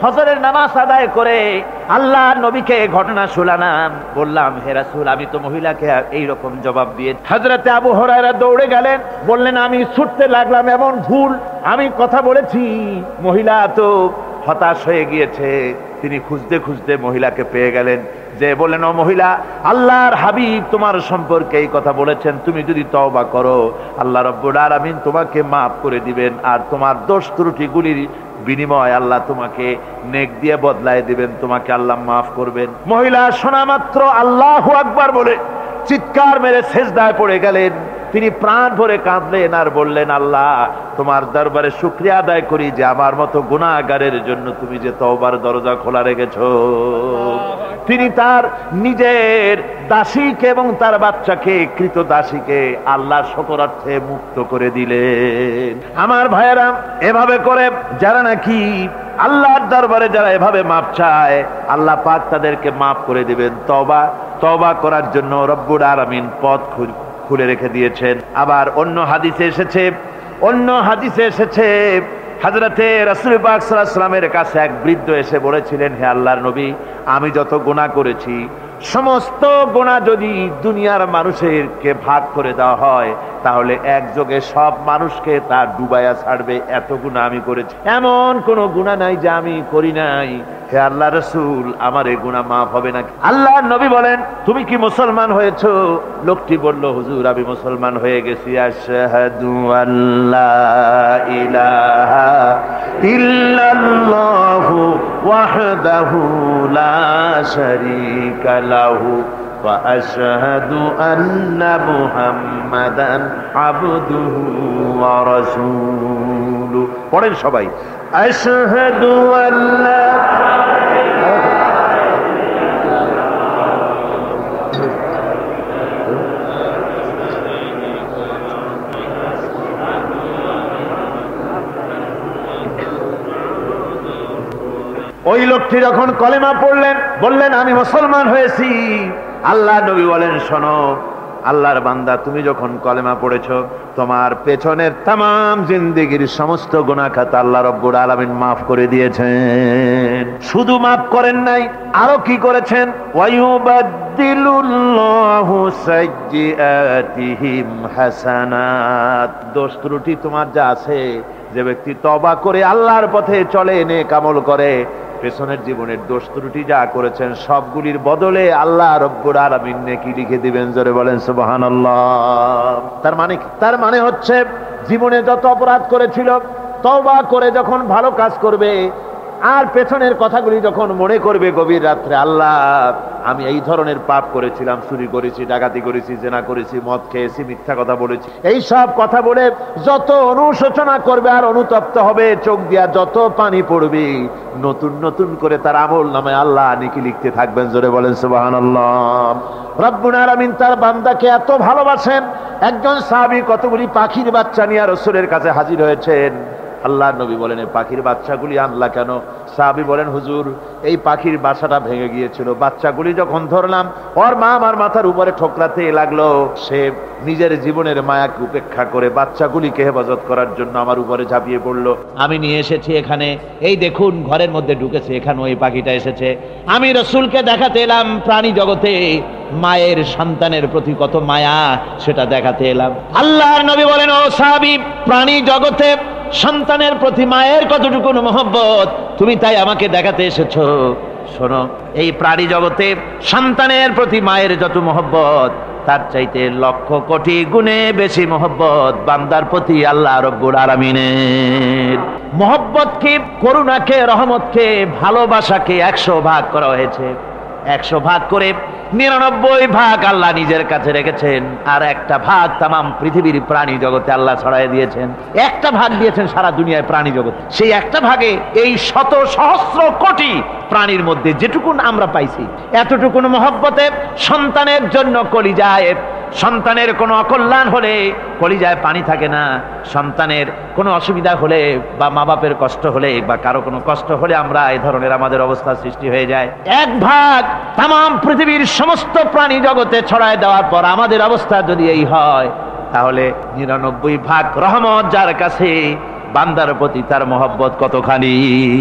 ফজরের নামাজ আদায় করে আল্লাহ নবীকে ঘটনা শোনালাম, বললাম হে রাসূল আমি তো মহিলাকে এইরকম জবাব দিয়ে। হযরতে আবু হুরায়রা দৌড়ে গেলেন, বললেন আমি ছুটতে লাগলাম, এমন ভুল আমি কথা বলেছি। মহিলা তো হতাশ হয়ে গিয়েছে, তিনি খুঁজতে খুঁজতে মহিলাকে পেয়ে গেলেন, যে বললেন ও মহিলা, আল্লাহর হাবিব তোমার সম্পর্কে এই কথা বলেছেন, তুমি যদি তওবা করো আল্লাহ রাব্বুল আলামিন তোমাকে মাফ করে দিবেন, আর তোমার দোষ ত্রুটিগুলির বিনিময় আল্লাহ তোমাকে নেক দিয়ে বদলায় দিবেন, তোমাকে আল্লাহ মাফ করবেন। মহিলা শোনা মাত্র আল্লাহু আকবার বলে চিৎকার মেরে সেজদায় পড়ে গেলেন। তিনি প্রাণ ভরে কাঁদলেন আর বললেন, আল্লাহ তোমার দরবারে শুকরিয়া আদায় করি যে আমার মতো গুনাহগারের জন্য তুমি যে তওবার দরজা খোলা রেখেছো। তিনি তার নিজের দাসীকে এবং তার বাচ্চাকে, কৃত দাসীকে আল্লাহর শকরার্থে মুক্ত করে দিলেন। আমার ভাইয়েরা, এভাবে করে যারা নাকি আল্লাহর দরবারে যারা এভাবে মাপ চায় আল্লাহ পাক তাদেরকে মাফ করে দিবেন। তওবা করার জন্য রব্বুল আলামিন পথ খুলে রেখে দিয়েছেন। আবার অন্য হাদিসে এসেছে হযরতে রাসূল পাক সাল্লাল্লাহু আলাইহি ওয়াসাল্লামের কাছে এক বৃদ্ধ এসে বলেছিলেন, হে আল্লাহর নবী আমি যত গুনাহ করেছি সমস্ত গুনাহ যদি দুনিয়ার মানুষেরকে ভাগ করে দেওয়া হয় তাহলে একযোগে সব মানুষকে তা ডুবাইয়া ছাড়বে, এত গুনাহ আমি করেছি, এমন কোন গুনাহ নাই যে আমি করি নাই। হে আল্লাহ রাসূল আমার এই গুনাহ মাফ হবে না? আল্লাহর নবী বলেন, তুমি কি মুসলমান হয়েছো? লোকটি বলল, হুজুর আমি মুসলমান হয়ে গেছি। আশহাদু আল্লা ইলাহা ইল্লাল্লাহু ওয়াহদাহু লা শারীকা লাহু ওয়া আশহাদু আন্না মুহাম্মাদান আবদুহু ওয়া রাসূলুহু। পড়েন সবাই, আশহাদু আল্লা ওই লোকটি যখন কলেমা পড়লেন, বললেন আমি মুসলমান হয়েছি। আল্লাহ নবী বলেন, শোনো আল্লাহর বান্দা, তুমি যখন কলেমা পড়েছো তোমার পেছনের তামাম জিন্দেগির সমস্ত গুনাহ খাতা আল্লাহ রাব্বুল আলামিন মাফ করে দিয়েছেন। শুধু মাফ করেন নাই, আরো কি করেছেন? ওয়ায়ুবাদদিলুল্লাহু সাইয়্যাতিহিম হাসানাত। দোষ ত্রুটি তোমার যা আছে, যে ব্যক্তি তওবা করে আল্লাহর পথে চলে, নেক আমল করে, পেছনের জীবনের দোষ ত্রুটি যা করেছেন সবগুলির বদলে আল্লাহ রব্বুল আলামিন নেকি লিখে দিবেন। জোরে বলেন সুবহানাল্লাহ। তার মানে হচ্ছে জীবনে যত অপরাধ করেছিল তওবা করে যখন ভালো কাজ করবে আর পেছনের কথাগুলি যখন মনে করবে গভীর রাত্রে, আল্লাহ আমি এই ধরনের পাপ করেছিলাম, চুরি করেছি, ডাকাতি করেছি, জেনা করেছি, মদ খেয়েছি, মিথ্যা কথা বলেছি, এই সব কথা বলে যত অনুশোচনা করবে আর অনুতপ্ত হবে, চোখ দিয়া যত পানি পড়বে, নতুন নতুন করে তার আমল নামে আল্লাহ নেকি লিখতে থাকবেন। জোরে বলেন সুবহানাল্লাহ। রব্বুল আলামিন তার বান্দাকে এত ভালোবাসেন, একজন সাহাবী কতগুলি পাখির বাচ্চা নিয়ে রাসূলের কাছে হাজির হয়েছেন। আল্লাহ নবী বলেন, এই পাখির বাচ্চাগুলি আনলা কেন? সাহাবী বলেন, হুজুর এই পাখির বাসাটা ভেঙে গিয়েছিল, বাচ্চাগুলি যখন ধরলাম ওর মা আমার মাথার উপরে ঠোকরাতে লাগলো, সে নিজের জীবনের মায়াকে উপেক্ষা করে বাচ্চাগুলিকে হেফাজত করার জন্য আমার উপরে ঝাঁপিয়ে পড়লো। আমি নিয়ে এসেছি এখানে, এই দেখুন ঘরের মধ্যে ঢুকেছে, এখানে ওই পাখিটা এসেছে। আমি রাসূলকে দেখাতে এলাম প্রাণী জগতে মায়ের সন্তানের প্রতি কত মায়া, সেটা দেখাতে এলাম। আল্লাহর নবী বলেন, ও সাহাবী, প্রাণী জগতে সন্তানের প্রতি মায়ের কতটুকু মহব্বত তুমি তাই আমাকে দেখাতে এসেছো। শোনো, এই প্রাণী জগতে সন্তানের প্রতি মায়ের যত মহব্বত তার চাইতে লক্ষ কোটি গুণে বেশি মহব্বত বান্দার প্রতি আল্লাহ রাব্বুল আলামিনের। মহব্বতকে, করুণাকে, রহমতকে, ভালোবাসাকে 100 ভাগ করা হয়েছে। 100 ভাগ করে 99 ভাগ আল্লাহ নিজের কাছে রেখেছেন, আর একটা ভাগ তামাম পৃথিবীর প্রাণী জগতে আল্লাহ ছড়াই দিয়েছেন। একটা ভাগ দিয়েছেন সারা দুনিয়ায় প্রাণী জগৎ, সেই একটা ভাগে এই শত সহস্র কোটি প্রাণীর মধ্যে যেটুকুন আমরা পাইছি, এতটুকুন মহব্বতে সন্তানের জন্য কলিজায়, সন্তানের কোনো অকল্যাণ হলে কলিজায় পানি থাকে না, সন্তানের কোনো অসুবিধা হলে বা মা বাপের কষ্ট হলে বা কারো কোনো কষ্ট হলে আমরা এই ধরনের আমাদের অবস্থা সৃষ্টি হয়ে যায়। এক ভাগ তামাম পৃথিবীর সমস্ত প্রাণী জগতে ছড়ায় দেওয়ার পর আমাদের অবস্থা যদি এই হয়, তাহলে 99 ভাগ রহমত যার কাছে, বান্দার প্রতি তার মহব্বত কতখানি।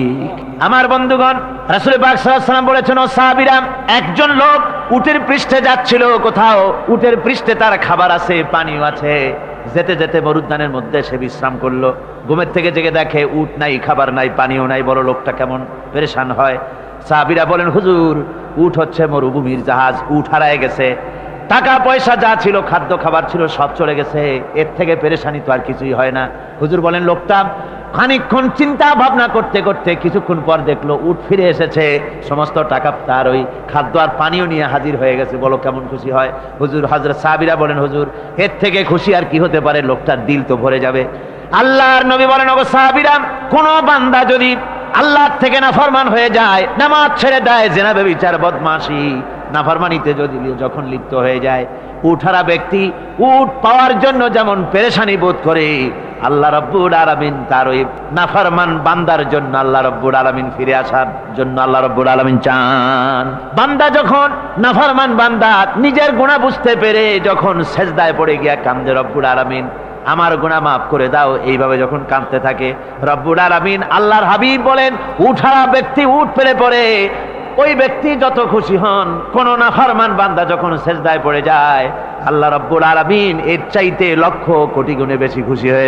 আমার বন্ধুগণ, রাসূল পাক সাল্লাল্লাহু আলাইহি ওয়াসাল্লাম বলেছেন, ও সাহাবীরা, একজন লোক উটের পৃষ্ঠে যাচ্ছিল কোথাও, উটের পৃষ্ঠে তার খাবার আছে, পানিও আছে। যেতে যেতে মরুদ্যানের মধ্যে সে বিশ্রাম করলো। ঘুমের থেকে জেগে দেখে উট নাই, খাবার নাই, পানিও নাই। বড় লোকটা কেমন পেরেশান হয়। সাহাবীরা বলেন, হুজুর, উট হচ্ছে মরুভূমির জাহাজ, উট হারায় গেছে, টাকা পয়সা যা ছিল, খাদ্য খাবার ছিল, সব চলে গেছে, এর থেকে পেরেশানি তো আর কিছুই হয় না। হুজুর বলেন, লোকটা খানিকক্ষণ চিন্তা ভাবনা করতে করতে কিছুক্ষণ পর দেখলো উট ফিরে এসেছে, সমস্ত টাকা তার ওই খাদ্য আর পানিও নিয়ে হাজির হয়ে গেছে। বলো কেমন খুশি হয়। হুজুর, হযরত সাহাবীরা বলেন, হুজুর, এর থেকে খুশি আর কি হতে পারে, লোকটার দিল তো ভরে যাবে। আল্লাহর নবী বলেন, ওগো সাহাবীরা, কোন বান্দা যদি আল্লাহর থেকে নাফরমান হয়ে যায়, নামাজ ছেড়ে দেয়, জিনা ব্যভিচার বদমাশি নাফরমানিতে যদি যখন লিপ্ত হয়ে যায়, উঠারা ব্যক্তি উট পাওয়ার জন্য যেমন পেরেশানি বোধ করে, আল্লাহ রাব্বুল আলামিন তার ওই নাফরমান বান্দার জন্য, আল্লাহ রাব্বুল আলামিন ফিরে আসার জন্য আল্লাহ রাব্বুল আলামিন চান। বান্দা যখন নাফরমান বান্দা নিজের গুনাহ বুঝতে পেরে যখন সেজদায় পড়ে গিয়া কান্দে, রব্বুল আলামিন আমার গুনাহ মাফ করে দাও, এইভাবে যখন কাঁদতে থাকে, রব্বুল আলামিন আল্লাহর হাবিব বলেন, উঠারা ব্যক্তি উঠ পেলে পড়ে, ওই ব্যক্তি যত খুশি হন। কোন নাফরমান বান্দা যখন সেজদায় পড়ে যায়, আল্লাহ রাব্বুল আলামিন এর চাইতে লক্ষ কোটি গুণে বেশি খুশি হয়ে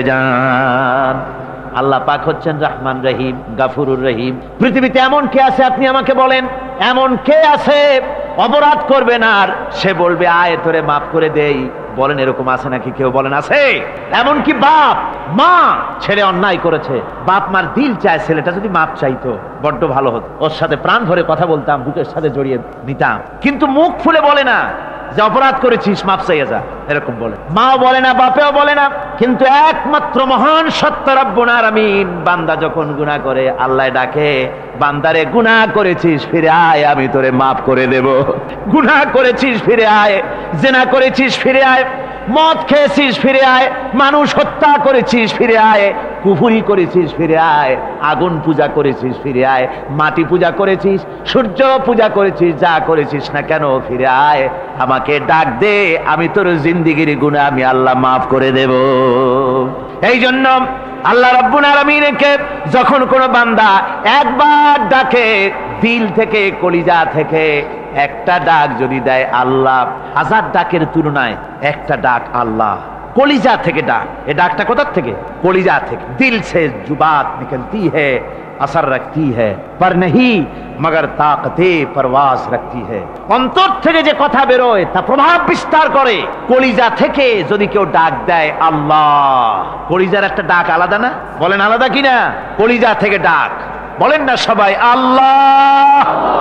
যান। আল্লাহ পাক হচ্ছেন রহমান রহিম, গাফুরুর রহিম। পৃথিবীতে এমন কে আছে, আপনি আমাকে বলেন, এমন কে আছে অপরাধ করবে না আর সে বলবে আয় তোরে মাফ করে দেই? বলেন, এরকম আছে নাকি? কেউ বলেন আছে? এমনকি বাপ মা ছেলে অন্যায় করেছে, বাপ মার দিল চায় ছেলেটা যদি মাপ চাইতো, বড্ড ভালো হতো, ওর সাথে প্রাণ ভরে কথা বলতাম, বুকের সাথে জড়িয়ে নিতাম। কিন্তু মুখ খুলে বলে না যে অপরাধ করেছিস, মাপ চাইয়া যা, এরকম বলে। মাও বলে না, বাপেও বলে না। কিন্তু একমাত্র মহান সত্য রব্বুল আলামিন, বান্দা যখন গুনাহ করে, আল্লাহ ডাকে, বান্দারে গুনাহ করেছিস, ফিরে আয়, আমি তোরে মাফ করে দেব। গুনাহ করেছিস, ফিরে আয়। জিনা করেছিস, ফিরে আয়। মদ খেয়েছিস, ফিরে আয়। মানুষ হত্যা করেছিস, ফিরে আয়। কুফরি করেছিস, ফিরে আয়। আগুন পূজা করেছিস, ফিরে আয়। মাটি পূজা করেছিস, সূর্য পূজা করেছিস, যা করেছিস না কেন, ফিরে আয়, আমাকে ডাক দে, আমি তোর জিন্দেগির গুনাহ আমি আল্লাহ মাফ করে দেব। এই জন্য আল্লাহ রাব্বুল আলামিনকে যখন কোনো বান্দা একবার ডাকে, দিল থেকে, কলিজা থেকে একটা ডাক যদি দেয়, আল্লাহ হাজার ডাকের তুলনায় একটা ডাক আল্লাহ কলিজা থেকে ডাক। এই ডাকটা কোথা থেকে? কলিজা থেকে। দিল সে जुबात निकलती है, असर रखती है, पर नहीं मगर ताकते परवास रखती है। অন্তর থেকে যে কথা বেরোয় তা প্রভাব বিস্তার করে। কলিজা থেকে যদি কেউ ডাক দেয় আল্লাহ, কলিজার একটা ডাক আলাদা না? বলেন আলাদা কিনা? কলিজা থেকে ডাক, বলেন না সবাই আল্লাহ।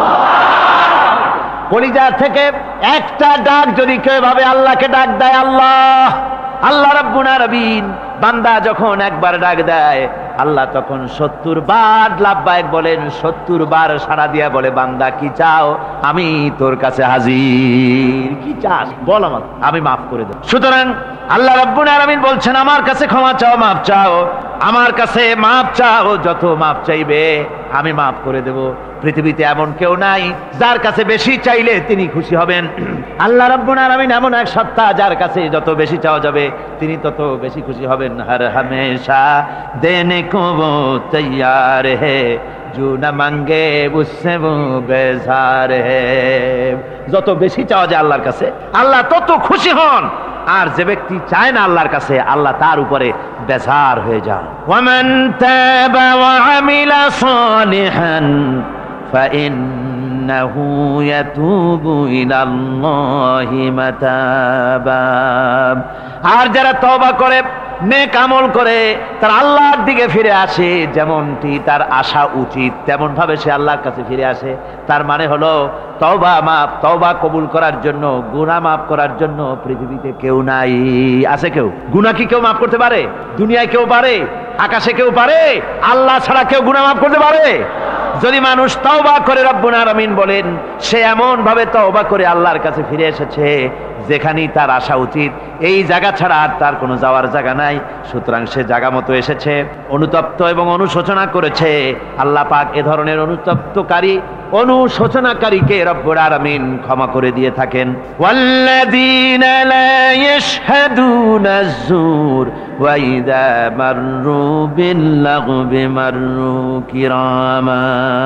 কলিজা থেকে একটা ডাক যদি কেউ ভাবে আল্লাহকে ডাক দেয় আল্লাহ, আল্লাহ রাব্বুল আলামিন বান্দা যখন একবার ডাক দেয়, আল্লাহ তখন 70 বার লাব্বাইক বলেন, 70 বার সাড়া দিয়া বলে, বান্দা কি চাও, আমি তোর কাছে হাজির। কি চাস বল, আমাকে আমি মাফ করে দেব। সুতরাং আল্লাহ রাব্বুল আলামিন বলছেন, আমার কাছে ক্ষমা চাও, মাফ চাও, আমার কাছে মাফ চাও, যত মাফ চাইবে আমি মাফ করে দেব। পৃথিবীতে এমন কেউ নাই যার কাছে বেশি চাইলে তিনি খুশি হবেন। আল্লাহ রাব্বুল আলামিন এমন এক সত্তা, যার কাছে যত বেশি চাওয়া যাবে তিনি তত বেশি খুশি হবেন। হর হামেশা দেনে কো वो तैयार है, जो न मांगे उससे वो बेजार है। যত বেশি চাওয়া যায় আল্লাহর কাছে, আল্লাহ তত খুশি হন। আর যে ব্যক্তি চায় না আল্লাহর কাছে, আল্লাহ তার উপরে বেজার হয়ে যান। ওয়ামান তাবা ওয়া আমিলা সালিহান ফাইন্নাহু ইয়াতুবু ইলাল্লাহি মাতাবা। আর যারা তওবা করে, নেক আমল করে, তার আল্লাহর দিকে ফিরে আসে, যেমনটি তার আসা উচিত তেমন ভাবে সে আল্লাহর কাছে ফিরে আসে। তার মানে হলো তওবা মাফ, তওবা কবুল করার জন্য, গুনাহ মাফ করার জন্য পৃথিবীতে কেউ নাই। আছে কেউ? গুনাহ কি কেউ মাফ করতে পারে? দুনিয়ায় কেউ পারে? আকাশে কেউ পারে? আল্লাহ ছাড়া কেউ গুনাহ মাফ করতে পারে? যদি মানুষ তওবা করে, রব্বুল আলামিন বলেন সে এমন ভাবে তওবা করে আল্লাহর কাছে ফিরে এসেছে যেখানেই তার আসা উচিত, এই জায়গা ছাড়া আর তার কোনো যাওয়ার জায়গা নাই। সুতরাং সে জায়গা মতো এসেছে, অনুতপ্ত এবং অনুশোচনা করেছে। আল্লাহ পাক এ ধরনের অনুতপ্তকারী অনুশোচনাকারীকে রব্বুল আলামিন ক্ষমা করে দিয়ে থাকেন। ওয়াল্লাযীনা লা ইয়াশহাদুনা আয-যুর ওয়া ইযা মাররু বিল-লাগবি মাররু কিরামা।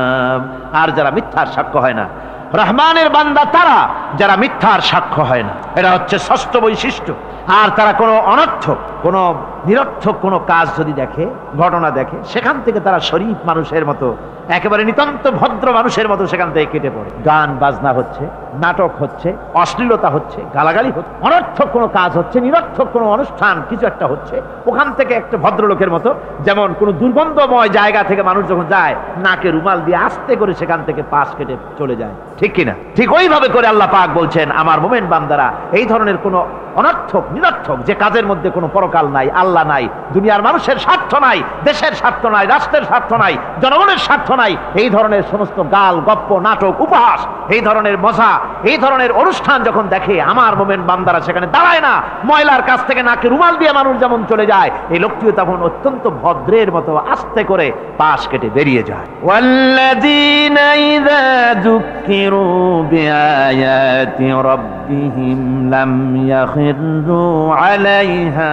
আর যারা মিথ্যার সাক্ষ্য হয় না, রহমানের বান্দা তারা যারা মিথ্যার সাক্ষ্য হয় না, এটা হচ্ছে ষষ্ঠ বৈশিষ্ট্য। আর তারা কোনো অনর্থক, কোনো নিরর্থক কোনো কাজ যদি দেখে, ঘটনা দেখে, সেখান থেকে তারা শরীফ মানুষের মতো, একেবারে নিতান্ত ভদ্র মানুষের মতো সেখান থেকে কেটে পড়ে। গান বাজনা হচ্ছে, নাটক হচ্ছে, অশ্লীলতা হচ্ছে, গালাগালি হচ্ছে, অনর্থক কোনো কাজ হচ্ছে, নিরর্থক কোনো অনুষ্ঠান কিছু একটা হচ্ছে, ওখান থেকে একটা ভদ্রলোকের মতো, যেমন কোনো দুর্গন্ধময় জায়গা থেকে মানুষ যখন যায়, নাকে রুমাল দিয়ে আস্তে করে সেখান থেকে পাশ কেটে চলে যায়, ঠিক কিনা? ঠিক ওইভাবে করে আল্লাহ পাক বলছেন, আমার মুমিন বান্দারা এই ধরনের কোনো অনর্থক, নিরর্থক যে কাজের মধ্যে কোনো পরকাল নাই, আল্লাহ নাই, দুনিয়ার মানুষের স্বার্থ নাই, দেশের স্বার্থ নাই, রাষ্ট্রের স্বার্থ নাই, জনগণের স্বার্থ নাই, এই ধরনের সমস্ত গাল গপ্প, নাটক, উপহাস, এই ধরনের মজা, এই ধরনের অনুষ্ঠান যখন দেখে, আমার মুমিন বান্দারা সেখানে দাঁড়ায় না। ময়লার কাছ থেকে নাকে রুমাল দিয়ে মানুষ যেমন চলে যায়, এই লোকটিও তখন অত্যন্ত ভদ্রের মতো আস্তে করে পাশ কেটে বেরিয়ে যায়। ওয়াল্লাযীনা ইযা যুক্কিরু বিআয়াতি রাব্বিহিম লাম ইয়াখিরু আলাইহা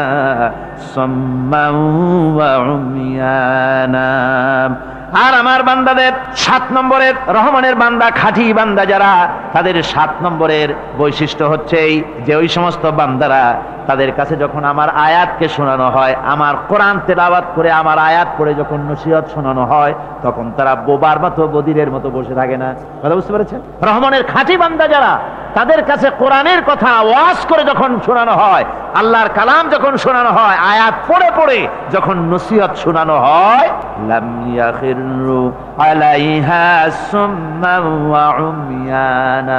সাম্মান ওয়া উমিয়ানা। আর আমার বান্দাদের 7 নম্বরের, রহমানের বান্দা, খাঁটি বান্দা যারা, তাদের 7 নম্বরের বৈশিষ্ট্য হচ্ছে এই যে ওই সমস্ত বান্দারা তাদের কাছে যখন আমার আয়াতকে শোনানো হয়, আমার কোরআন তেলাওয়াত করে আমার আয়াত পড়ে যখন নসিহত শোনানো হয়, তখন তারা বোবার মতো, বদিরের মতো বসে থাকে না। কথা বুঝতে পেরেছেন? রহমানের খাঁটি বান্দা যারা, তাদের কাছে কোরআনের কথা ওয়াজ করে যখন শোনানো হয়, আল্লাহর কালাম যখন শোনানো হয়, আয়াত পড়ে পড়ে যখন নসিহত শোনানো হয়, লাম ইয়াখিরু আলাইহা সুম্মান ওয়া উমিয়ানা,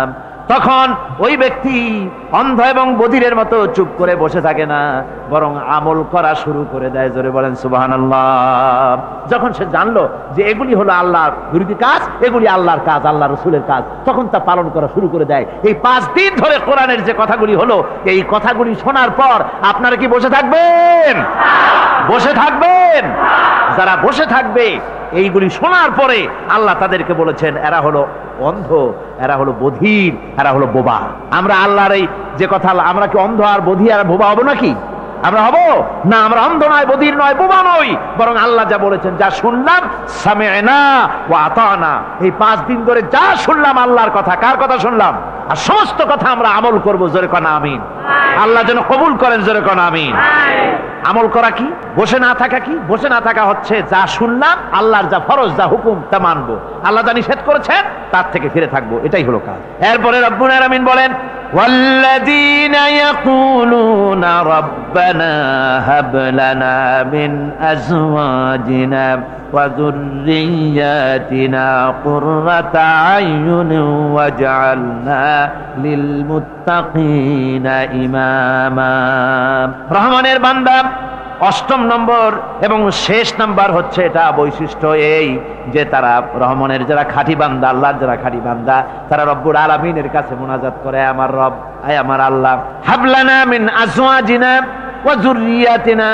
তখন ওই ব্যক্তি অন্ধ এবং বধিরের মতো চুপ করে বসে থাকে না, বরং আমল করা শুরু করে দেয়। জোরে বলেন সুবহানাল্লাহ। যখন সে জানলো যে এগুলি হলো আল্লাহর বিরোধী কাজ, এগুলি আল্লাহর কাজ, আল্লাহ রসুলের কাজ, তখন তা পালন করা শুরু করে দেয়। এই 5 দিন ধরে কোরআনের যে কথাগুলি হলো, এই কথাগুলি শোনার পর আপনারা কি বসে থাকবেন? বসে থাকবেন? যারা বসে থাকবে এইগুলি শোনার পরে, আল্লাহ তাদেরকে বলেছেন এরা হলো অন্ধ, এরা হলো বধির, এরা হলো বোবা। আমরা আল্লাহর এই যে কথা, আমরা কি অন্ধ আর বধির আর বোবা হবো নাকি? আমরা হব না। আমরা অন্ধ নয়, বধির নয়, বোবা নই, বরং আল্লাহ যা বলেছেন, যা শুনলাম সামি'না ওয়া আতা'না, এই 5 দিন ধরে যা শুনলাম আল্লাহর কথা, কার কথা শুনলাম? আর সমস্ত কথা আমরা আমল করব। জোরে কোন আমিন। আল্লাহ যেন কবুল করেন। জোরে কোন আমিন। আমল করা কি? বসে না থাকা কি? বসে না থাকা হচ্ছে যা শুনলাম, আল্লাহর যা ফরজ, যা হুকুম, তা মানবো। আল্লাহ যা নিষেধ করেছেন তার থেকে ফিরে থাকবো, এটাই হলো কাজ। এরপরে রব্বুল আলামিন বলেন, والذين يقولون ربنا هب لنا من أزواجنا وذرياتنا قرة أعين واجعلنا للمتقين إماما। রহমানের বান্দা 8ম নম্বর এবং শেষ নাম্বার হচ্ছে এটা বৈশিষ্ট্য এই যে তারা রহমানের যারা খাঁটি বান্দা, আল্লাহর যারা খাঁটি বান্দা, তারা রব্বুল আলামিনের কাছে মুনাজাত করে, আমার রব, আয় আমার আল্লাহ, হাবলানা মিন আজওয়াজিনা ওয়া যুররিয়াতিনা,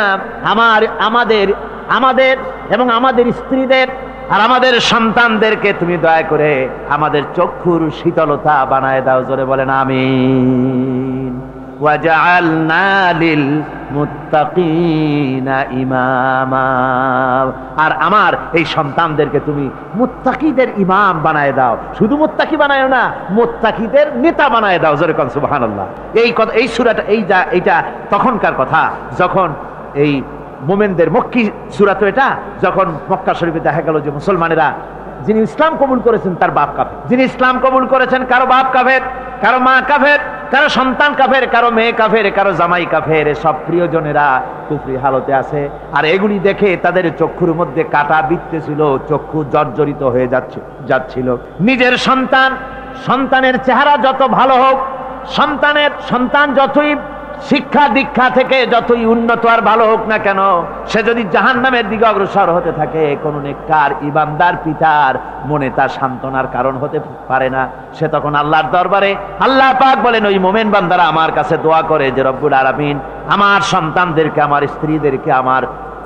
আমাদের এবং আমাদের স্ত্রীদের আর আমাদের সন্তানদেরকে তুমি দয়া করে আমাদের চক্ষুর শীতলতা বানায় দাও। জোরে বলেন আমিন। ওয়াজআলনা লিল মুত্তাকিনা ইমামা, আর আমার এই সন্তানদেরকে তুমি মুত্তাকিদের ইমাম বানায় দাও। শুধু মুত্তাকি বানায় না, মুত্তাকিদের নেতা বানায় দাও। জোরে কোন সুবহানাল্লাহ। এই কথা, এই সূরাটা, এইটা তখনকার কথা যখন এই মুমিনদের মক্কি সূরা, তো এটা যখন মক্কা শরীফে দেখা গেল যে মুসলমানেরা, যিনি ইসলাম কবুল করেছেন তার বাপ কাফের, যিনি ইসলাম কবুল করেছেন কারো বাপ কাফের, কারো মা কাফের, কারো সন্তান কাফের, কারো মেয়ে কাফের, কারো জামাই কাফের, সব প্রিয়জনেরা কুফরি হালতে আছে। আর এগুলি দেখে তাদের চক্ষুর মধ্যে কাটা বিঁধতেছিল, চক্ষু জর্জরিত হয়ে যাচ্ছিল। নিজের সন্তানের চেহারা যত ভালো হোক, সন্তান যতই শিক্ষা দীক্ষা থেকে যতই উন্নত আর ভালো হোক না কেন, সে যদি জাহান্নামের দিকে অগ্রসর হতে থাকে, কোন নেককার ইমানদার পিতার মনে তার সান্ত্বনার কারণ হতে পারে না। সে তখন আল্লাহর দরবারে, আল্লাহ পাক বলেন ওই মুমিন বান্দারা আমার কাছে দোয়া করে যে রব্বুল আলামিন আমার সন্তানদেরকে, আমার স্ত্রীদেরকে, আমার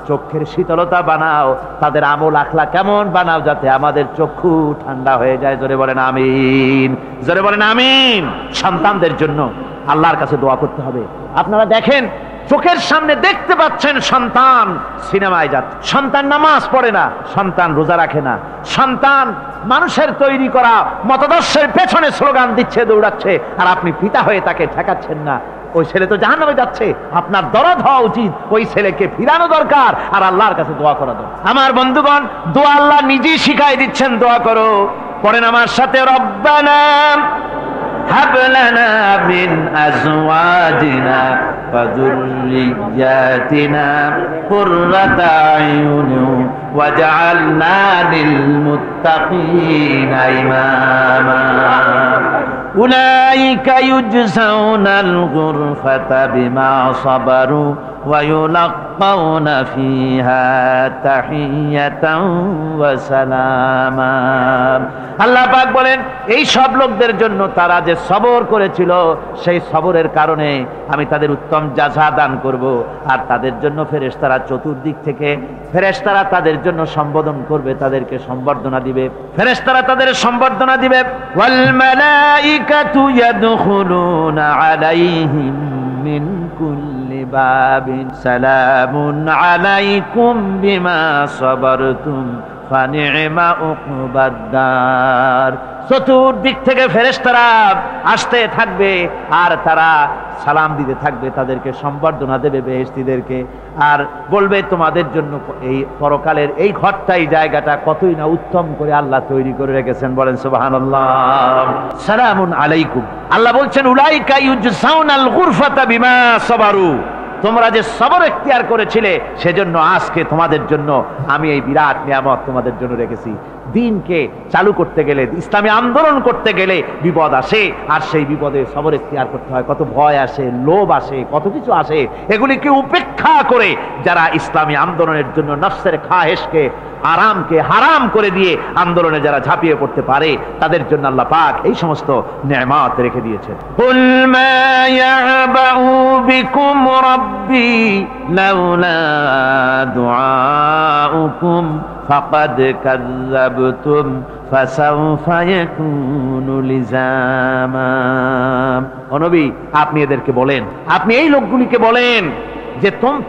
চোখের শীতলতা বানাও, তাদের আমল আখলা কেমন বানাও, যাতে আমাদের চক্ষু ঠান্ডা হয়ে যায়। জোরে বলেন আমিন, জোরে বলেন আমিন। সন্তানদের জন্য আল্লাহর কাছে দোয়া করতে হবে। আপনারা দেখেন, চোখের সামনে দেখতে পাচ্ছেন সন্তান সিনেমায় যাচ্ছে, সন্তান নামাজ পড়ে না, সন্তান রোজা রাখে না, সন্তান মানুষের তৈরি করা মতাদর্শের পেছনে স্লোগান দিচ্ছে, দৌড়াচ্ছে, আর আপনি পিতা হয়ে তাকে ঠেকাচ্ছেন না। ওই ছেলে তো জাহান্নামে যাচ্ছে, আপনার দরদ হওয়া উচিত, ওই ছেলেকে ফিরানো দরকার আর আল্লাহর কাছে দোয়া করা দরকার। আমার বন্ধুগণ, দোয়া আল্লাহ নিজেই শিখাই দিচ্ছেন, দোয়া করো। পড়েন আমার সাথে, রব্বানা হাব লানা মিন আজওয়াজিনা ওয়া যুররিয়াতিনা কুররাতা আয়ুন ওয়াজআলনা লিল মুত্তাকিনা ইমামা। উলাইকা ইউজসাউনাল গুরফাতা বিমা সাবারু ওয়া ইউলাক্কাউনা ফিহা তাহিয়াতান ওয়া সালামা। আল্লাহ পাক বলেন, এই সব লোকদের জন্য তারা যে সবর করেছিল, সেই সবরের কারণে আমি তাদের উত্তম জাযা দান করব। আর তাদের জন্য ফেরেশতারা চতুর্দিক থেকে ফেরেশতারা তাদের জন্য সম্বোধন করবে, তাদেরকে সম্বর্ধনা দিবে, ফেরেশতারা তাদের সম্বর্ধনা দিবে। ওয়াল মালাইকাতু ইয়াদখুলুনা আলাইহিম মিন কুল্লি বাবিন সালামুন আলাইকুম বিমা সাবারতুম ফানি'মা উকবাদ-দার। চতুর্দিক থেকে ফেরেশতারা আসতে থাকবে আর তারা সালাম দিতে থাকবে, তাদেরকে সম্বর্ধনা দেবে বেহেশতীদেরকে, আর বলবে তোমাদের জন্য এই পরকালের এই ঘরটাই, জায়গাটা কতই না উত্তম করে আল্লাহ তৈরি করে রেখেছেন। বলেন সুবহানাল্লাহ। সালামুন আলাইকুম। আল্লাহ বলছেন, উলাইকা ইউজসাউনাল গুরফাতা বিমা সাবারু। তোমরা যে সবর এখতিয়ার করেছিলে, সেজন্য আজকে তোমাদের জন্য আমি এই বিরাট নিয়ামত তোমাদের জন্য রেখেছি। দিনকে চালু করতে গেলে, ইসলামী আন্দোলন করতে গেলে বিপদ আসে, আর সেই বিপদে সবর এখতিয়ার করতে হয়। কত ভয় আসে, লোভ আসে, কত কিছু আসে। এগুলিকে উপেক্ষা করে যারা ইসলামী আন্দোলনের জন্য নফসের খাহেশকে, আরামকে হারাম করে দিয়ে আন্দোলনে যারা ঝাঁপিয়ে পড়তে পারে, তাদের জন্য আল্লাহ পাক এই সমস্ত নিয়ামত রেখে দিয়েছেন। কুল মা ইয়াবাউ বিকুম রাব্বি লাউলা দুআউকুম ফাকাদ কাযযাবতুম ফাসাউফা ইয়াকুনু লিজামা। ও নবী, আপনি এদেরকে বলেন, আপনি এই লোকগুলিকে বলেন যে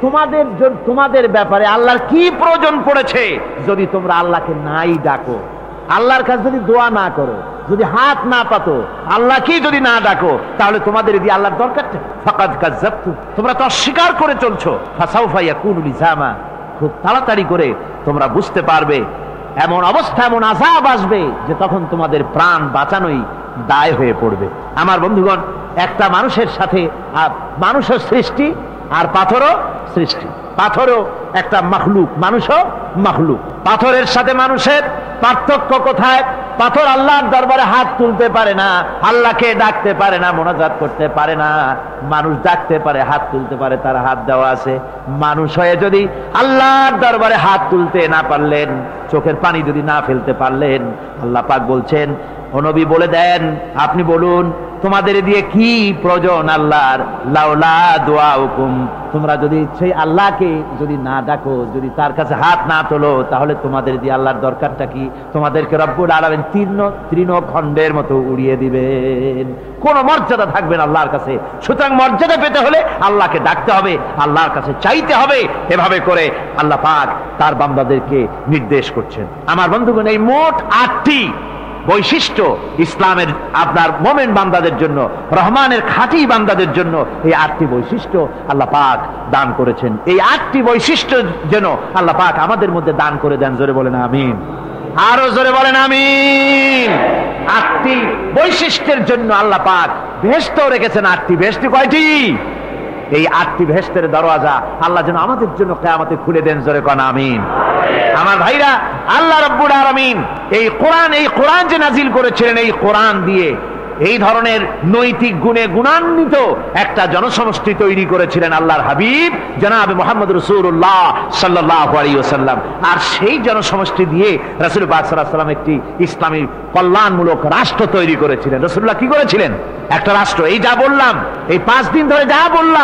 তোমাদের ব্যাপারে আল্লাহর কি প্রয়োজন পড়েছে। যদি তোমরা আল্লাহকে নাই ডাকো, আল্লাহর কাছে যদি দোয়া না করো, যদি হাত না পাতো, আল্লাহকে যদি না ডাকো, তাহলে তোমাদের দিয়ে আল্লাহর দরকারটা। ফাকাদ কাযযাবতুম, তোমরা তো অস্বীকার করে চলছো। ফাসাউফা ইয়াকুনু লিজামা, খুব তাড়াতাড়ি করে তোমরা বুঝতে পারবে, এমন অবস্থা, এমন আযাব আসবে যে তখন তোমাদের প্রাণ বাঁচানোই দায় হয়ে পড়বে। আমার বন্ধুগণ, একটা মানুষের সাথে মানুষের সৃষ্টি আর পাথরও সৃষ্টি। পাথরও একটা মাখলুক, মানুষও মাখলুক। পাথরের সাথে মানুষের পার্থক্য কোথায়? পাথর আল্লাহর দরবারে হাত তুলতে পারে না, আল্লাহকে ডাকতে পারে না, মোনাজাত করতে পারে না। মানুষ ডাকতে পারে, হাত তুলতে পারে, তার হাত দেওয়া আছে। মানুষ হয়ে যদি আল্লাহর দরবারে হাত তুলতে না পারলেন, চোখের পানি যদি না ফেলতে পারলেন, আল্লাহ পাক বলছেন, ও নবী বলে দেন, আপনি বলুন তোমাদের দিয়ে কি প্রয়োজন আল্লাহর। লাউলা দুআউকুম, তোমরা যদি সেই আল্লাহকে যদি না ডাকো, যদি তার কাছে হাত না তোলো, তাহলে তোমাদের দিয়ে আল্লাহর দরকারটা কি? তোমাদেরকে রব্বুল আলামিন তৃণখণ্ডের মতো উড়িয়ে দিবেন, কোনো মর্যাদা থাকবে না আল্লাহর কাছে। সুতরাং মর্যাদা পেতে হলে আল্লাহকে ডাকতে হবে, আল্লাহর কাছে চাইতে হবে। এভাবে করে আল্লাহ পাক তার বান্দাদেরকে নির্দেশ করছেন। আমার বন্ধুগণ, এই মোট 8টি বৈশিষ্ট্য ইসলামের আপনার মোমেন বান্দাদের জন্য, রহমানের খাঁটি বান্দাদের জন্য এই 8টি বৈশিষ্ট্য আল্লাহ পাক দান করেছেন। এই 8টি বৈশিষ্ট্য যেন আল্লাহ পাক আমাদের মধ্যে দান করে দেন। জোরে বলেন আমিন, আরো জোরে বলেন আমিন। 8টি বৈশিষ্ট্যের জন্য আল্লাহ পাক বেহেশত রেখেছেন। 8টি বেহেশত কয়টি? এই 8টি বেহেশতের দরওয়াজা আল্লাহ যেন আমাদের জন্য কিয়ামতে খুলে দেন। জোরে কোন আমিন। আমার ভাইরা, আল্লাহ রাব্বুল আলামিন এই কোরআন যে নাজিল করেছিলেন, এই কোরআন দিয়ে এই ধরনের নৈতিক গুণে গুণান্বিত একটা জনসমষ্টি তৈরি করেছিলেন আল্লাহর হাবিব জনাব মুহাম্মদ রাসূলুল্লাহ সাল্লাল্লাহু আলাইহি ওয়াসাল্লাম। আর সেই জনসমষ্টি দিয়ে রাসূল পাক সাল্লাল্লাহু আলাইহি ওয়াসাল্লাম একটি ইসলামী কল্যাণমূলক রাষ্ট্র তৈরি করেছিলেন। রাসূলুল্লাহ কি করেছিলেন? একটা রাষ্ট্র। এই যা বললাম, এই 5 দিন ধরে যা বললাম,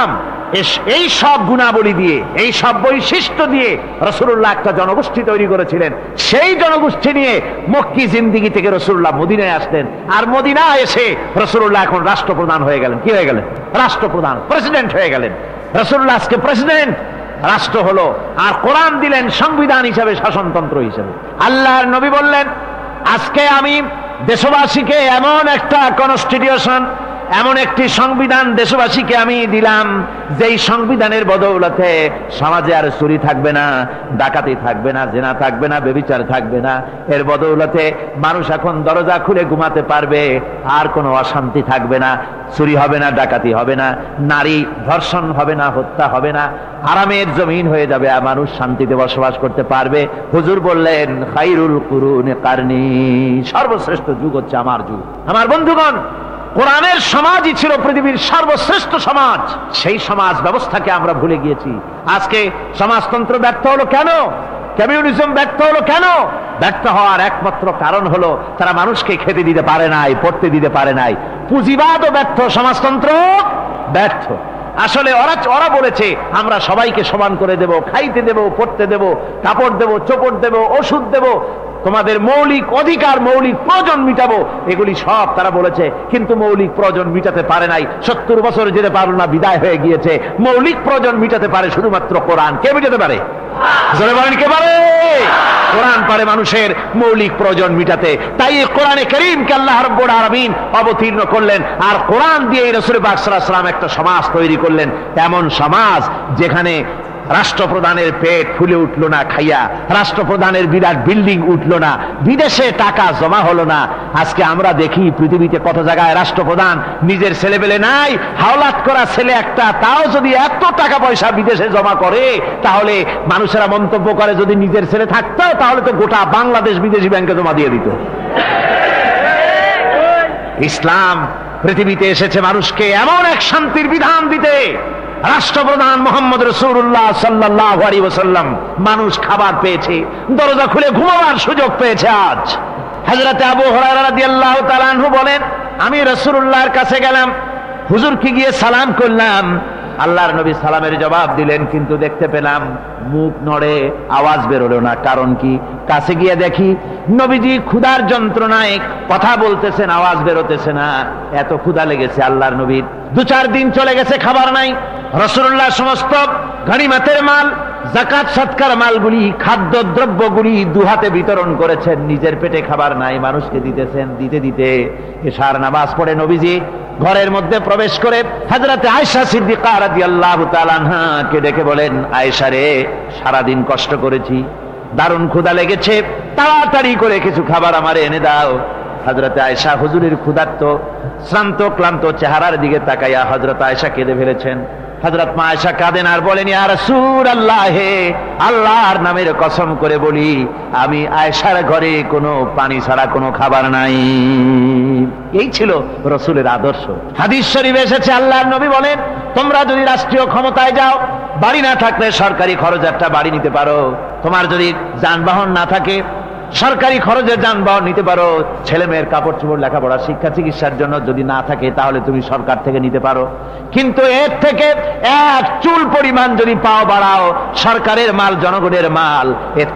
এই সব গুণাবলী দিয়ে, এই সব বৈশিষ্ট্য দিয়ে রাসূলুল্লাহ একটা জনগোষ্ঠী তৈরি করেছিলেন। সেই জনগোষ্ঠী নিয়ে মক্কি জিন্দেগি থেকে রাসূলুল্লাহ মদিনায় আসলেন। আর মদিনায় এসে রাসূলুল্লাহ এখন রাষ্ট্রপ্রধান হয়ে গেলেন। কি হয়ে গেলেন? রাষ্ট্রপ্রধান, প্রেসিডেন্ট হয়ে গেলেন। রাসূলুল্লাহ আজকে প্রেসিডেন্ট, রাষ্ট্র হলো। আর কোরআন দিলেন সংবিধান হিসেবে, শাসনতন্ত্র হিসেবে। আল্লাহর নবী বললেন, আজকে আমি দেশবাসীকে এমন একটা কনস্টিটিউশন, এমন একটি সংবিধান দেশবাসীকে আমি দিলাম, যেই সংবিধানের বদৌলতে সমাজে আর চুরি থাকবে না, ডাকাতি থাকবে না, জেনা থাকবে না, ব্যভিচার থাকবে না। এর বদৌলতে মানুষ এখন দরজা খুলে ঘুমাতে পারবে, আর কোনো অশান্তি থাকবে না, চুরি হবে না, ডাকাতি হবে না, নারী ধর্ষণ হবে না, হত্যা হবে না, আরামের জমিন হয়ে যাবে, আর মানুষ শান্তিতে বসবাস করতে পারবে। হুজুর বললেন, খায়রুল কুরুনি কারনি, সর্বশ্রেষ্ঠ যুগ হচ্ছে আমার যুগ। আমার বন্ধুগণ, কোরআনের সমাজই ছিল পৃথিবীর সর্বশ্রেষ্ঠ সমাজ। সেই সমাজ ব্যবস্থাকে আমরা ভুলে গিয়েছি। আজকে সমাজতন্ত্র ব্যর্থ হলো কেন? কমিউনিজম ব্যর্থ হলো কেন? ব্যর্থ হওয়ার একমাত্র কারণ হলো তারা মানুষকে খেতে দিতে পারে নাই, পড়তে দিতে পারে নাই। পুঁজিবাদও ব্যর্থ, সমাজতন্ত্র ব্যর্থ। আসলে ওরা বলেছে আমরা সবাইকে সমান করে দেব, খাইতে দেব, পড়তে দেব, কাপড় দেব, চোপড় দেব, ওষুধ দেব, তোমাদের মৌলিক অধিকার, মৌলিক প্রয়োজন মিটাবো, এগুলি সব তারা বলেছে। কিন্তু মৌলিক প্রয়োজন মিটাতে পারে নাই। 70 বছর যেতে পারল না, বিদায় হয়ে গিয়েছে। মৌলিক প্রয়োজন মিটাতে পারে শুধুমাত্র কোরআন। কে মিটাতে পারে? জোরে বলেন, কে পারে? কোরআন পারে মানুষের মৌলিক প্রয়োজন মিটাতে। তাই এই কোরআনে কারীমকে আল্লাহ রাব্বুল আলামিন অবতীর্ণ করলেন, আর কোরআন দিয়ে রাসূল পাক সাল্লাল্লাহু আলাইহি ওয়াসাল্লাম একটা সমাজ তৈরি করলেন। এমন সমাজ যেখানে রাষ্ট্রপ্রধানের পেট ফুলে উঠলো না খাইয়া, রাষ্ট্রপ্রধানের বিরাট বিল্ডিং উঠলো না, বিদেশে টাকা জমা হলো না। আজকে আমরা দেখি পৃথিবীতে কত জায়গায় রাষ্ট্রপ্রধান নিজের ছেলেবেলে নাই, হাওলাত করা ছেলে একটা, তাও যদি এত টাকা পয়সা বিদেশে জমা করে, তাহলে মানুষেরা মন্তব্য করে যদি নিজের ছেলে থাকতো তাহলে তো গোটা বাংলাদেশ বিদেশি ব্যাংকে জমা দিয়ে দিত। ইসলাম পৃথিবীতে এসেছে মানুষকে এমন এক শান্তির বিধান দিতে। রাষ্ট্রপ্রধান মুহাম্মদ রাসূলুল্লাহ সাল্লাল্লাহু আলাইহি ওয়াসাল্লাম, মানুষ খাবার পেয়েছে, দরজা খুলে ঘুমাবার সুযোগ পেয়েছে। আজ হযরতে আবু হুরায়রা রাদিয়াল্লাহু তাআলা আনহু বলেন, আমি রাসূলুল্লাহর কাছে গেলাম, হুজুরকে গিয়ে সালাম করলাম। আল্লাহর নবী সালামের জবাব দিলেন, কিন্তু দেখতে পেলাম মুখ নড়ে, আওয়াজ বেরোলো না। কারণ কি? কাছে গিয়ে দেখি নবীজি ক্ষুধার যন্ত্রণায় কথা বলতেছেন, আওয়াজ বেরোতেছে না। এত ক্ষুধা লেগেছে আল্লাহর নবীর। 2-4 দিন চলে গেছে, খাবার নাই। রাসূলুল্লাহ সমস্ত গনিমতের মাল, যাকাত সদকার মালগুলি, খাদ্য দ্রব্যগুলি দুহাতে বিতরণ করেছেন। নিজের পেটে খাবার নাই, মানুষকে দিতেছেন। দিতে দিতে এশার নামাজ পড়ে নবীজি ঘরের মধ্যে প্রবেশ করে হযরতে আয়েশা সিদ্দিকা রাদিয়াল্লাহু তাআলা আনহাকে ডেকে বলেন, আয়েশা রে, সারাদিন কষ্ট করেছি, দারুণ ক্ষুধা লেগেছে, তাড়াতাড়ি করে কিছু খাবার আমারে এনে দাও। হযরতে আয়েশা হুজুরের ক্ষুধার্ত শ্রান্ত ক্লান্ত চেহারার দিকে তাকাইয়া হযরত আয়েশা কেঁদে ফেলেছেন। হযরত মা আয়েশা কাঁদেন আর বলেন, ইয়া রাসূলুল্লাহ, হে আল্লাহর নামের কসম করে বলি, আমি আয়েশার ঘরে কোনো পানি ছাড়া কোনো খাবার নাই। এই ছিল রাসূলের আদর্শ। হাদিস শরীফে এসেছে, আল্লাহর নবী বলেন, তোমরা যদি রাষ্ট্রীয় ক্ষমতায় যাও, বাড়ি না থাকলে সরকারি খরচ একটা বাড়ি নিতে পারো। তোমার যদি যানবাহন না থাকে, সরকারি খরচের যানবাহন নিতে পারো। ছেলে মেয়ের কাপড় চোপড়, লেখাপড়া, শিক্ষা, চিকিৎসার জন্য যদি না থাকে, তাহলে তুমি সরকার থেকে নিতে পারো। কিন্তু এর থেকে এক চুল পরিমাণ যদি পাও বাড়াও, সরকারের মাল জনগণের মাল,